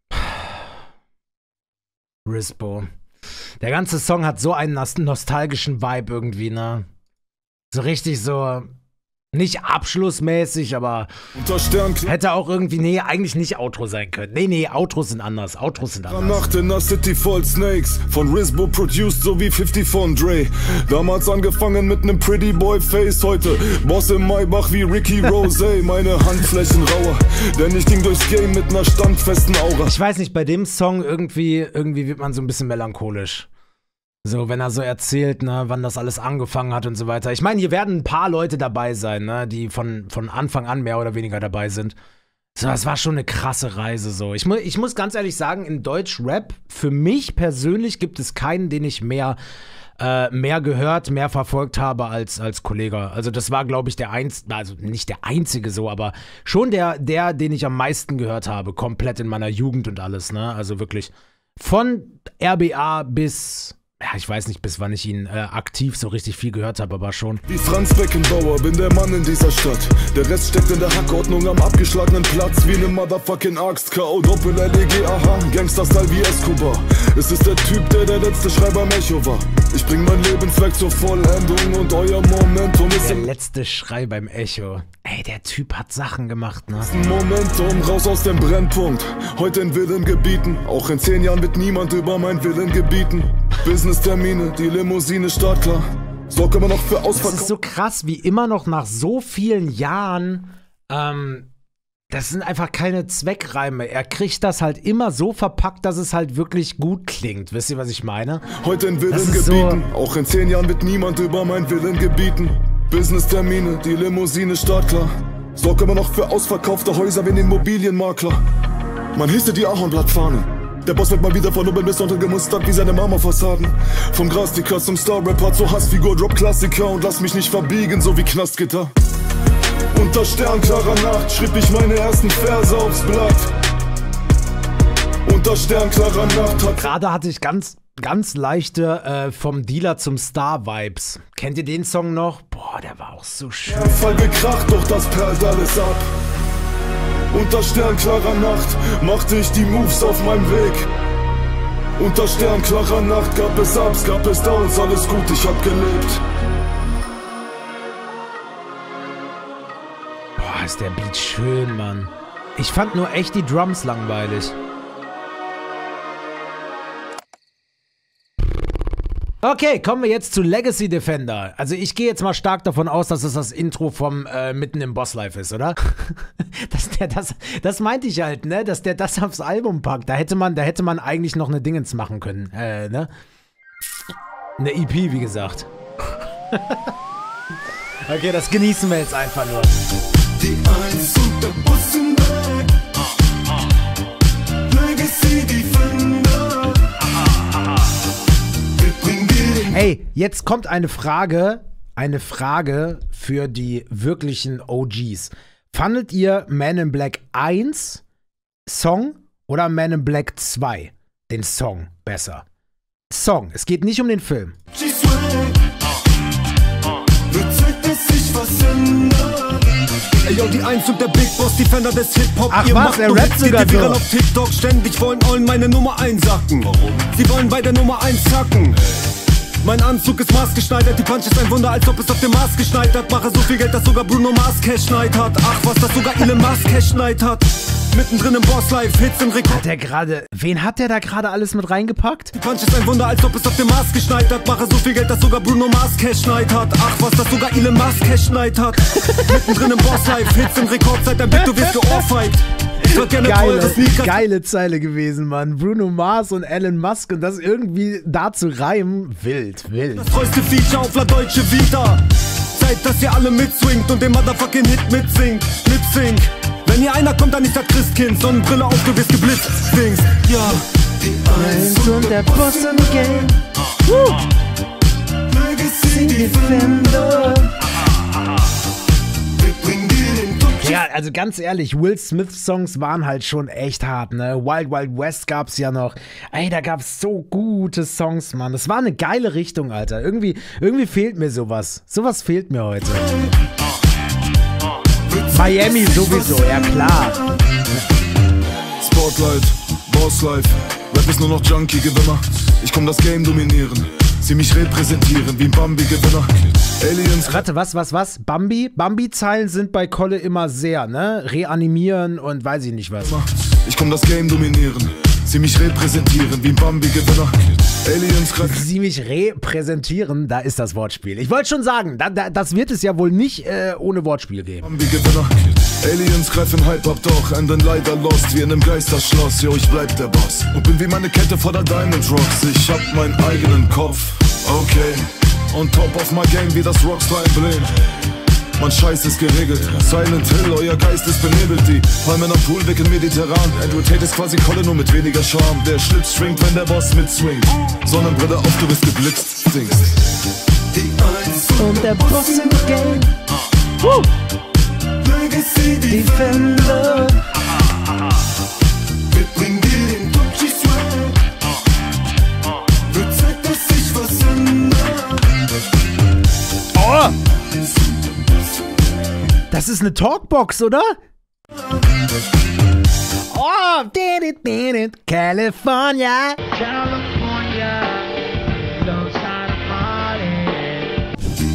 Rizbo. Der ganze Song hat so einen nostalgischen Vibe irgendwie, ne? So richtig so, nicht abschlussmäßig, aber hätte auch irgendwie, nee, eigentlich nicht Outro sein können. Nee, nee, Outros sind anders, Outros sind anders. Nacht in der City voll Snakes. Von Rizbo produced, so wie fifty von Dre. Damals angefangen mit nem Pretty Boy Face. Heute Boss im Maybach wie Ricky Rose. Meine Handflächen rauer, denn ich ging durchs Game mit ner standfesten Aura. Ich weiß nicht, bei dem Song irgendwie, irgendwie wird man so ein bisschen melancholisch. So, wenn er so erzählt, ne, wann das alles angefangen hat und so weiter. Ich meine, hier werden ein paar Leute dabei sein, ne, die von, von Anfang an mehr oder weniger dabei sind. So, das war schon eine krasse Reise, so. Ich, mu ich muss ganz ehrlich sagen, in Deutsch-Rap, für mich persönlich gibt es keinen, den ich mehr, äh, mehr gehört, mehr verfolgt habe als, als Kollega. Also das war, glaube ich, der einzige, also nicht der einzige so, aber schon der, der, den ich am meisten gehört habe, komplett in meiner Jugend und alles, ne, also wirklich von R B A bis Ja, ich weiß nicht, bis wann ich ihn äh, aktiv so richtig viel gehört habe, aber schon. Wie Franz Beckenbauer, bin der Mann in dieser Stadt. Der Rest steckt in der Hackordnung am abgeschlagenen Platz. Wie ne Motherfucking Axt, K O Doppel-L E G, aha, Gangster-Style wie Escobar. Es ist der Typ, der der letzte Schreiber im Echo war. Ich bring mein Lebenswerk zur Vollendung und euer Momentum ist Der im letzte Schrei beim Echo. Ey, der Typ hat Sachen gemacht, ne? Momentum, raus aus dem Brennpunkt. Heute in wilden Gebieten. Auch in zehn Jahren wird niemand über mein Willen gebieten. Business-Termine, die Limousine startklar. Sorg immer noch für Ausverkauf. Das ist so krass, wie immer noch nach so vielen Jahren, ähm, das sind einfach keine Zweckreime. Er kriegt das halt immer so verpackt, dass es halt wirklich gut klingt. Wisst ihr, was ich meine? Heute in wilden Das ist Gebieten. so- Auch in zehn Jahren wird niemand über mein Willen gebieten. Business-Termine, die Limousine startklar. Sorg immer noch für ausverkaufte Häuser wie ein Immobilienmakler. Man hisse die Ahornblattfahnen. Der Boss wird mal wieder von oben bis unten gemustert wie seine Marmorfassaden. Vom Grastiker zum Star-Rapper zur Hassfigur, Drop-Klassiker und lass mich nicht verbiegen, so wie Knastgitter. Unter sternklarer Nacht schrieb ich meine ersten Verse aufs Blatt. Unter sternklarer Nacht hat Gerade hatte ich ganz, ganz leichte äh, vom Dealer zum Star-Vibes. Kennt ihr den Song noch? Boah, der war auch so schön. der Fall gekracht, doch das perlt alles ab. Unter sternklarer Nacht machte ich die Moves auf meinem Weg. Unter sternklarer Nacht gab es Ups, gab es Downs, alles gut, ich hab gelebt. Boah, ist der Beat schön, Mann. Ich fand nur echt die Drums langweilig. Okay, kommen wir jetzt zu Legacy Defender. Also ich gehe jetzt mal stark davon aus, dass es das Intro vom äh, Mitten im Boss Life ist, oder? dass der das, das meinte ich halt, ne? Dass der das aufs Album packt. Da hätte man, da hätte man eigentlich noch eine Dingens machen können, äh, ne? Eine E P, wie gesagt. Okay, das genießen wir jetzt einfach nur. Die Eins und der Bus im Weg. Legacy Defender. Wir bringen dir den Hey, jetzt kommt eine Frage, eine Frage für die wirklichen O Gs. Fandet ihr Man in Black eins Song oder Man in Black zwei den Song besser? Song, es geht nicht um den Film. G-Swag. Wird Zeit, dass sich was ändert. Ey, yo, die Eins und der Big Boss, Defender des Hip-Hop. Ach Ihr was, macht er nur rappt Hits, sogar die viral so. auf TikTok. Ständig wollen allen meine Nummer einsacken. Warum? Sie wollen bei der Nummer eins zacken. Mein Anzug ist maßgeschneidert, die Punch ist ein Wunder, als ob es auf dem Mars geschneit hat. Mache so viel Geld, dass sogar Bruno Mars Cash Night hat. Ach was, dass sogar Elon Musk Cash Night hat. Mittendrin im Boss Life, Hits im Rekord. Hat der gerade, wen hat der da gerade alles mit reingepackt? Die Punch ist ein Wunder, als ob es auf dem Mars geschneit hat. Mache so viel Geld, dass sogar Bruno Mars Cash Night hat. Ach was, dass sogar Elon Musk Cash Night hat. Mittendrin im Boss Life, Hits im Rekordzeit, ein Big, du wirst geohrfeigt. Ich trag gerne Geile, teure Sneaker. geile Zeile gewesen, Mann. Bruno Mars und Elon Musk und das irgendwie da zu reimen, wild, wild. Das treueste Feature auf La Deutsche Vita. Zeit, dass ihr alle mitswingt und den Motherfucking Hit mitsingt. Lip-Sync. Wenn hier einer kommt, dann ist das Christkind. Sonnenbrille auf, du wirst geblitzt. Dings, ja. Die Eins und der Boss im Game. Legacy Defender. Wir bringen dir den Top. Ja, also ganz ehrlich, Will Smith Songs waren halt schon echt hart, ne? Wild Wild West gab's ja noch. Ey, da gab's so gute Songs, Mann. Das war eine geile Richtung, Alter. Irgendwie, irgendwie fehlt mir sowas. Sowas fehlt mir heute. Miami sowieso, ja klar. Spotlight, Boss Life, Rap ist nur noch Junkie-Gewinner. Ich komm das Game dominieren, sie mich repräsentieren wie ein Bambi-Gewinner. Aliens, Warte, was, was, was? Bambi? Bambi-Zeilen sind bei Kolle immer sehr, ne? Reanimieren und weiß ich nicht was. ich komm das Game dominieren, sie mich repräsentieren wie ein Bambi-Gewinner. Aliens greifen Sie mich repräsentieren, da ist das Wortspiel. Ich wollte schon sagen, da, da, das wird es ja wohl nicht äh, ohne Wortspiel geben. Bambi-Gewinner. Aliens greifen Hype ab, doch enden leider lost wie in einem Geisterschloss. Jo, ich bleib der Boss und bin wie meine Kette vor der Diamond Rocks. Ich hab meinen eigenen Kopf, okay. On top of my game wie das Rockstar-Emblem. Mein Scheiß ist geregelt, Silent Hill, euer Geist ist benebelt. Die Palmen am Pool weg im Mediterran. Andrew Tate ist quasi Kolle, nur mit weniger Charme. Der Schlips schwingt, wenn der Boss mitswingt. Sonnenbrille auf, du bist geblitzt, singst. Die Eins Und der Boss im Game. Woo! Legacy Defender. Wir bringen dir den Gucci-Swag. Wird Zeit, dass sich ist eine Talkbox, oder? Oh, did it, did it, California. California, those kind of party.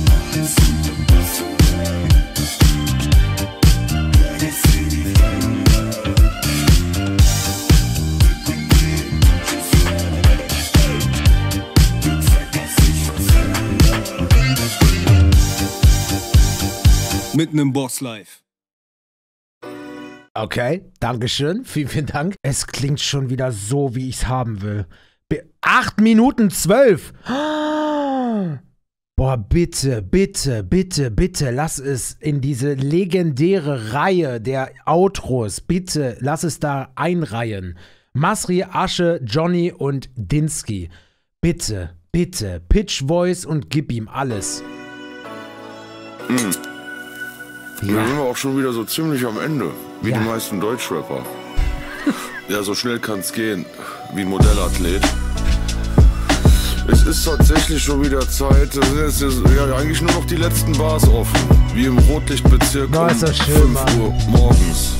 Mitten im Boss Life. Okay, dankeschön. Vielen, vielen Dank. Es klingt schon wieder so, wie ich es haben will. Be acht Minuten zwölf. Boah, bitte, bitte, bitte, bitte, lass es in diese legendäre Reihe der Outros, bitte, lass es da einreihen. Masri, Asche, Johnny und Dinsky. Bitte, bitte, Pitch Voice und gib ihm alles. Mhm. Ja. Da sind wir auch schon wieder so ziemlich am Ende, wie ja. die meisten Deutschrapper. Ja, so schnell kann's gehen, wie ein Modellathlet. Es ist tatsächlich schon wieder Zeit, es ist ja eigentlich nur noch die letzten Bars offen, wie im Rotlichtbezirk oh, um fünf Uhr morgens,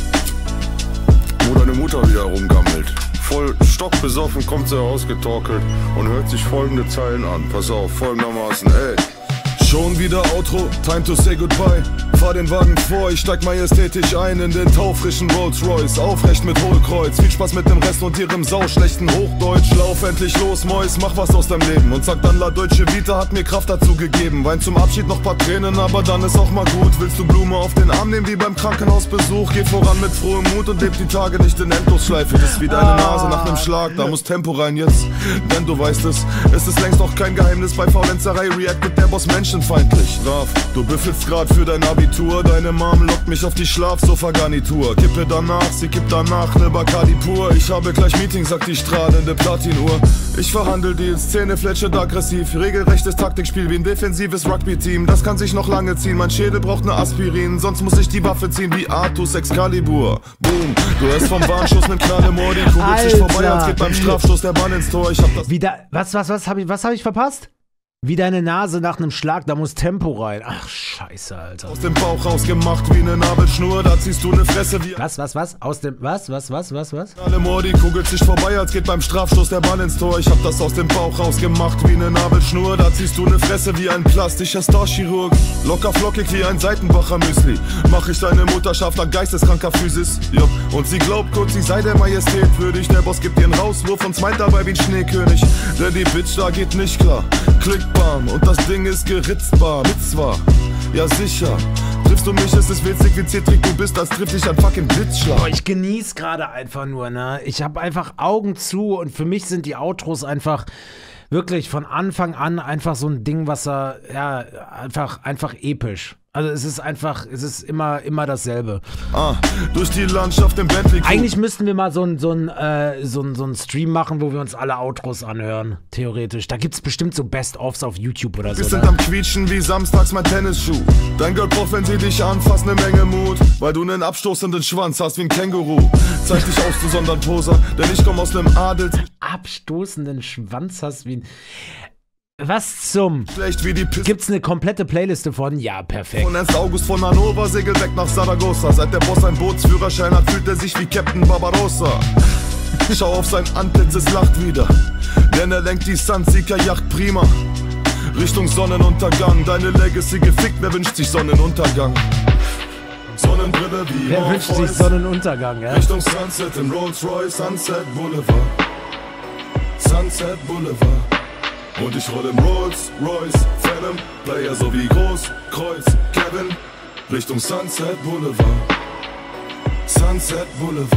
wo deine Mutter wieder rumgammelt. Voll stockbesoffen kommt sie herausgetorkelt und hört sich folgende Zeilen an. Pass auf, folgendermaßen, ey. Schon wieder Outro, time to say goodbye. Fahr den Wagen vor, ich steig majestätisch ein in den taufrischen Rolls Royce. Aufrecht mit Hohlkreuz, viel Spaß mit dem Rest und ihrem sauschlechten Hochdeutsch. Lauf endlich los, Mois, mach was aus deinem Leben. Und sag dann, La Deutsche Vita hat mir Kraft dazu gegeben. Wein zum Abschied noch paar Tränen, aber dann ist auch mal gut. Willst du Blume auf den Arm nehmen wie beim Krankenhausbesuch? Geh voran mit frohem Mut und leb die Tage nicht in Endlosschleife. Das ist wie deine Nase nach nem Schlag, da muss Tempo rein jetzt. Denn du weißt es, es ist längst auch kein Geheimnis. Bei Faulenzerei reactet der Boss menschenfeindlich. Raff, du büffelst grad für dein Abitur. Deine Mom lockt mich auf die Schlafsofa-Garnitur. Kippe danach, sie kippt danach ne Bacardi pur. Ich habe gleich Meeting, sagt die strahlende Platinuhr. Ich verhandel Deals, Zähne fletschend aggressiv. Regelrechtes Taktikspiel wie ein defensives Rugby-Team. Das kann sich noch lange ziehen, mein Schädel braucht ne Aspirin. Sonst muss ich die Waffe ziehen wie Artus Excalibur. Boom, du hörst vom Warnschuss nen Knallemord. Die kugelt sich vorbei, als geht beim Strafstoß der Ball ins Tor. Ich hab das... Wieder, was, was, was hab ich, was hab ich verpasst? Wie deine Nase nach einem Schlag, da muss Tempo rein. Ach, scheiße, Alter. Aus dem Bauch rausgemacht wie eine Nabelschnur, da ziehst du ne Fresse wie... Was, was, was? Aus dem... Was, was, was, was, was? Alle Mordi kugelt sich vorbei, als geht beim Strafstoß der Ball ins Tor. Ich hab das aus dem Bauch rausgemacht wie eine Nabelschnur, da ziehst du ne Fresse wie ein plastischer Starchirurg. Locker flockig wie ein Seitenbacher Müsli. Mach ich deine Mutterschaft an geisteskranker Physis. Ja. Und sie glaubt kurz, sie sei der Majestät würdig. Der Boss gibt ihren Rauswurf und meint dabei wie ein Schneekönig. Denn die Bitch da geht nicht klar. Klickbam und das Ding ist geritzbar, mit zwar, ja sicher. Triffst du mich, ist es witzig, wie zittrig du bist, als trifft dich ein fucking Blitzschlag. Boah, ich genieß gerade einfach nur, ne? Ich habe einfach Augen zu und für mich sind die Outros einfach wirklich von Anfang an einfach so ein Ding, was er, ja, einfach, einfach episch. Also es ist einfach, es ist immer, immer dasselbe. Ah, durch die Landschaft im Bentley. Eigentlich müssten wir mal so einen so ein, äh, so ein, so ein Stream machen, wo wir uns alle Outros anhören, theoretisch. Da gibt's bestimmt so Best-ofs auf YouTube oder so. Wir sind am Quietschen wie samstags mein Tennisschuh. Dein Girl braucht, wenn sie dich anfasst, ne Menge Mut. Weil du nen abstoßenden Schwanz hast wie ein Känguru. Zeig dich auszusondern, Poser, denn ich komm aus nem Adel. Abstoßenden Schwanz hast wie ein... Was zum? Schlecht wie die Piste. Gibt's eine komplette Playliste von? Ja, perfekt. Von Ernst August von Hannover segelt weg nach Saragossa. Seit der Boss einen Bootsführerschein hat, fühlt er sich wie Captain Barbarossa. Schau auf sein Antlitz, es lacht wieder. Denn er lenkt die Sunseeker-Yacht prima. Richtung Sonnenuntergang. Deine Legacy gefickt, wer wünscht sich Sonnenuntergang? Sonnenbrille wie Wer wünscht sich Sonnenuntergang, ja? Richtung Sunset in Rolls Royce, Sunset Boulevard. Sunset Boulevard. Und ich roll im Rolls Royce, Phantom, Player so wie Groß, Kreuz, Kevin, Richtung Sunset Boulevard. Sunset Boulevard,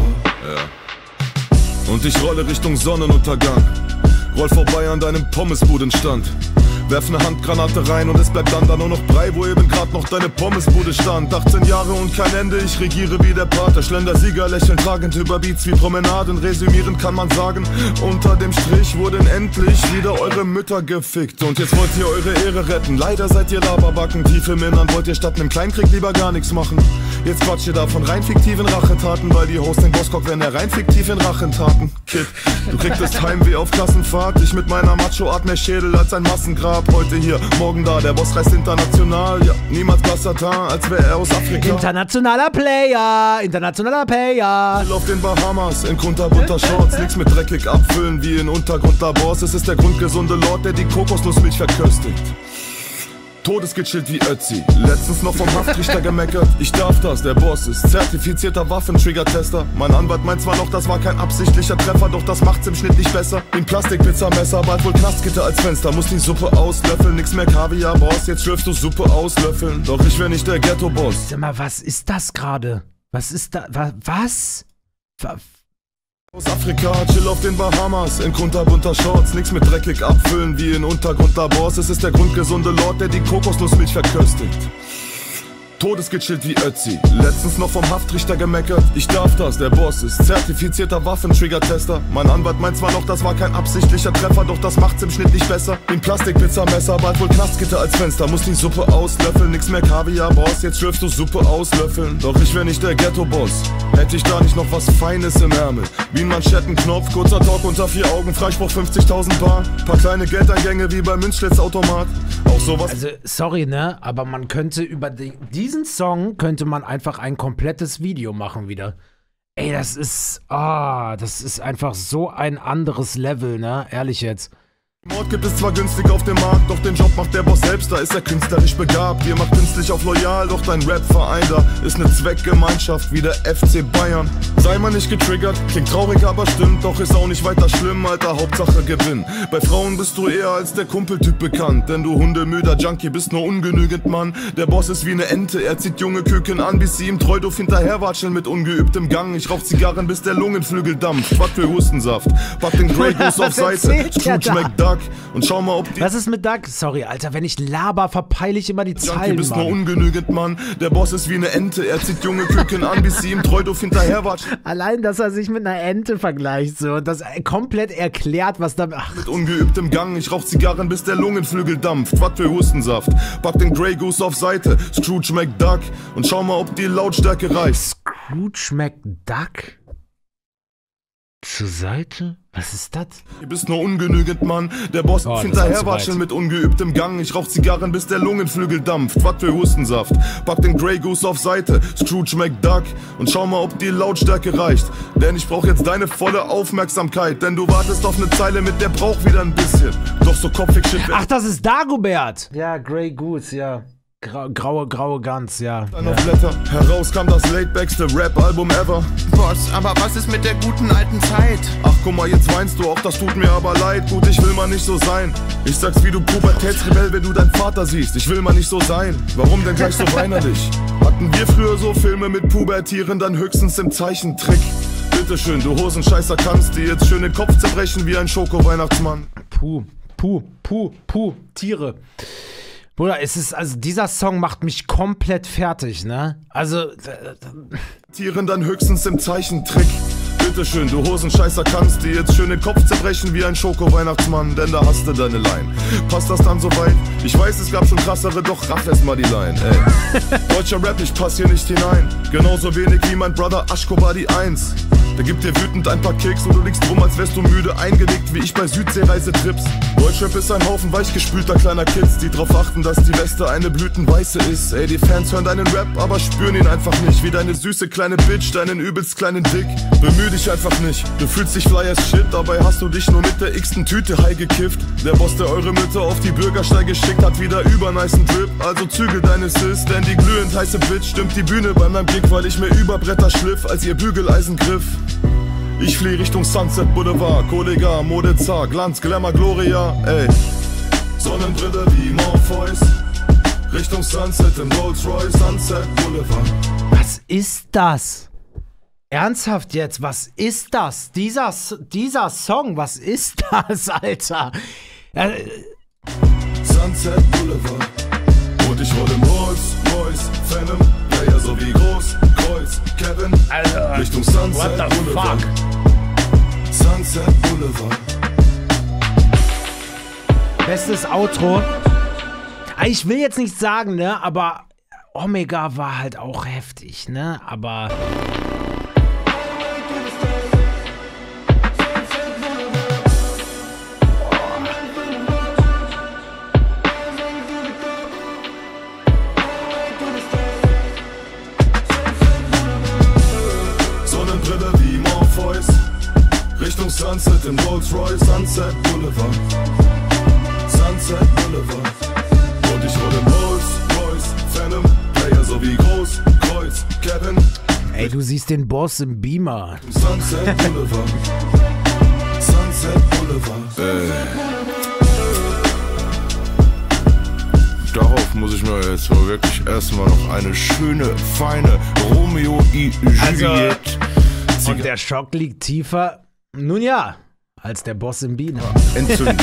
ja. Und ich rolle Richtung Sonnenuntergang, roll vorbei an deinem Pommesbudenstand. Werf ne Handgranate rein und es bleibt dann da nur noch Brei, wo eben grad noch deine Pommesbude stand. achtzehn Jahre und kein Ende, ich regiere wie der Pater. Schlender Sieger, lächelnd tragend über Beats wie Promenaden. Resümierend kann man sagen, unter dem Strich wurden endlich wieder eure Mütter gefickt. Und jetzt wollt ihr eure Ehre retten, leider seid ihr Laberbacken. Tief im Innern wollt ihr statt nem Kleinkrieg lieber gar nichts machen. Jetzt quatscht ihr da von rein fiktiven Rachetaten, weil die Host den Bosscock, wenn er rein fiktiv in Rachentaten. Kid, du kriegtest Heimweh auf Klassenfahrt, ich mit meiner Macho-Art mehr Schädel als ein Massengrab. ab, heute hier, morgen da, der Boss reist international, ja, niemals Basatan, als wäre er aus Afrika. Internationaler Player, internationaler Player. Chill auf den Bahamas, in kunterbunter Shorts, nix mit dreckig abfüllen wie in Untergrundlabors. Es ist der grundgesunde Lord, der die Kokosnussmilch verköstigt. Todesgechillt wie Ötzi, letztens noch vom Haftrichter gemeckert. Ich darf das, der Boss ist zertifizierter Waffentrigger-Tester. Mein Anwalt meint zwar noch, das war kein absichtlicher Treffer, doch das macht's im Schnitt nicht besser. Wie ein Plastikpizzamesser, bald wohl Knastgitter als Fenster. Muss die Suppe auslöffeln, nix mehr Kaviar, Boss. Jetzt schlürfst du Suppe auslöffeln, doch ich wär nicht der Ghetto-Boss. Sag mal, was ist das gerade? Was ist da, wa, was? Wa Aus Afrika, chill auf den Bahamas, in kunterbunter Shorts, nix mit dreckig abfüllen wie in Untergrundlabors. Es ist der grundgesunde Lord, der die Kokosnussmilch verköstigt. Todesgechillt wie Ötzi, letztens noch vom Haftrichter gemeckert. Ich darf das, der Boss ist zertifizierter Waffentrigger-Tester. Mein Anwalt meint zwar noch, das war kein absichtlicher Treffer, doch das macht's im Schnitt nicht besser. Wie ein Plastikpizzamesser, bald wohl Knastgitter als Fenster. Muss die Suppe auslöffeln, nix mehr Kaviar, Boss. Jetzt schlürfst du Suppe auslöffeln, doch ich wär nicht der Ghetto-Boss. Hätte ich da nicht noch was Feines im Ärmel, wie ein Manschettenknopf, kurzer Talk unter vier Augen, Freispruch fünfzigtausend Bar. Paar kleine Geldeingänge wie beim Münzschlitzautomat. Auch sowas. Also, sorry, ne, aber man könnte über die, diesen Song könnte man einfach ein komplettes Video machen wieder. Ey, das ist, ah, das ist einfach so ein anderes Level, ne, ehrlich jetzt. Mord gibt es zwar günstig auf dem Markt, doch den Job macht der Boss selbst, da ist er künstlerisch begabt. Ihr macht künstlich auf loyal, doch dein Rap-Verein da ist ne Zweckgemeinschaft wie der F C Bayern. Sei mal nicht getriggert, klingt traurig, aber stimmt, doch ist auch nicht weiter schlimm, Alter, Hauptsache Gewinn. Bei Frauen bist du eher als der Kumpeltyp bekannt, denn du hundemüder Junkie bist nur ungenügend, Mann. Der Boss ist wie ne Ente, er zieht junge Küken an, bis sie ihm treu doof hinterherwatscheln mit ungeübtem Gang. Ich rauch Zigarren, bis der Lungenflügel dampft, Quack für Hustensaft, pack den Grey Goose auf Seite, Scrooge McDuck. Und schau mal, ob die... Was ist mit Duck? Sorry, Alter, wenn ich laber, verpeile ich immer die Zeilen, Du bist Mann. nur ungenügend, Mann. Der Boss ist wie eine Ente. Er zieht junge Küken an, bis sie ihm treu doof hinterherwatschen. Allein, dass er sich mit einer Ente vergleicht, so. Das komplett erklärt, was da... Ach. Mit ungeübtem Gang. Ich rauch Zigarren, bis der Lungenflügel dampft. Was für Hustensaft. Pack den Grey Goose auf Seite. Scrooge McDuck. Und schau mal, ob die Lautstärke reicht. Scrooge McDuck? Zur Seite? Was ist das? Du bist nur ungenügend, Mann. Der Boss oh, hinterherwatscheln mit ungeübtem Gang. Ich rauch Zigarren, bis der Lungenflügel dampft. Was für Hustensaft. Pack den Grey Goose auf Seite. Scrooge McDuck. Und schau mal, ob die Lautstärke reicht. Denn ich brauch jetzt deine volle Aufmerksamkeit. Denn du wartest auf eine Zeile, mit der brauch wieder ein bisschen. Doch so kopfig shit. Ach, das ist Dagobert. Ja, Grey Goose, ja. Grau, graue, graue Gans, ja. Dann auf Blätter. Heraus kam das laidbackste Rap-Album ever. Boss, aber was ist mit der guten alten Zeit? Ach guck mal, jetzt weinst du auch, das tut mir aber leid. Gut, ich will mal nicht so sein. Ich sag's wie du Pubertätsrebell, wenn du deinen Vater siehst. Ich will mal nicht so sein. Warum denn gleich so weinerlich? Hatten wir früher so Filme mit Pubertieren, dann höchstens im Zeichentrick. Bitteschön, du Hosenscheißer kannst dir jetzt schön den Kopf zerbrechen wie ein Schoko-Weihnachtsmann. Puh, puh, puh, puh, Tiere. Bruder, es ist, also dieser Song macht mich komplett fertig, ne? Also, Tieren dann höchstens im Zeichentrick. Bitteschön, du Hosenscheißer kannst dir jetzt schön den Kopf zerbrechen wie ein Schoko-Weihnachtsmann, denn da hast du deine Line. Passt das dann soweit? Ich weiß, es gab schon krassere, doch raff erst mal die Line, ey. Deutscher Rap, ich pass hier nicht hinein. Genauso wenig wie mein Brother Aschkobar die Eins. Der gibt dir wütend ein paar Kicks und du liegst rum, als wärst du müde eingelegt, wie ich bei Südseereisetrips. Deutschrap ist ein Haufen weichgespülter kleiner Kids, die drauf achten, dass die Weste eine blütenweiße ist. Ey, die Fans hören deinen Rap, aber spüren ihn einfach nicht. Wie deine süße kleine Bitch, deinen übelst kleinen Dick. Bemühe dich einfach nicht, du fühlst dich fly as shit, dabei hast du dich nur mit der x-ten Tüte high gekifft. Der Boss, der eure Mütter auf die Bürgersteige schickt, hat wieder übernicen Drip. Also zügel deine Sis, denn die glühend heiße Bitch stimmt die Bühne bei meinem Gig, weil ich mir über Bretter schliff, als ihr Bügeleisen griff. Ich flieh Richtung Sunset Boulevard, Kollega, Mode zar, Glanz, Glamour, Gloria, ey. Sonnenbrille wie Morpheus, Richtung Sunset im Rolls Royce, Sunset Boulevard. Was ist das? Ernsthaft jetzt, was ist das? Dieser, dieser Song, was ist das, Alter? Äh, Sunset Boulevard. Und ich roll im Rolls Royce, Phantom, ja ja so wie groß, Kreuz, Kevin, Alter, Richtung Sunset what the Boulevard. fuck? Sunset Boulevard. Bestes Outro. Ich will jetzt nicht sagen, ne, aber Omega war halt auch heftig, ne, aber... Voice. Richtung Sunset in Rolls Royce. Sunset Boulevard. Sunset Boulevard. Und ich roll in Rolls Royce. Phantom, Player sowie Groß, Kreuz, Kevin. Ey, du siehst den Boss im Beamer. Sunset Boulevard. Sunset Boulevard. Äh. Darauf muss ich mir jetzt mal wirklich erstmal noch eine schöne, feine Romeo y Juliette. Also, und der Schock liegt tiefer, nun ja, als der Boss im Beamer. Entzünden.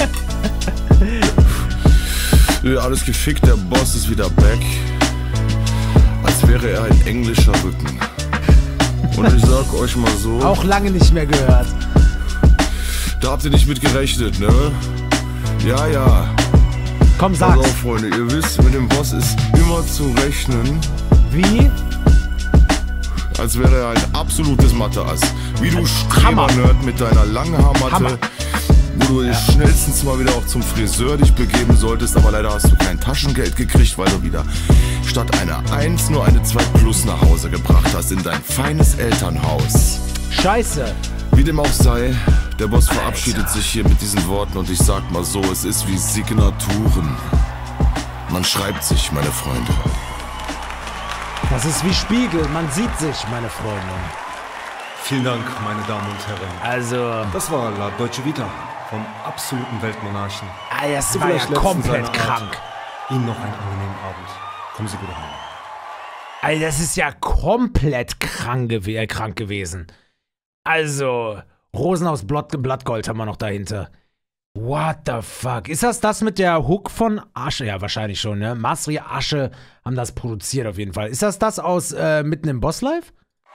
Alles gefickt, der Boss ist wieder back. Als wäre er ein englischer Rücken. Und ich sag euch mal so. Auch lange nicht mehr gehört. Da habt ihr nicht mit gerechnet, ne? Ja, ja. Komm, sag's. Pass auf, Freunde, ihr wisst, mit dem Boss ist immer zu rechnen. Wie? Als wäre er ein absolutes Mathe-Ass. Wie du Streber-Nerd mit deiner langen Haarmatte. Hammer. Wo du ja. schnellstens mal wieder auch zum Friseur dich begeben solltest, aber leider hast du kein Taschengeld gekriegt, weil du wieder statt einer eins nur eine zwei plus nach Hause gebracht hast in dein feines Elternhaus. Scheiße. Wie dem auch sei, der Boss Alter. verabschiedet sich hier mit diesen Worten und ich sag mal so, es ist wie Signaturen. Man schreibt sich, meine Freunde. Das ist wie Spiegel, man sieht sich, meine Freunde. Vielen Dank, meine Damen und Herren. Also, Das war La Deutsche Vita vom absoluten Weltmonarchen. ah, das So war ja vielleicht letzten komplett seiner Art. krank. Ihnen noch einen angenehmen Abend. Kommen Sie gut heim. Alter, das ist ja komplett krank, gew äh, krank gewesen. Also, Rosen aus Blatt Blattgold haben wir noch dahinter. What the fuck? Ist das das mit der Hook von Asche? Ja, wahrscheinlich schon, ne? Masri Asche haben das produziert auf jeden Fall. Ist das das aus äh, Mitten im Boss Live?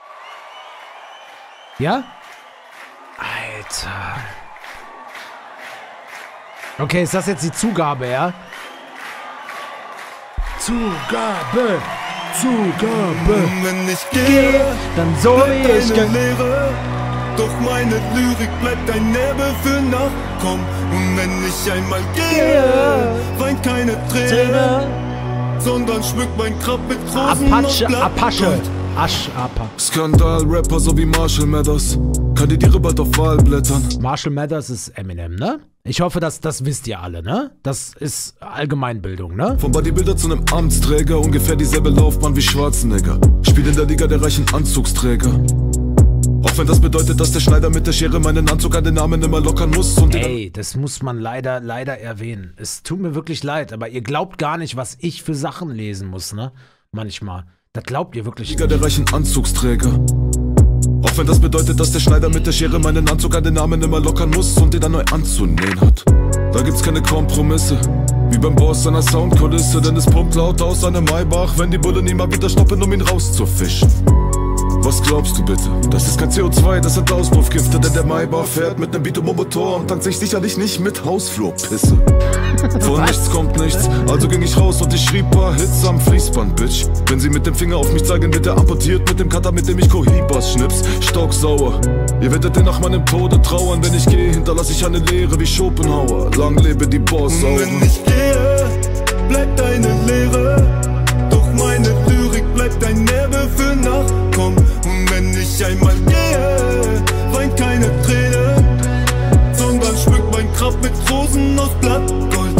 Ja? Alter. Okay, ist das jetzt die Zugabe, ja? Zugabe! Zugabe! Wenn ich gehe, Dann so wie ich deine ge- Lehre. Doch meine Lyrik bleibt ein Nebel für Nacht. Komm, und wenn ich einmal gehe, weint keine Träne, sondern schmückt mein Grab mit Rosen Apache, und Apache. Blattgold. Asch, Apa. Skandal-Rapper sowie Marshall Mathers. Kandidiere bald auf Wahlblättern. Marshall Mathers ist Eminem, ne? Ich hoffe, dass das wisst ihr alle, ne? Das ist Allgemeinbildung, ne? Vom Bodybuilder zu einem Amtsträger, ungefähr dieselbe Laufbahn wie Schwarzenegger. Spiel in der Liga der reichen Anzugsträger. Auch wenn das bedeutet, dass der Schneider mit der Schere meinen Anzug an den Namen immer lockern muss und Ey, das muss man leider, leider erwähnen. Es tut mir wirklich leid, aber ihr glaubt gar nicht, was ich für Sachen lesen muss, ne? Manchmal. Das glaubt ihr wirklich Liga der reichen Anzugsträger. Auch wenn das bedeutet, dass der Schneider mit der Schere meinen Anzug an den Namen immer lockern muss und den dann neu anzunähen hat. Da gibt's keine Kompromisse, wie beim Boss seiner Soundkulisse, denn es pumpt laut aus seinem Maybach, wenn die Bullen ihn mal wieder stoppen, um ihn rauszufischen. Was glaubst du bitte? Das ist kein C O zwei, das hat Auspuffgifte, denn der Maybach fährt mit nem Bitumenmotor und tankt sich sicherlich nicht mit Hausflurpisse. Von nichts kommt nichts, also ging ich raus und ich schrieb paar Hits am Fließband, Bitch. Wenn sie mit dem Finger auf mich zeigen, wird er amputiert mit dem Cutter, mit dem ich Kohibas schnips. Stocksauer, ihr werdet dir nach meinem Tode trauern, wenn ich gehe, hinterlass ich eine Leere wie Schopenhauer. Lang lebe die Boss-Sauer. Und wenn ich gehe, bleibt eine Leere. Doch meine Lyrik bleibt ein Nebel für Nacht. Komm, und wenn ich einmal gehe, weint keine Träne, sondern schmückt mein Grab mit Rosen aus Blattgold.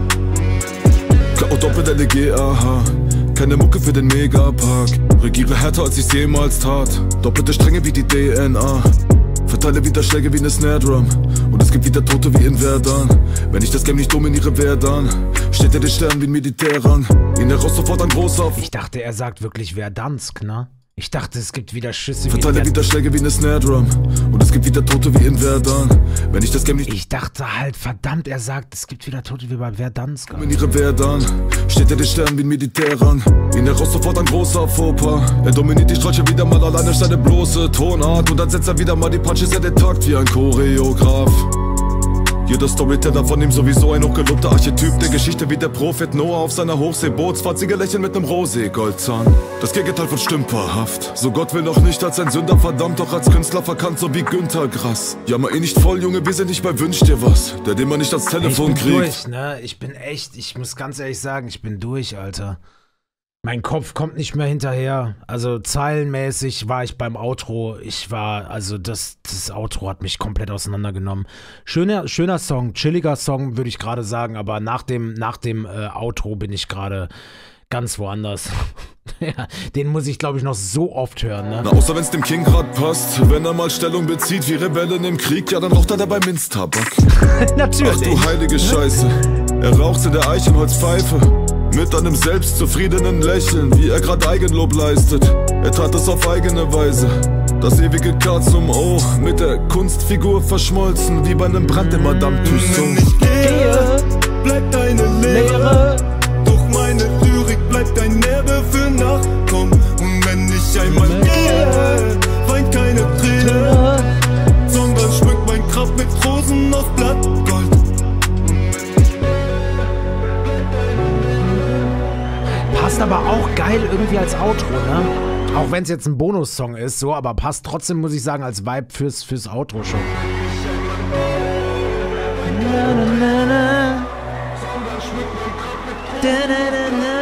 K O Doppel-L E G, aha. Keine Mucke für den Megapark. Regiere härter als ich's jemals tat. Doppelte Stränge wie die D N A. Verteile Widerschläge wie ne Snare Drum. Und es gibt wieder Tote wie in Verdun. Wenn ich das Game nicht dominiere, wer dann? Steht er den Stern wie ein Militärrang. Ihn heraus sofort ein großer. Ich dachte, er sagt wirklich Verdansk, ne? Ich dachte, es gibt wieder Schüsse wie Verteile in Widerschläge wie ne Snare Drum. Und es gibt wieder Tote wie in Verdun. Wenn ich das Game nicht Ich dachte halt, verdammt, er sagt, es gibt wieder Tote wie bei Verdansk. dominiere, wer dann? Steht er den Stern wie ein Militärrang. Ihn heraus sofort ein großer Fauxpas. Er dominiert die Streiche wieder mal alleine seine bloße Tonart. Und dann setzt er wieder mal die Punches, er den Takt wie ein Choreograf. Jeder Storyteller von ihm sowieso ein hochgelobter Archetyp der Geschichte wie der Prophet Noah auf seiner Hochseebootsfahrt. Siegerlächeln mit nem Rosé-Goldzahn. Das Gegenteil von stümperhaft. So Gott will noch nicht als ein Sünder verdammt, doch als Künstler verkannt, so wie Günter Grass. Jammer eh nicht voll, Junge, wir sind nicht bei Wünsch dir was. Der, den man nicht ans Telefon Ich bin kriegt. durch, ne? Ich bin echt, ich muss ganz ehrlich sagen, ich bin durch, Alter. Mein Kopf kommt nicht mehr hinterher. Also zeilenmäßig war ich beim Outro. Ich war, also das, das Outro hat mich komplett auseinandergenommen. Schöner, schöner Song, chilliger Song, würde ich gerade sagen, aber nach dem, nach dem äh, Outro bin ich gerade ganz woanders. Ja, den muss ich, glaube ich, noch so oft hören, ne? Na, außer wenn's dem King grad passt. Wenn er mal Stellung bezieht wie Rebellen im Krieg, ja, dann raucht er dabei Minztabak. Natürlich. Ach du heilige Scheiße. Er raucht in der Eichenholzpfeife. Mit einem selbstzufriedenen Lächeln, wie er grad Eigenlob leistet. Er tat es auf eigene Weise. Das ewige K zum O, mit der Kunstfigur verschmolzen, wie bei einem Brand im Madame Tussauds. Wenn ich gehe, bleibt eine Leere. Doch meine Lyrik bleibt ein Nerve für Nachkommen. Und wenn ich einmal gehe, weint keine Träne, sondern schmückt mein Grab mit Rosen aus Blattgold. Passt aber auch geil irgendwie als Outro, ne? Auch wenn es jetzt ein Bonussong ist, so, aber passt trotzdem, muss ich sagen, als Vibe fürs, fürs Outro schon. Na, na, na, na. Da, da, da, da.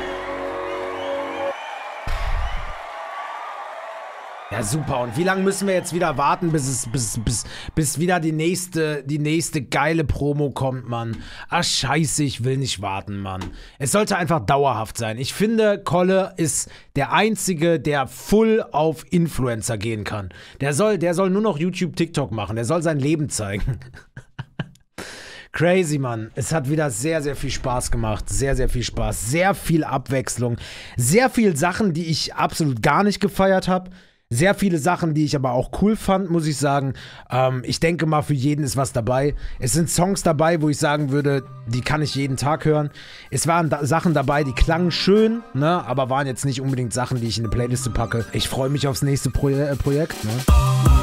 Ja, super. Und wie lange müssen wir jetzt wieder warten, bis es, bis, bis, bis wieder die nächste, die nächste geile Promo kommt, Mann? Ach, scheiße, ich will nicht warten, Mann. Es sollte einfach dauerhaft sein. Ich finde, Kolle ist der Einzige, der full auf Influencer gehen kann. Der soll, der soll nur noch YouTube, TikTok machen. Der soll sein Leben zeigen. Crazy, Mann. Es hat wieder sehr, sehr viel Spaß gemacht. Sehr, sehr viel Spaß. Sehr viel Abwechslung. Sehr viel Sachen, die ich absolut gar nicht gefeiert habe. Sehr viele Sachen, die ich aber auch cool fand, muss ich sagen. Ähm, ich denke mal, für jeden ist was dabei. Es sind Songs dabei, wo ich sagen würde, die kann ich jeden Tag hören. Es waren da Sachen dabei, die klangen schön, ne, aber waren jetzt nicht unbedingt Sachen, die ich in eine Playliste packe. Ich freue mich aufs nächste Pro äh, Projekt, ne.